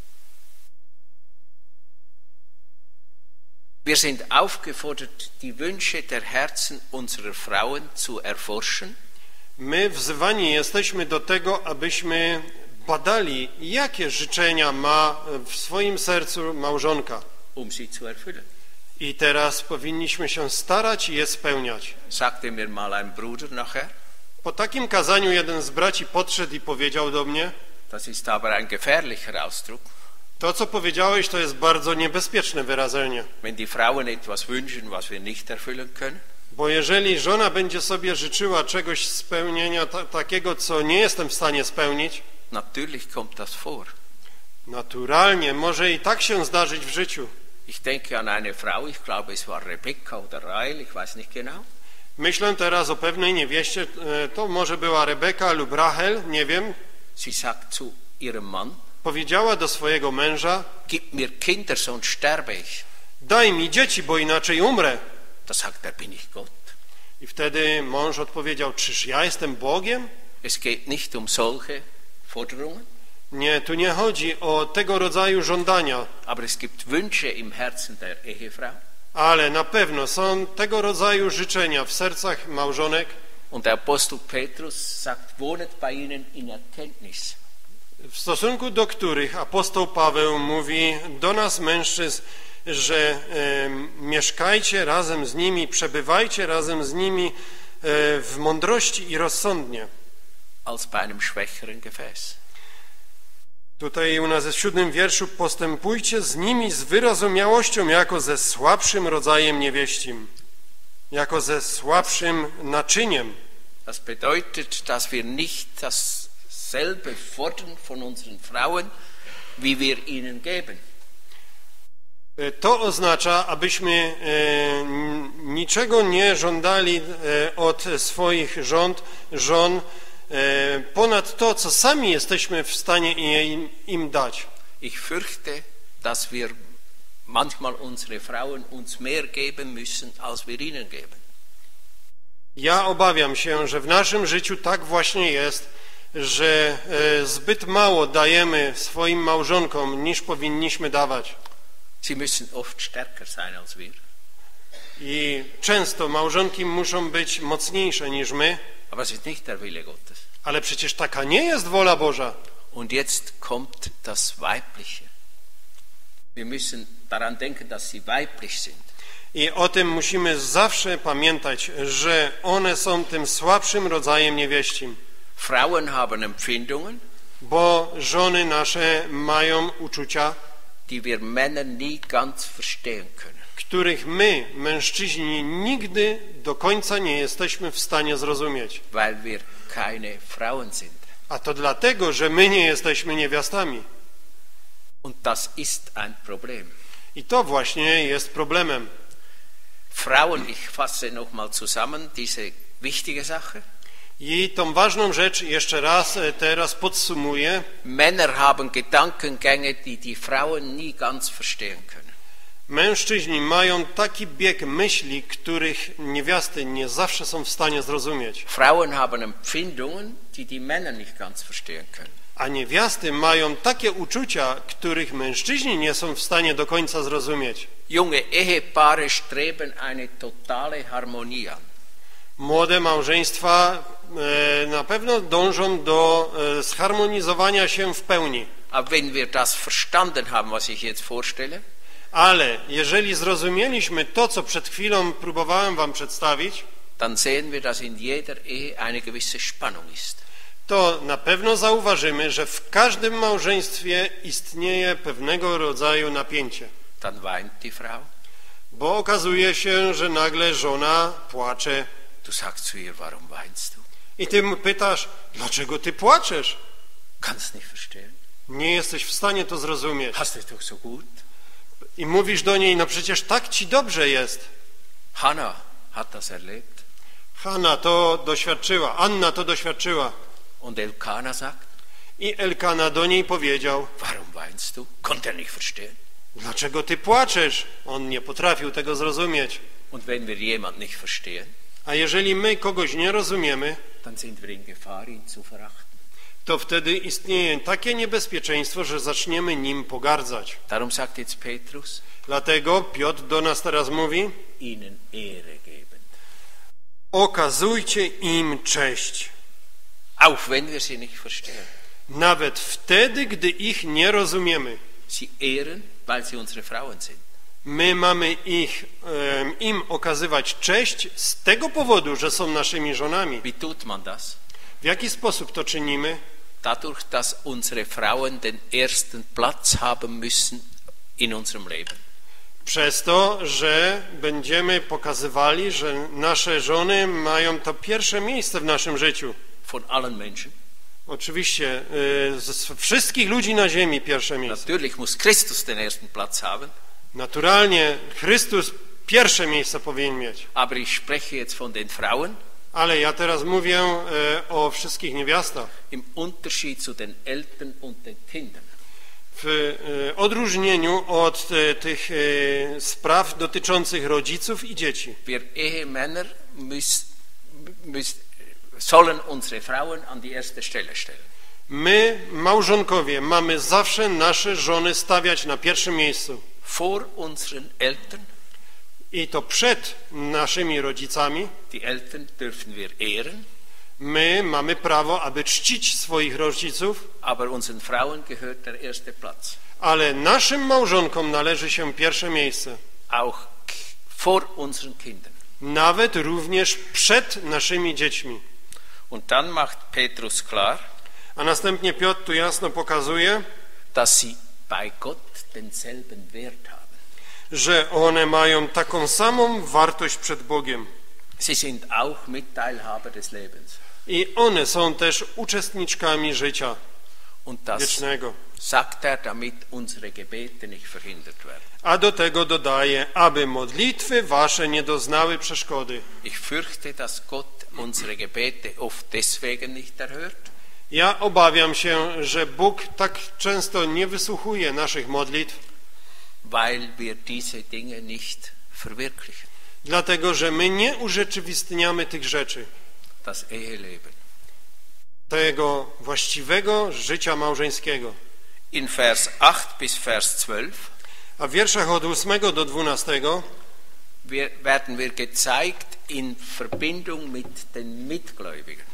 Wir sind aufgefordert, die Wünsche der Herzen unserer Frauen zu erforschen. My wzywani jesteśmy do tego, abyśmy badali, jakie życzenia ma w swoim sercu małżonka. Um sie zu erfüllen. I teraz powinniśmy się starać i je spełniać. Sagte mir mal ein Bruder nachher, Po takim kazaniu jeden z braci podszedł i powiedział do mnie: das ist aber ein gefährlicher Ausdruck. to, co powiedziałeś, to jest bardzo niebezpieczne wyrażenie. Wenn die Frauen etwas wünschen, was wir nicht erfüllen können, Bo jeżeli żona będzie sobie życzyła czegoś spełnienia ta, takiego, co nie jestem w stanie spełnić, natürlich kommt das vor. naturalnie może i tak się zdarzyć w życiu. Ich denke an eine Frau, ich glaube es war Rebekka oder Rahel, ich weiß nicht genau. Myślę teraz o pewnej niewieście, to może była Rebeka lub Rachel, nie wiem. Sie sagt zu ihrem Mann, Powiedziała do swojego męża: gib mir Kinder, sonst sterbe ich. daj mi dzieci, bo inaczej umrę. Da sagt er, bin ich Gott. I wtedy mąż odpowiedział: czyż ja jestem Bogiem? Es geht nicht um solche Forderungen, Nie, tu nie chodzi o tego rodzaju żądania, aber es gibt Wünsche im Herzen der Ehefrau. ale na pewno są tego rodzaju życzenia w sercach małżonek. Und der Apostel Petrus sagt, wohnet bei ihnen in Erkenntnis. W stosunku do których apostoł Paweł mówi do nas mężczyzn, że e, mieszkajcie razem z nimi, przebywajcie razem z nimi e, w mądrości i rozsądnie. Als bei einem schwächeren Gefäß. Tutaj u nas jest w siódmym wierszu: postępujcie z nimi z wyrozumiałością, jako ze słabszym rodzajem niewieścim, jako ze słabszym naczyniem. Das bedeutet, dass wir nicht dasselbe fordern von unseren Frauen, wie wir ihnen geben. To oznacza, abyśmy e, niczego nie żądali e, od swoich żon, żon e, ponad to, co sami jesteśmy w stanie im, im dać. Ich fürchte, dass wir manchmal unsere Frauen uns mehr geben müssen, als wir ihnen geben. Ja obawiam się, że w naszym życiu tak właśnie jest, że e, zbyt mało dajemy swoim małżonkom, niż powinniśmy dawać. Sie müssen oft stärker sein als wir. I często małżonki muszą być mocniejsze niż my, Aber es ist nicht der Wille Gottes. ale przecież taka nie jest wola Boża. Und jetzt kommt das Weibliche. Wir müssen daran denken, dass sie weiblich sind. I o tym musimy zawsze pamiętać, że one są tym słabszym rodzajem niewieścim. Frauen haben Empfindungen, Bo żony nasze mają uczucia, die wir Männer nie ganz verstehen können. których my, mężczyźni, nigdy do końca nie jesteśmy w stanie zrozumieć. Weil wir keine Frauen sind. A to dlatego, że my nie jesteśmy niewiastami. Und das ist ein Problem. I to właśnie jest problemem. Frauen, ich fasse nochmal zusammen diese wichtige Sache. I tą ważną rzecz jeszcze raz teraz podsumuję. Männer haben Gedankengänge, die die Frauen nie ganz verstehen können. Mężczyźni mają taki bieg myśli, których niewiasty nie zawsze są w stanie zrozumieć. Frauen haben Empfindungen, die die Männer nicht ganz verstehen können. A niewiasty mają takie uczucia, których mężczyźni nie są w stanie do końca zrozumieć. Junge Ehepaare streben eine totale Harmonie an. Młode małżeństwa e, na pewno dążą do e, zharmonizowania się w pełni. Aber wenn wir das verstanden haben, was ich jetzt vorstelle, Ale jeżeli zrozumieliśmy to, co przed chwilą próbowałem wam przedstawić, dann sehen wir, dass in jeder Ehe eine gewisse Spannung ist. to na pewno zauważymy, że w każdym małżeństwie istnieje pewnego rodzaju napięcie. Dann weint die Frau. Bo okazuje się, że nagle żona płacze. Du sagst zu ihr, warum weinst du? I ty mu pytasz, dlaczego ty płaczesz? Kannst nicht verstehen. Nie jesteś w stanie to zrozumieć. Hast es doch so gut. I mówisz do niej, no przecież tak ci dobrze jest. Hannah hat das erlebt. Hanna to doświadczyła, Anna to doświadczyła. Und Elkana sagt, I Elkana do niej powiedział, warum weinst du? Konnte er nicht verstehen. dlaczego ty płaczesz? On nie potrafił tego zrozumieć. Und wenn wir jemand nicht verstehen, A jeżeli my kogoś nie rozumiemy, dann sind wir in Gefahr, ihn zu verachten. to wtedy istnieje takie niebezpieczeństwo, że zaczniemy nim pogardzać. Darum sagt jetzt Petrus, Dlatego Piotr do nas teraz mówi, ihnen Ehre geben. okazujcie im cześć, Auch wenn wir sie nicht verstehen. nawet wtedy, gdy ich nie rozumiemy. Sie ehren, weil sie unsere Frauen sind. My mamy ich, em, im okazywać cześć z tego powodu, że są naszymi żonami. Wie tut man das? W jaki sposób to czynimy? Dadurch, dass unsere Frauen den ersten Platz haben müssen in unserem Leben. Przez to, że będziemy pokazywali, że nasze żony mają to pierwsze miejsce w naszym życiu. Von allen Menschen. Oczywiście y, z wszystkich ludzi na ziemi pierwsze miejsce. Natürlich muss Christus den ersten Platz haben, Naturalnie Chrystus pierwsze miejsce powinien mieć. aber ich spreche jetzt von den Frauen Ale ja teraz mówię y, o wszystkich niewiastach. im Unterschied zu den Eltern und den Kindern. W y, odróżnieniu od y, tych y, spraw dotyczących rodziców i dzieci. Wir Ehemänner müssen, müssen, sollen unsere Frauen an die erste Stelle stellen. My, małżonkowie, mamy zawsze nasze żony stawiać na pierwszym miejscu. Vor unseren Eltern, I to przed naszymi rodzicami. die Eltern dürfen wir ehren, My mamy prawo, aby czcić swoich rodziców, aber unseren Frauen gehört der erste Platz. ale naszym małżonkom należy się pierwsze miejsce. Auch vor unseren Kindern. Nawet również przed naszymi dziećmi. Und dann macht Petrus klar, A następnie Piotr tu jasno pokazuje, dass sie bei Gott denselben Wert haben. że one mają taką samą wartość przed Bogiem. Sie sind auch Mitteilhaber des Lebens. I one są też uczestniczkami życia Und das wiecznego. sagt er, damit unsere Gebete nicht verhindert werden. A do tego dodaje, aby modlitwy wasze nie doznały przeszkody. Ich fürchte, dass Gott unsere Gebete oft deswegen nicht erhört, Ja obawiam się, że Bóg tak często nie wysłuchuje naszych modlitw, weil wir diese Dinge nicht verwirklichen. dlatego że my nie urzeczywistniamy tych rzeczy, Das Eheleben. tego właściwego życia małżeńskiego. In Vers acht bis Vers zwölf A w wierszach od ósmego do dwunastego wir, werden wir gezeigt in Verbindung mit den Mitgläubigen.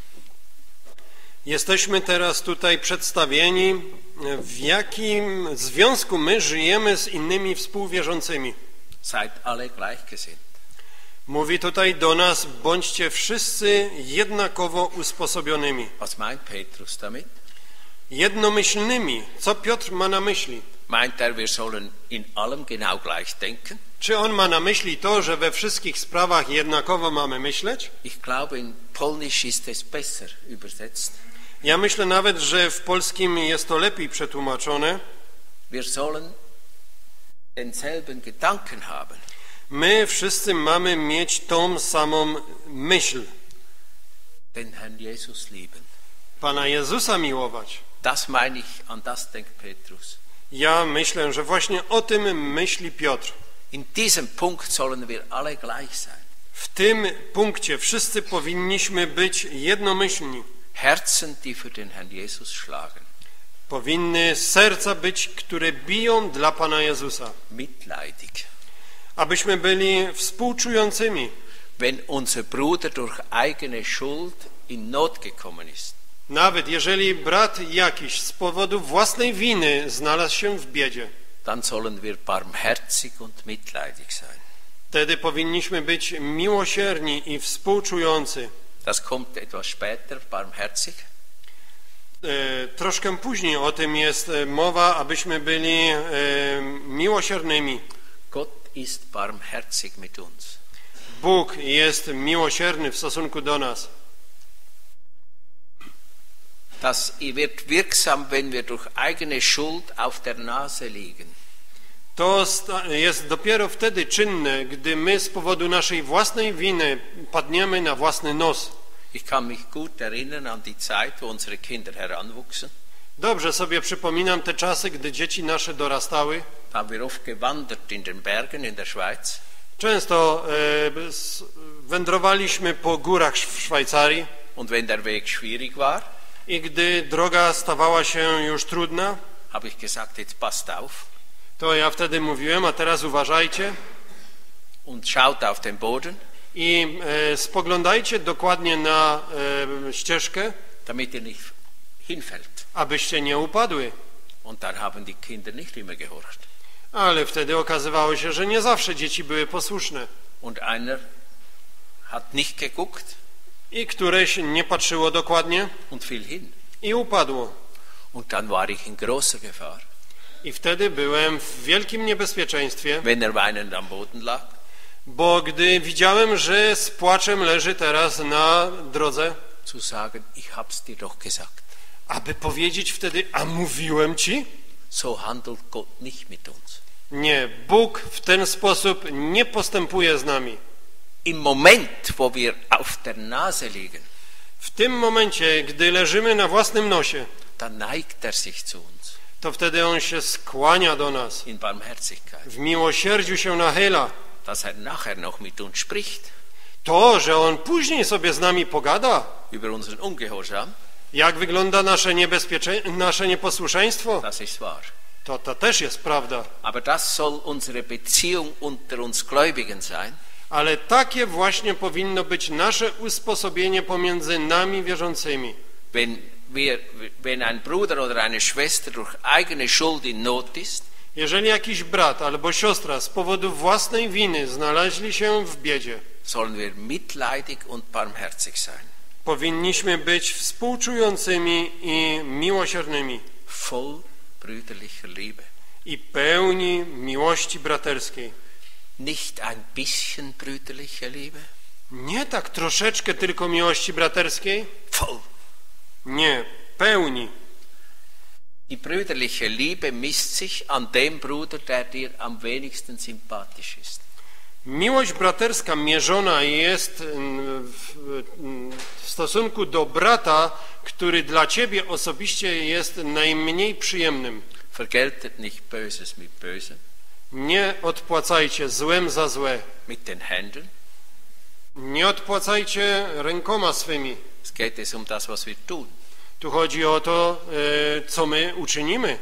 jesteśmy teraz tutaj przedstawieni, w jakim związku my żyjemy z innymi współwierzącymi. Seid alle gleichgesinnt. Mówi tutaj do nas, bądźcie wszyscy jednakowo usposobionymi. Was meint Petrus damit? Jednomyślnymi. Co Piotr ma na myśli? Meint er, wir sollen in allem genau gleich denken? Czy on ma na myśli to, że we wszystkich sprawach jednakowo mamy myśleć? Ich glaube, in Polnisch ist es besser übersetzt. Ja myślę nawet, że w polskim jest to lepiej przetłumaczone. Wir sollen denselben Gedanken haben. My wszyscy mamy mieć tą samą myśl. Den Herrn Jesus lieben. Pana Jezusa miłować. Das meine ich, an das denkt Petrus. Ja myślę, że właśnie o tym myśli Piotr. In diesem Punkt sollen wir alle gleich sein. W tym punkcie wszyscy powinniśmy być jednomyślni. Herzen, die für den Herrn Jesus schlagen. Powinny serca być, które biją dla Pana Jezusa. Mitleidig. Abyśmy byli współczującymi. Wenn unser Bruder durch eigene Schuld in Not gekommen ist. Nawet jeżeli brat jakiś z powodu własnej winy znalazł się w biedzie, dann sollen wir barmherzig und mitleidig sein. Wtedy powinniśmy być miłosierni i współczujący. Das kommt etwas später, barmherzig. E, troszkę później o tym jest mowa, abyśmy byli e, miłosiernymi. Gott ist barmherzig mit uns. Bóg jest miłosierny w stosunku do nas. Das wird wirksam, wenn wir durch eigene Schuld auf der Nase liegen. To jest dopiero wtedy czynne, gdy my z powodu naszej własnej winy padniemy na własny nos. Ich kann mich gut erinnern an die Zeit, wo unsere Kinder heranwuchsen. Dobrze sobie przypominam te czasy, gdy dzieci nasze dorastały. Da haben wir oft gewandert in den Bergen in der Schweiz. Często e, wędrowaliśmy po górach w Szwajcarii. Und wenn der Weg schwierig war, i gdy droga stawała się już trudna, habe ich gesagt, jetzt passt auf. To ja wtedy mówiłem, a teraz uważajcie. Und schaut auf den Boden. I e, spoglądajcie dokładnie na e, ścieżkę, damit ihr nicht hinfällt. Abyście nie upadły. Und dann haben die Kinder nicht immer gehorcht. Ale wtedy okazywało się, że nie zawsze dzieci były posłuszne. Und einer hat nicht geguckt. I któreś nie patrzyło dokładnie. Und fiel hin. I upadło. Und dann war ich in großer Gefahr. I wtedy byłem w wielkim niebezpieczeństwie. Wenn er weinend am Boden lag. Bo gdy widziałem, że z płaczem leży teraz na drodze, zu sagen, ich hab's dir doch gesagt. Aby powiedzieć wtedy, a mówiłem ci? So handelt Gott nicht mit uns. Nie, Bóg w ten sposób nie postępuje z nami. Im Moment, wo wir auf der Nase liegen, w tym momencie, gdy leżymy na własnym nosie, dann neigt er sich zu uns. To wtedy On się skłania do nas. In Barmherzigkeit. W miłosierdziu się nachyla. Dass er nachher noch mit uns spricht. To, że On później sobie z nami pogada. Über unseren Ungehorsam. Jak wygląda nasze niebezpiecze... nasze nieposłuszeństwo? Das ist wahr. To, to też jest prawda. Aber das soll unsere Beziehung unter uns Gläubigen sein. Ale takie właśnie powinno być nasze usposobienie pomiędzy nami wierzącymi. Wenn wir, wenn ein Bruder oder eine Schwester durch eigene Schuld in Not ist, jeżeli jakiś brat albo siostra z powodu własnej winy znaleźli się w biedzie, sollen wir mitleidig und barmherzig sein. Powinniśmy być współczującymi i miłosiernymi. Voll brüderlicher Liebe. I pełni miłości braterskiej. Nicht ein bisschen brüderliche Liebe. Nie tak troszeczkę tylko miłości braterskiej. Voll. Nie, pełni. Die brüderliche Liebe misst sich an dem Bruder, der dir am wenigsten sympathisch ist. Miłość braterska mierzona jest w, w stosunku do brata, który dla ciebie osobiście jest najmniej przyjemnym. Vergeltet nicht Böses mit Bösem. Nie odpłacajcie złem za złe. Mit den Händen. Nie odpłacajcie rękoma swymi. Es geht es um das, was wir tun. Tu chodzi o to, co my uczynimy.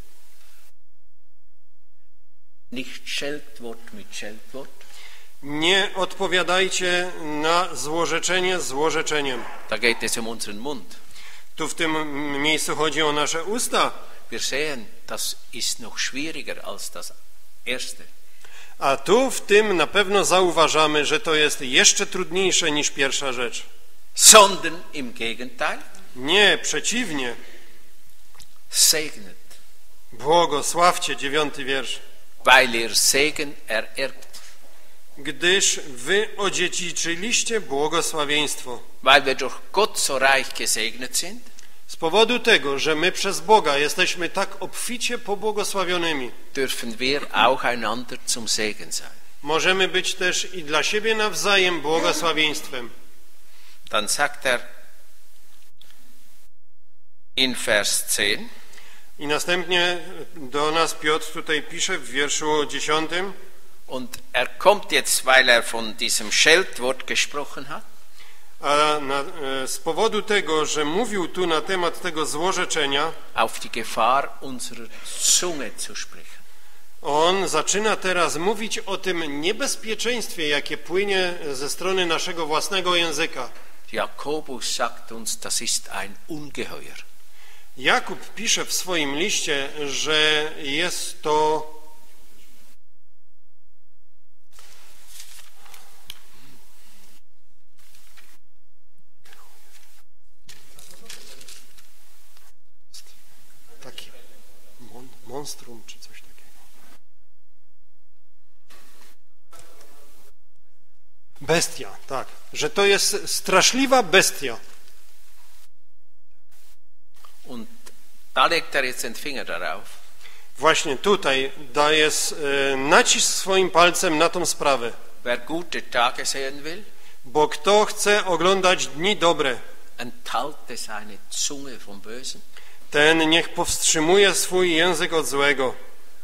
Nicht Scheltwort mit Scheltwort. Nie odpowiadajcie na złorzeczenie złorzeczeniem. Da geht es um unseren Mund. Tu w tym miejscu chodzi o nasze usta. Wir sehen, das ist noch schwieriger als das erste. A tu w tym na pewno zauważamy, że to jest jeszcze trudniejsze niż pierwsza rzecz. Sondern im Gegenteil. Nie, przeciwnie. Segnet. Błogosławcie, dziewiąty wiersz. Weil ihr Segen ererbt. Gdyż wy odziedziczyliście błogosławieństwo. Weil wir durch Gott so reich gesegnet sind. Z powodu tego, że my przez Boga jesteśmy tak obficie pobłogosławionymi, dürfen wir auch einander zum Segen sein. Możemy być też i dla siebie nawzajem błogosławieństwem. Dann sagt er in Vers zehn. I następnie do nas Piotr tutaj pisze w wierszu dziesiątym. Und er kommt jetzt, weil er von diesem Scheltwort gesprochen hat. A na, z powodu tego, że mówił tu na temat tego złorzeczenia, auf die Gefahr unserer Zunge zu sprechen. on zaczyna teraz mówić o tym niebezpieczeństwie, jakie płynie ze strony naszego własnego języka. Jakobus sagt uns, das ist ein Ungeheuer. Jakub pisze w swoim liście, że jest to taki mon, monstrum czy coś takiego. Bestia, tak, że to jest straszliwa bestia. Und da legt er jetzt den Finger darauf. Właśnie tutaj daje e, nacisk swoim palcem na tą sprawę. Wer gute Tage sehen will, Bo kto chce oglądać dni dobre, enthalte seine Zunge vom Bösen. ten niech powstrzymuje swój język od złego,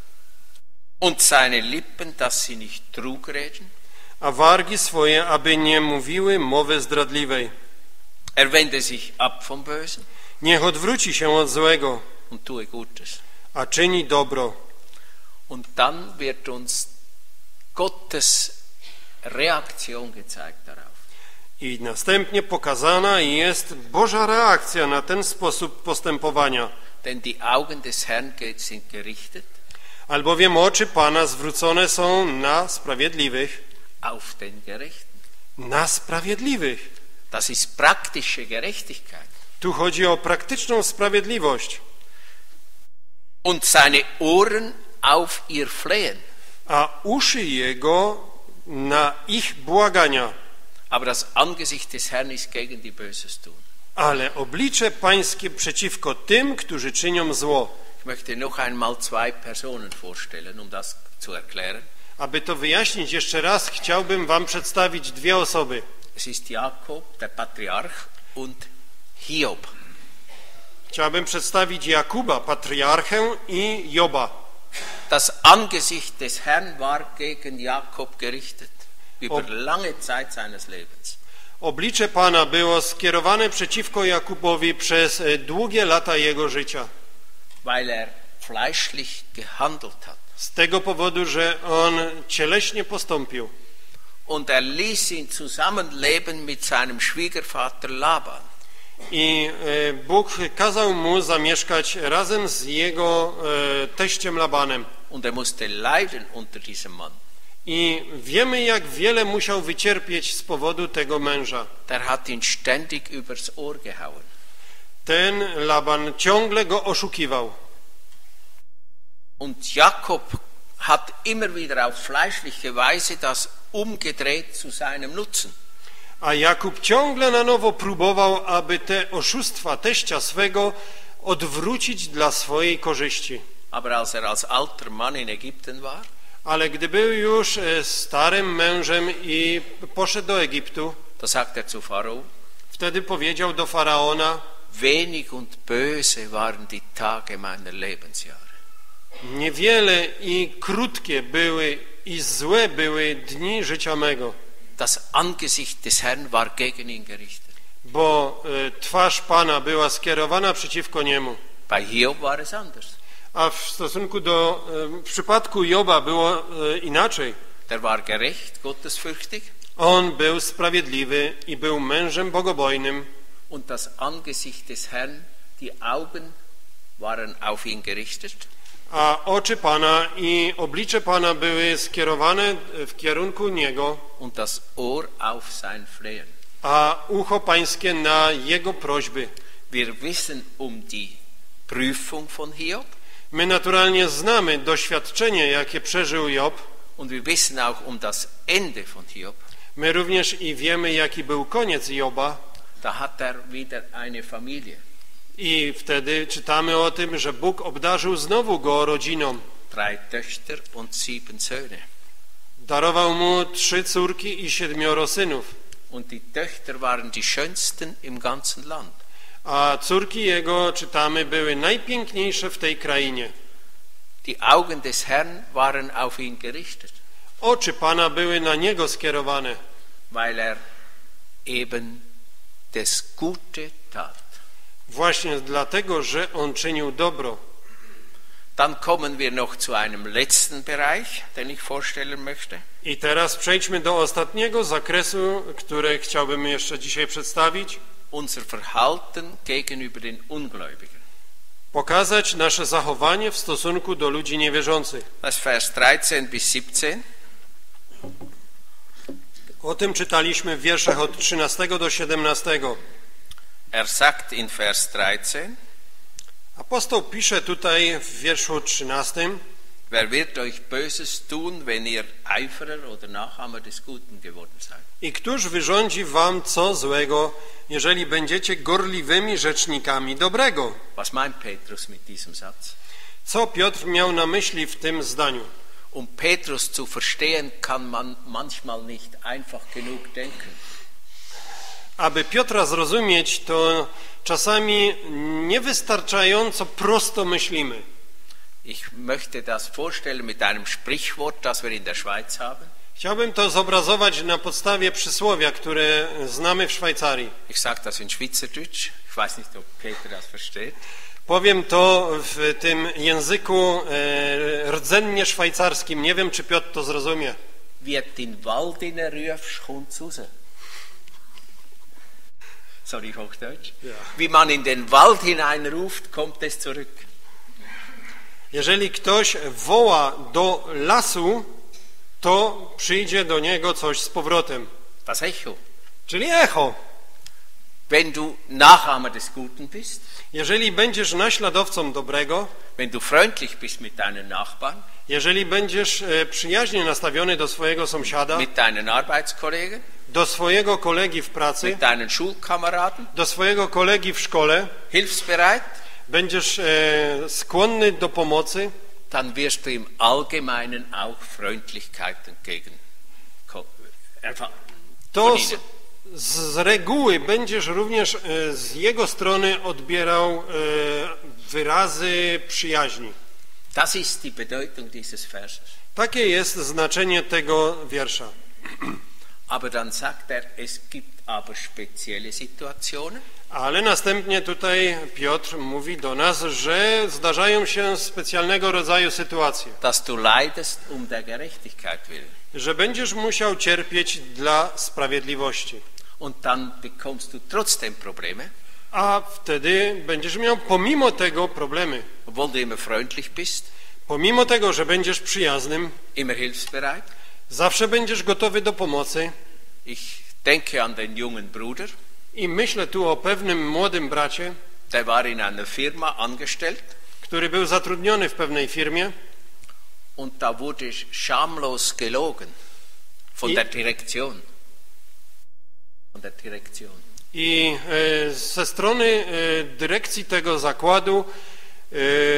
Und seine Lippen, dass sie nicht Trug reden. a wargi swoje, aby nie mówiły mowy zdradliwej. Er wende sich ab vom Bösen Niech odwróci się od złego, und tue Gutes. a czyni dobro. Und dann wird uns Gottes Reaktion gezeigt darauf. I następnie pokazana jest Boża reakcja na ten sposób postępowania. Denn die Augen des Herrn sind gerichtet Albowiem oczy Pana zwrócone są na sprawiedliwych, auf den Gerechten. na sprawiedliwych. Das ist praktische Gerechtigkeit. Tu chodzi o praktyczną sprawiedliwość. Und seine Ohren auf ihr Flehen. A uszy Jego na ich błagania. Aber das Angesicht des Herrn ist gegen die Böses tun. Ale oblicze Pańskie przeciwko tym, którzy czynią zło. Ich möchte noch einmal zwei Personen vorstellen, um das zu erklären. Aby to wyjaśnić jeszcze raz, chciałbym wam przedstawić dwie osoby. Es ist Jakob, der Patriarch, und Hiob. Chciałbym przedstawić Jakuba, patriarchę, i Joba. Das Angesicht des Herrn war gegen Jakob gerichtet, über Ob- lange Zeit seines Lebens. Oblicze Pana było skierowane przeciwko Jakubowi przez e, długie lata jego życia. Weil er fleischlich gehandelt hat. Z tego powodu, że on cieleśnie postąpił. Und er ließ ihn zusammenleben mit seinem Schwiegervater Laban. I e, Bóg kazał mu zamieszkać razem z jego e, teściem Labanem. Und er musste leiden unter diesem Mann. I wiemy, jak wiele musiał wycierpieć z powodu tego męża. Der hat ihn ständig übers Ohr gehauen. Ten Laban ciągle go oszukiwał. Und Jakob hat immer wieder auf fleischliche Weise das umgedreht zu seinem Nutzen. A Jakub ciągle na nowo próbował, aby te oszustwa teścia swego odwrócić dla swojej korzyści. Aber als er als alter Mann in Ägypten war, Ale gdy był już e, starym mężem i poszedł do Egiptu, da sagt er zu Pharao, wtedy powiedział do Faraona: wenig und böse waren die Tage meiner Lebensjahre. niewiele i krótkie były i złe były dni życia mego, Das Angesicht des Herrn war gegen ihn gerichtet. bo e, twarz Pana była skierowana przeciwko niemu. Bei Hiob war es anders. A w stosunku do, e, w przypadku Joba było e, inaczej. Der war gerecht, gottesfürchtig, On był sprawiedliwy i był mężem bogobojnym, und das Angesicht des Herrn, die Augen waren auf ihn gerichtet. a oczy Pana i oblicze Pana były skierowane w kierunku Niego, Und das Ohr auf sein Flehen. a ucho Pańskie na Jego prośby. Wir wissen um die Prüfung von Hiob, My naturalnie znamy doświadczenie, jakie przeżył Job. und wir wissen auch um das Ende von Hiob. My również i wiemy, jaki był koniec Joba. Da hat er wieder eine Familie. I wtedy czytamy o tym, że Bóg obdarzył znowu go rodziną. Drei Töchter und sieben Söhne. Darował mu trzy córki i siedmioro synów. Und die Töchter waren die schönsten im ganzen Land. A córki jego, czytamy, były najpiękniejsze w tej krainie. Die Augen des Herrn waren auf ihn gerichtet. Oczy Pana były na niego skierowane, weil er eben das Gute tat. właśnie dlatego, że on czynił dobro. Dann kommen wir noch zu einem letzten Bereich, den ich vorstellen möchte. I teraz przejdźmy do ostatniego zakresu, który chciałbym jeszcze dzisiaj przedstawić. Unser Verhalten gegenüber den Ungläubigen. Pokazać nasze zachowanie w stosunku do ludzi niewierzących. Das ist Vers dreizehn bis siebzehn. O tym czytaliśmy w wierszach od trzynastego do siedemnastego. Er sagt in Vers dreizehn, Apostoł pisze tutaj w wierszu trzynastym: wer wird euch Böses tun, wenn ihr Eiferer oder Nachahmer des Guten geworden seid? I któż wyrządzi wam co złego, jeżeli będziecie gorliwymi rzecznikami dobrego? Was meint Petrus mit diesem Satz? Co Piotr miał na myśli w tym zdaniu? Um Petrus zu verstehen, kann man manchmal nicht einfach genug denken. Aby Piotra zrozumieć, to czasami niewystarczająco prosto myślimy. Ich möchte das vorstellen mit einem Sprichwort, das wir in der Schweiz haben. Chciałbym to zobrazować na podstawie przysłowia, które znamy w Szwajcarii. Ich sage das in Schweizerdeutsch. Ich weiß nicht, ob Peter das versteht. Powiem to w tym języku e, rdzennie szwajcarskim. Nie wiem, czy Piotr to zrozumie. Wie den Wald hineinrufst, kommt's raus. Sorry, Hochdeutsch. Ja. Wie man in den Wald hineinruft, kommt es zurück. Jeżeli ktoś woła do lasu, to przyjdzie do niego coś z powrotem. Das Echo. Czyli echo. Wenn du Nachahmer des Guten bist, Jeżeli będziesz naśladowcą dobrego, wenn du freundlich bist mit deinen Nachbarn, jeżeli będziesz e, przyjaźnie nastawiony do swojego sąsiada, mit deinen Arbeitskollegen, do swojego kolegi w pracy, mit deinen Schulkameraden, do swojego kolegi w szkole, hilfsbereit, będziesz e, skłonny do pomocy, dann wirst du im Allgemeinen auch Freundlichkeit entgegen erfahren. to z, z reguły będziesz również e, z jego strony odbierał e, wyrazy przyjaźni. Das ist die Bedeutung dieses Verses. Takie jest znaczenie tego wiersza. Aber dann sagt er, es gibt aber spezielle Situationen, Ale następnie tutaj Piotr mówi do nas, że zdarzają się specjalnego rodzaju sytuacje, dass du leidest um der Gerechtigkeit willen. że będziesz musiał cierpieć dla sprawiedliwości. Und dann bekommst du trotzdem Probleme, A wtedy będziesz miał pomimo tego problemy. obwohl du immer freundlich bist, Pomimo tego, że będziesz przyjaznym, immer hilfsbereit. zawsze będziesz gotowy do pomocy. Ich denke an den jungen Bruder, I myślę tu o pewnym młodym bracie, der war in einer Firma angestellt który był zatrudniony w pewnej firmie und da wurde schamlos gelogen von I- der Direktion. Von der Direktion. i e, ze strony e, dyrekcji tego zakładu e,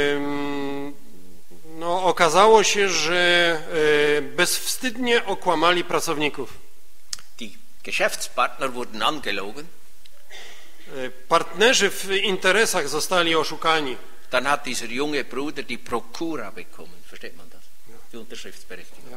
no, okazało się, że e, bezwstydnie okłamali pracowników. Die Geschäftspartner wurden angelogen. E, Partnerzy w interesach zostali oszukani. Dann hat dieser junge Bruder die Prokura bekommen. Versteht man das? Die Unterschriftsberechtigung.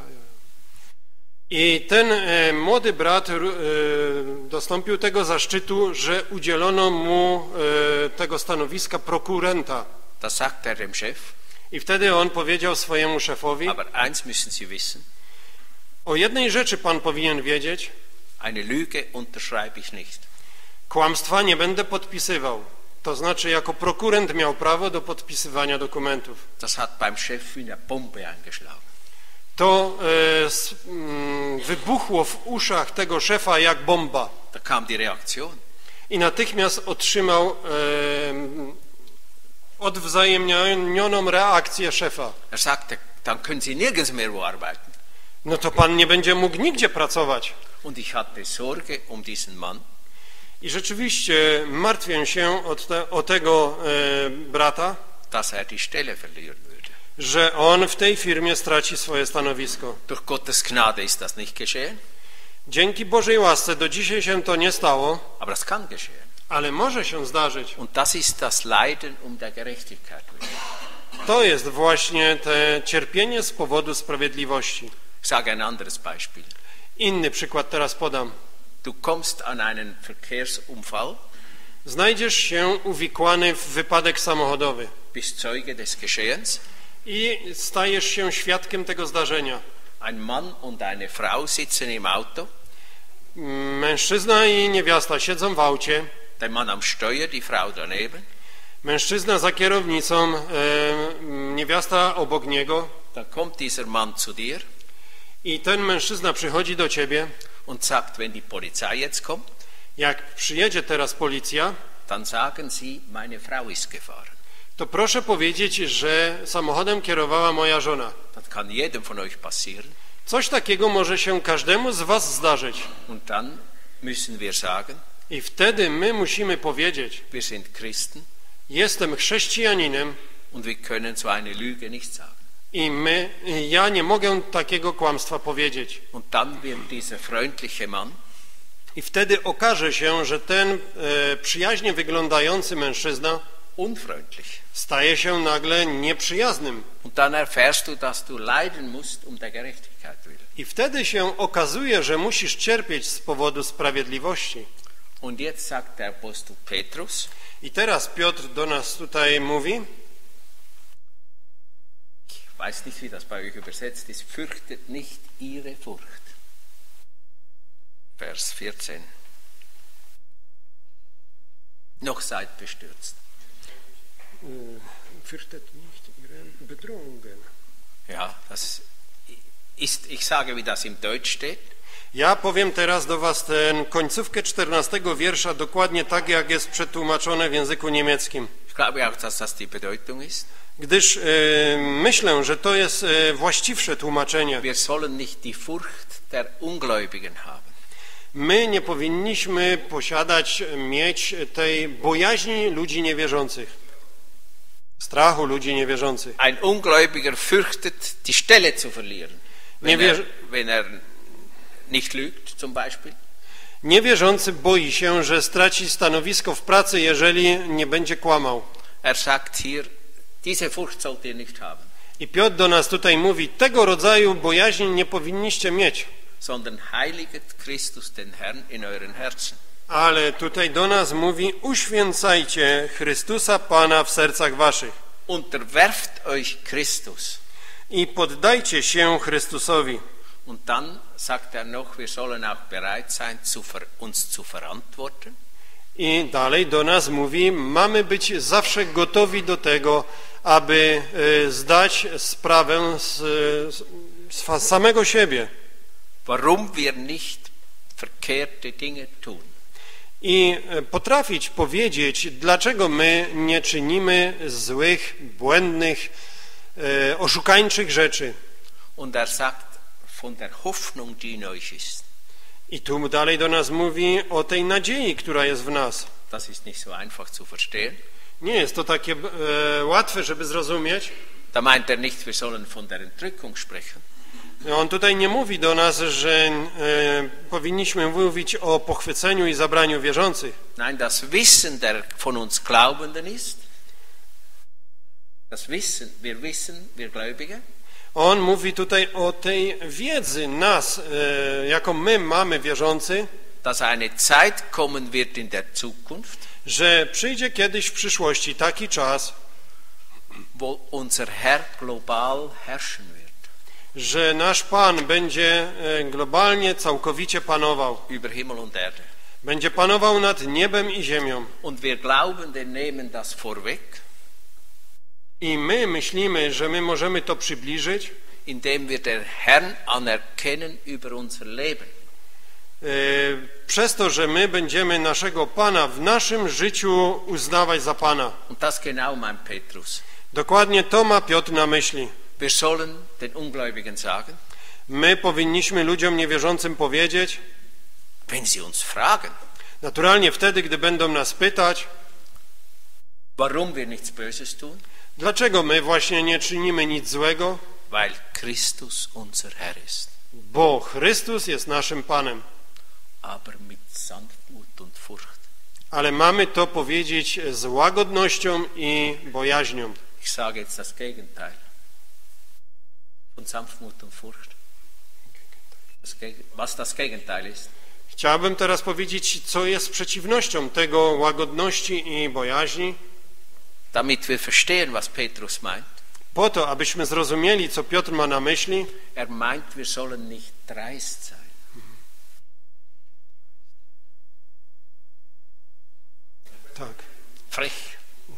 I ten e, młody brat e, dostąpił tego zaszczytu, że udzielono mu e, tego stanowiska prokurenta. Das sagt er dem Chef. I wtedy on powiedział swojemu szefowi: Aber eins müssen Sie wissen, o jednej rzeczy pan powinien wiedzieć, eine Lüge unterschreibe ich nicht. kłamstwa nie będę podpisywał. To znaczy, jako prokurent miał prawo do podpisywania dokumentów. Das hat beim Chef wie eine Bombe eingeschlagen. To e, s, m, wybuchło w uszach tego szefa jak bomba. Da kam die Reaktion. I natychmiast otrzymał e, odwzajemnioną reakcję szefa. Er sagte, dann können Sie nirgends mehr wo arbeiten. No to pan nie będzie mógł nigdzie pracować. Und ich hatte Sorge um diesen Mann. I rzeczywiście martwię się o, te, o tego e, brata, dass er die Stelle verlieren würde. że on w tej firmie straci swoje stanowisko. Durch Gottes Gnade ist das nicht geschehen, Dzięki Bożej łasce do dzisiaj się to nie stało, aber es kann geschehen. ale może się zdarzyć. Und das ist das Leiden um der Gerechtigkeit willen. To jest właśnie te cierpienie z powodu sprawiedliwości. Ich sage ein anderes Beispiel. Inny przykład teraz podam. Du kommst an einen Verkehrsunfall, Znajdziesz się uwikłany w wypadek samochodowy bist Zeuge des Geschehens. i stajesz się świadkiem tego zdarzenia. Ein Mann und eine Frau sitzen im Auto. Mężczyzna i niewiasta siedzą w aucie. Der Mann am Steuer, die Frau daneben. Mężczyzna za kierownicą, e, niewiasta obok niego. Dann kommt dieser Mann zu dir I ten mężczyzna przychodzi do ciebie. und sagt, wenn die Polizei jetzt kommt, Jak przyjedzie teraz policja, dann sagen sie, meine Frau ist gefahren. to proszę powiedzieć, że samochodem kierowała moja żona. Das kann jedem von euch passieren. Coś takiego może się każdemu z was zdarzyć. Und dann müssen wir sagen, I wtedy my musimy powiedzieć, wir sind Christen jestem chrześcijaninem und wir können so eine Lüge nicht sagen. i my, ja nie mogę takiego kłamstwa powiedzieć. Und dann wird dieser freundliche Mann I wtedy okaże się, że ten e, przyjaźnie wyglądający mężczyzna unfreundlich. staje się nagle nieprzyjaznym. Und dann erfährst du, dass du leiden musst um der Gerechtigkeit willen. I wtedy się okazuje, że musisz cierpieć z powodu sprawiedliwości. Und jetzt sagt der Apostel Petrus, I teraz Piotr do nas tutaj mówi, ich weiß nicht, wie das bei euch übersetzt ist, fürchtet nicht ihre Furcht. Vers vierzehn. Noch seid bestürzt. fürchtet nicht ihre Bedrohungen. Ja, das ist, ich sage, wie das im Deutsch steht. Ja powiem teraz do was tę końcówkę czternastego wiersza dokładnie tak, jak jest przetłumaczone w języku niemieckim. Ich glaube auch, dass das die Bedeutung ist. Gdyż e, myślę, że to jest e, właściwsze tłumaczenie. Wir sollen nicht die Furcht der Ungläubigen haben. My nie powinniśmy posiadać, mieć tej bojaźni ludzi niewierzących. Strachu ludzi niewierzących. Ein Ungläubiger fürchtet, die Stelle zu verlieren, wenn er, wenn er nicht lügt, zum Beispiel. Niewierzący boi się, że straci stanowisko w pracy, jeżeli nie będzie kłamał. Er sagt hier, diese Furcht sollt ihr nicht haben, I Piotr do nas tutaj mówi, tego rodzaju bojaźni nie powinniście mieć. sondern heiliget Christus den Herrn in euren Herzen. Ale tutaj do nas mówi, uświęcajcie Chrystusa Pana w sercach waszych Unterwerft euch Christus. i poddajcie się Chrystusowi. Und dann sagt er noch, wir sollen auch bereit sein, zu ver, uns zu verantworten. I dalej do nas mówi, mamy być zawsze gotowi do tego, aby e, zdać sprawę z, z samego siebie. Warum wir nicht verkehrte Dinge tun. I potrafić powiedzieć, dlaczego my nie czynimy złych, błędnych, e, oszukańczych rzeczy. Und er sagt von der Hoffnung, die in euch ist. I tu dalej do nas mówi o tej nadziei, która jest w nas. Das ist nicht so einfach zu verstehen. Nie jest to takie e, łatwe, żeby zrozumieć. Da meint er nicht, wir sollen von der Entrückung sprechen. On tutaj nie mówi do nas, że e, powinniśmy mówić o pochwyceniu i zabraniu wierzących. Nein, das Wissen der von uns Glaubenden ist, das Wissen, wir wissen, wir Gläubige, On mówi tutaj o tej wiedzy nas, e, jaką my mamy wierzący, dass eine Zeit kommen wird in der Zukunft, że przyjdzie kiedyś w przyszłości taki czas, wo unser Herr global herrschen wird. że nasz Pan będzie e, globalnie, całkowicie panował. Über Himmel und Erde. Będzie panował nad niebem i ziemią. Und wir Glaubenden nehmen das vorweg, I my myślimy, że my możemy to przybliżyć, indem wir den Herrn anerkennen über unser Leben. e, przez to, że my będziemy naszego Pana w naszym życiu uznawać za Pana. Und das genau meint Petrus. Dokładnie to ma Piotr na myśli. Wir sollen den Ungläubigen sagen, My powinniśmy ludziom niewierzącym powiedzieć, wenn sie uns fragen, naturalnie wtedy, gdy będą nas pytać, warum wir nichts Böses tun, dlaczego my właśnie nie czynimy nic złego, weil Christus unser Herr ist, bo Chrystus jest naszym Panem. aber mit Sanftmut und Furcht. Ale mamy to powiedzieć z łagodnością i bojaźnią. Ich sage jetzt das Gegenteil von Sanftmut und Furcht. was das Gegenteil ist. Chciałbym teraz powiedzieć, co jest przeciwnością tego łagodności i bojaźni, damit wir verstehen, was Petrus meint. po to, abyśmy zrozumieli, co Piotr ma na myśli. Er meint, wir sollen nicht dreist sein. Tak. Frech.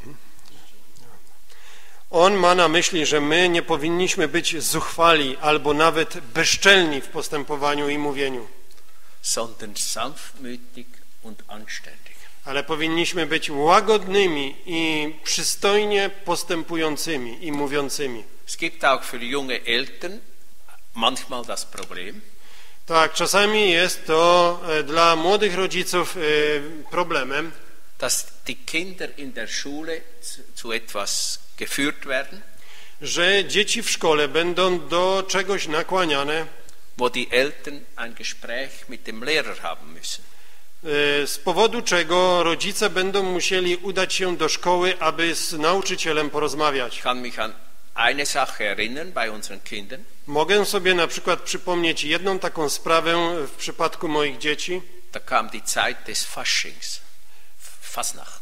On ma na myśli, że my nie powinniśmy być zuchwali albo nawet bezczelni w postępowaniu i mówieniu, sondern sanftmütig und anständig. ale powinniśmy być łagodnymi i przystojnie postępującymi i mówiącymi. Es gibt auch für junge Eltern manchmal das Problem, Tak, czasami jest to e, dla młodych rodziców e, problemem, dass die Kinder in der Schule zu, zu etwas geführt werden, że dzieci w szkole będą do czegoś nakłaniane, wo die Eltern ein Gespräch mit dem Lehrer haben müssen. e, z powodu czego rodzice będą musieli udać się do szkoły, aby z nauczycielem porozmawiać. Ich kann mich an eine Sache erinnern bei unseren Kindern. Mogę sobie na przykład przypomnieć jedną taką sprawę w przypadku moich dzieci. Da kam die Zeit des Faschings, Fasnacht.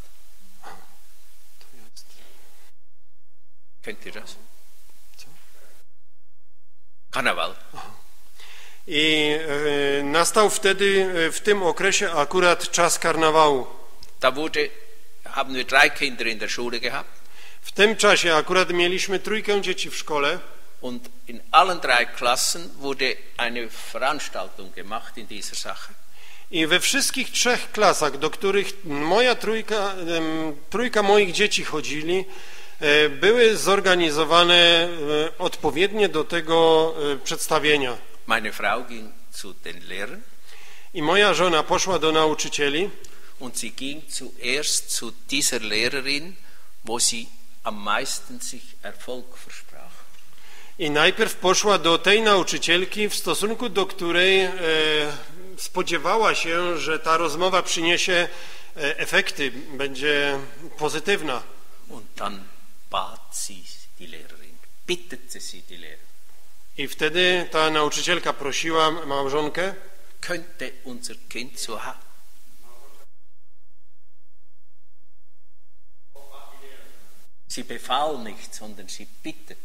Kennt ihr das? Karneval. I e, nastał wtedy, e, w tym okresie akurat czas karnawału. Da wurde, haben wir drei Kinder in der Schule gehabt. W tym czasie akurat mieliśmy trójkę dzieci w szkole Und in allen drei Klassen wurde eine Veranstaltung gemacht in dieser Sache. i we wszystkich trzech klasach, do których moja trójka, em, trójka moich dzieci chodzili, e, były zorganizowane e, odpowiednie do tego e, przedstawienia. Meine Frau ging zu den Lehrern I moja żona poszła do nauczycieli und sie ging zuerst zu dieser Lehrerin, wo sie am meisten sich Erfolg versprach. i najpierw poszła do tej nauczycielki, w stosunku do której e, spodziewała się, że ta rozmowa przyniesie e, efekty, będzie pozytywna. Und dann bat sie die Lehrerin, bittete sie die Lehrerin, I wtedy ta nauczycielka prosiła małżonkę, könnte unser Kind so haben. Sie befahl nicht, sondern sie bittet.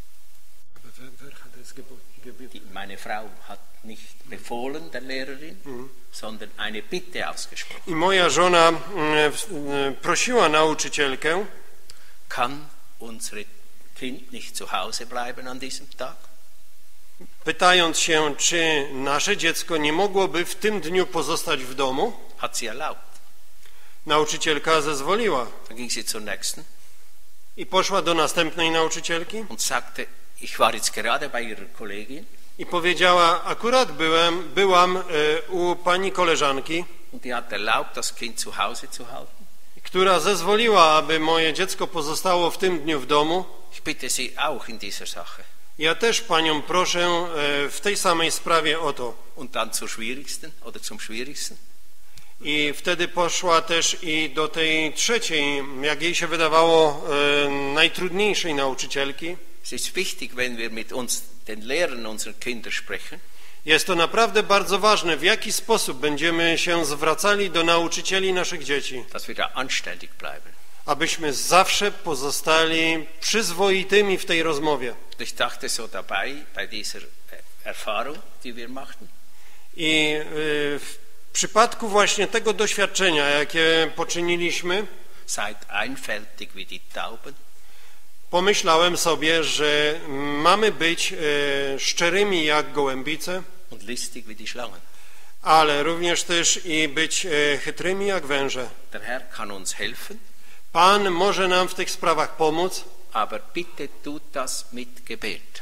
Die, meine Frau hat nicht befohlen der Lehrerin, mhm. sondern eine Bitte ausgesprochen. i moja żona mm, e, prosiła nauczycielkę, Kann unser Kind nicht zu Hause bleiben an diesem Tag? pytając się, czy nasze dziecko nie mogłoby w tym dniu pozostać w domu. Hat sie erlaubt. Nauczycielka zezwoliła Dann ging sie zur nächsten i poszła do następnej nauczycielki und sagte, ich war jetzt gerade bei ihrer Kollegin i powiedziała, akurat byłem, byłam e, u pani koleżanki, und die hat erlaubt, das Kind zu Hause zu halten. która zezwoliła, aby moje dziecko pozostało w tym dniu w domu. Ich bitte Sie auch in dieser Sache. Ja też panią proszę e, w tej samej sprawie o to. Und dann zur schwierigsten oder zum schwierigsten. I wtedy poszła też i do tej trzeciej, jak jej się wydawało, e, najtrudniejszej nauczycielki. Es ist wichtig, wenn wir mit uns, den Lehrern unserer Kinder sprechen, Jest to naprawdę bardzo ważne, w jaki sposób będziemy się zwracali do nauczycieli naszych dzieci, dass wir da anständig bleiben. abyśmy zawsze pozostali przyzwoitymi w tej rozmowie. Ich dachte so dabei, bei dieser Erfahrung, die wir machten, I y, w przypadku właśnie tego doświadczenia, jakie poczyniliśmy, seid einfältig wie die Tauben, pomyślałem sobie, że mamy być y, szczerymi jak gołębice, und listig wie die Schlangen. ale również też i być y, chytrymi jak węże. Der Herr kann uns helfen, Pan może nam w tych sprawach pomóc, aber bitte tut das mit Gebet.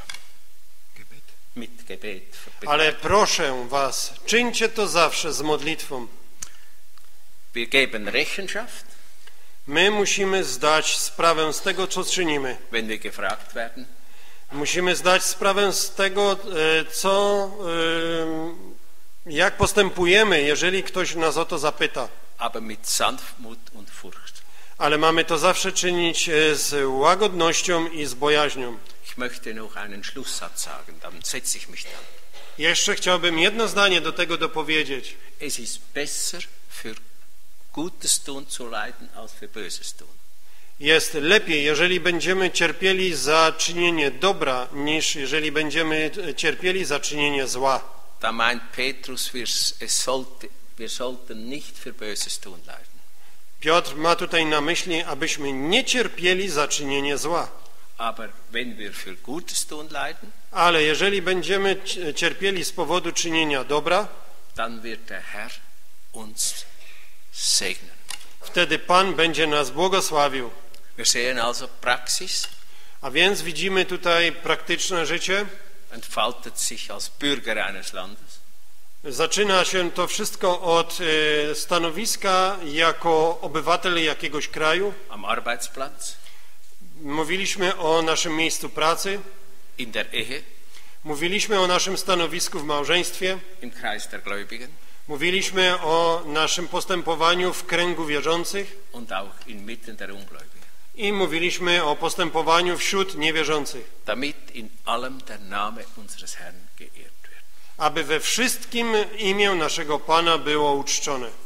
Mit Gebet. ale proszę was, czyńcie to zawsze z modlitwą. Wir geben Rechenschaft, My musimy zdać sprawę z tego, co czynimy. wenn wir gefragt werden. Musimy zdać sprawę z tego, e, co, e, jak postępujemy, jeżeli ktoś nas o to zapyta. Aber mit Sanftmut und Furcht. Ale mamy to zawsze czynić e, z łagodnością i z bojaźnią. Ich möchte noch einen Schlusssatz sagen, dann setze ich mich dann. Jeszcze chciałbym jedno zdanie do tego dopowiedzieć. Es ist besser für Gutes tun zu leiden als für Böses tun. Jest lepiej, jeżeli będziemy cierpieli za czynienie dobra, niż jeżeli będziemy cierpieli za czynienie zła. Da meint Petrus, wir, es sollte, wir sollten nicht für Böses tun leiden. Piotr ma tutaj na myśli, abyśmy nie cierpieli za czynienie zła. Aber wenn wir für Gutes tun leiden, Ale jeżeli będziemy cierpieli z powodu czynienia dobra, dann wird der Herr uns segnen. wtedy Pan będzie nas błogosławił. Wir sehen also Praxis A więc widzimy tutaj praktyczne życie. entfaltet sich als Bürger eines Landes. Zaczyna się to wszystko od e, stanowiska jako obywatel jakiegoś kraju. Am Arbeitsplatz, Mówiliśmy o naszym miejscu pracy. in der Ehe, Mówiliśmy o naszym stanowisku w małżeństwie. im Kreis der Gläubigen Mówiliśmy o naszym postępowaniu w kręgu wierzących. und auch inmitten der Ungläubigen. I mówiliśmy o postępowaniu wśród niewierzących. Damit in allem der Name unseres Herrn geehrt wird. Aby we wszystkim imię naszego Pana było uczczone.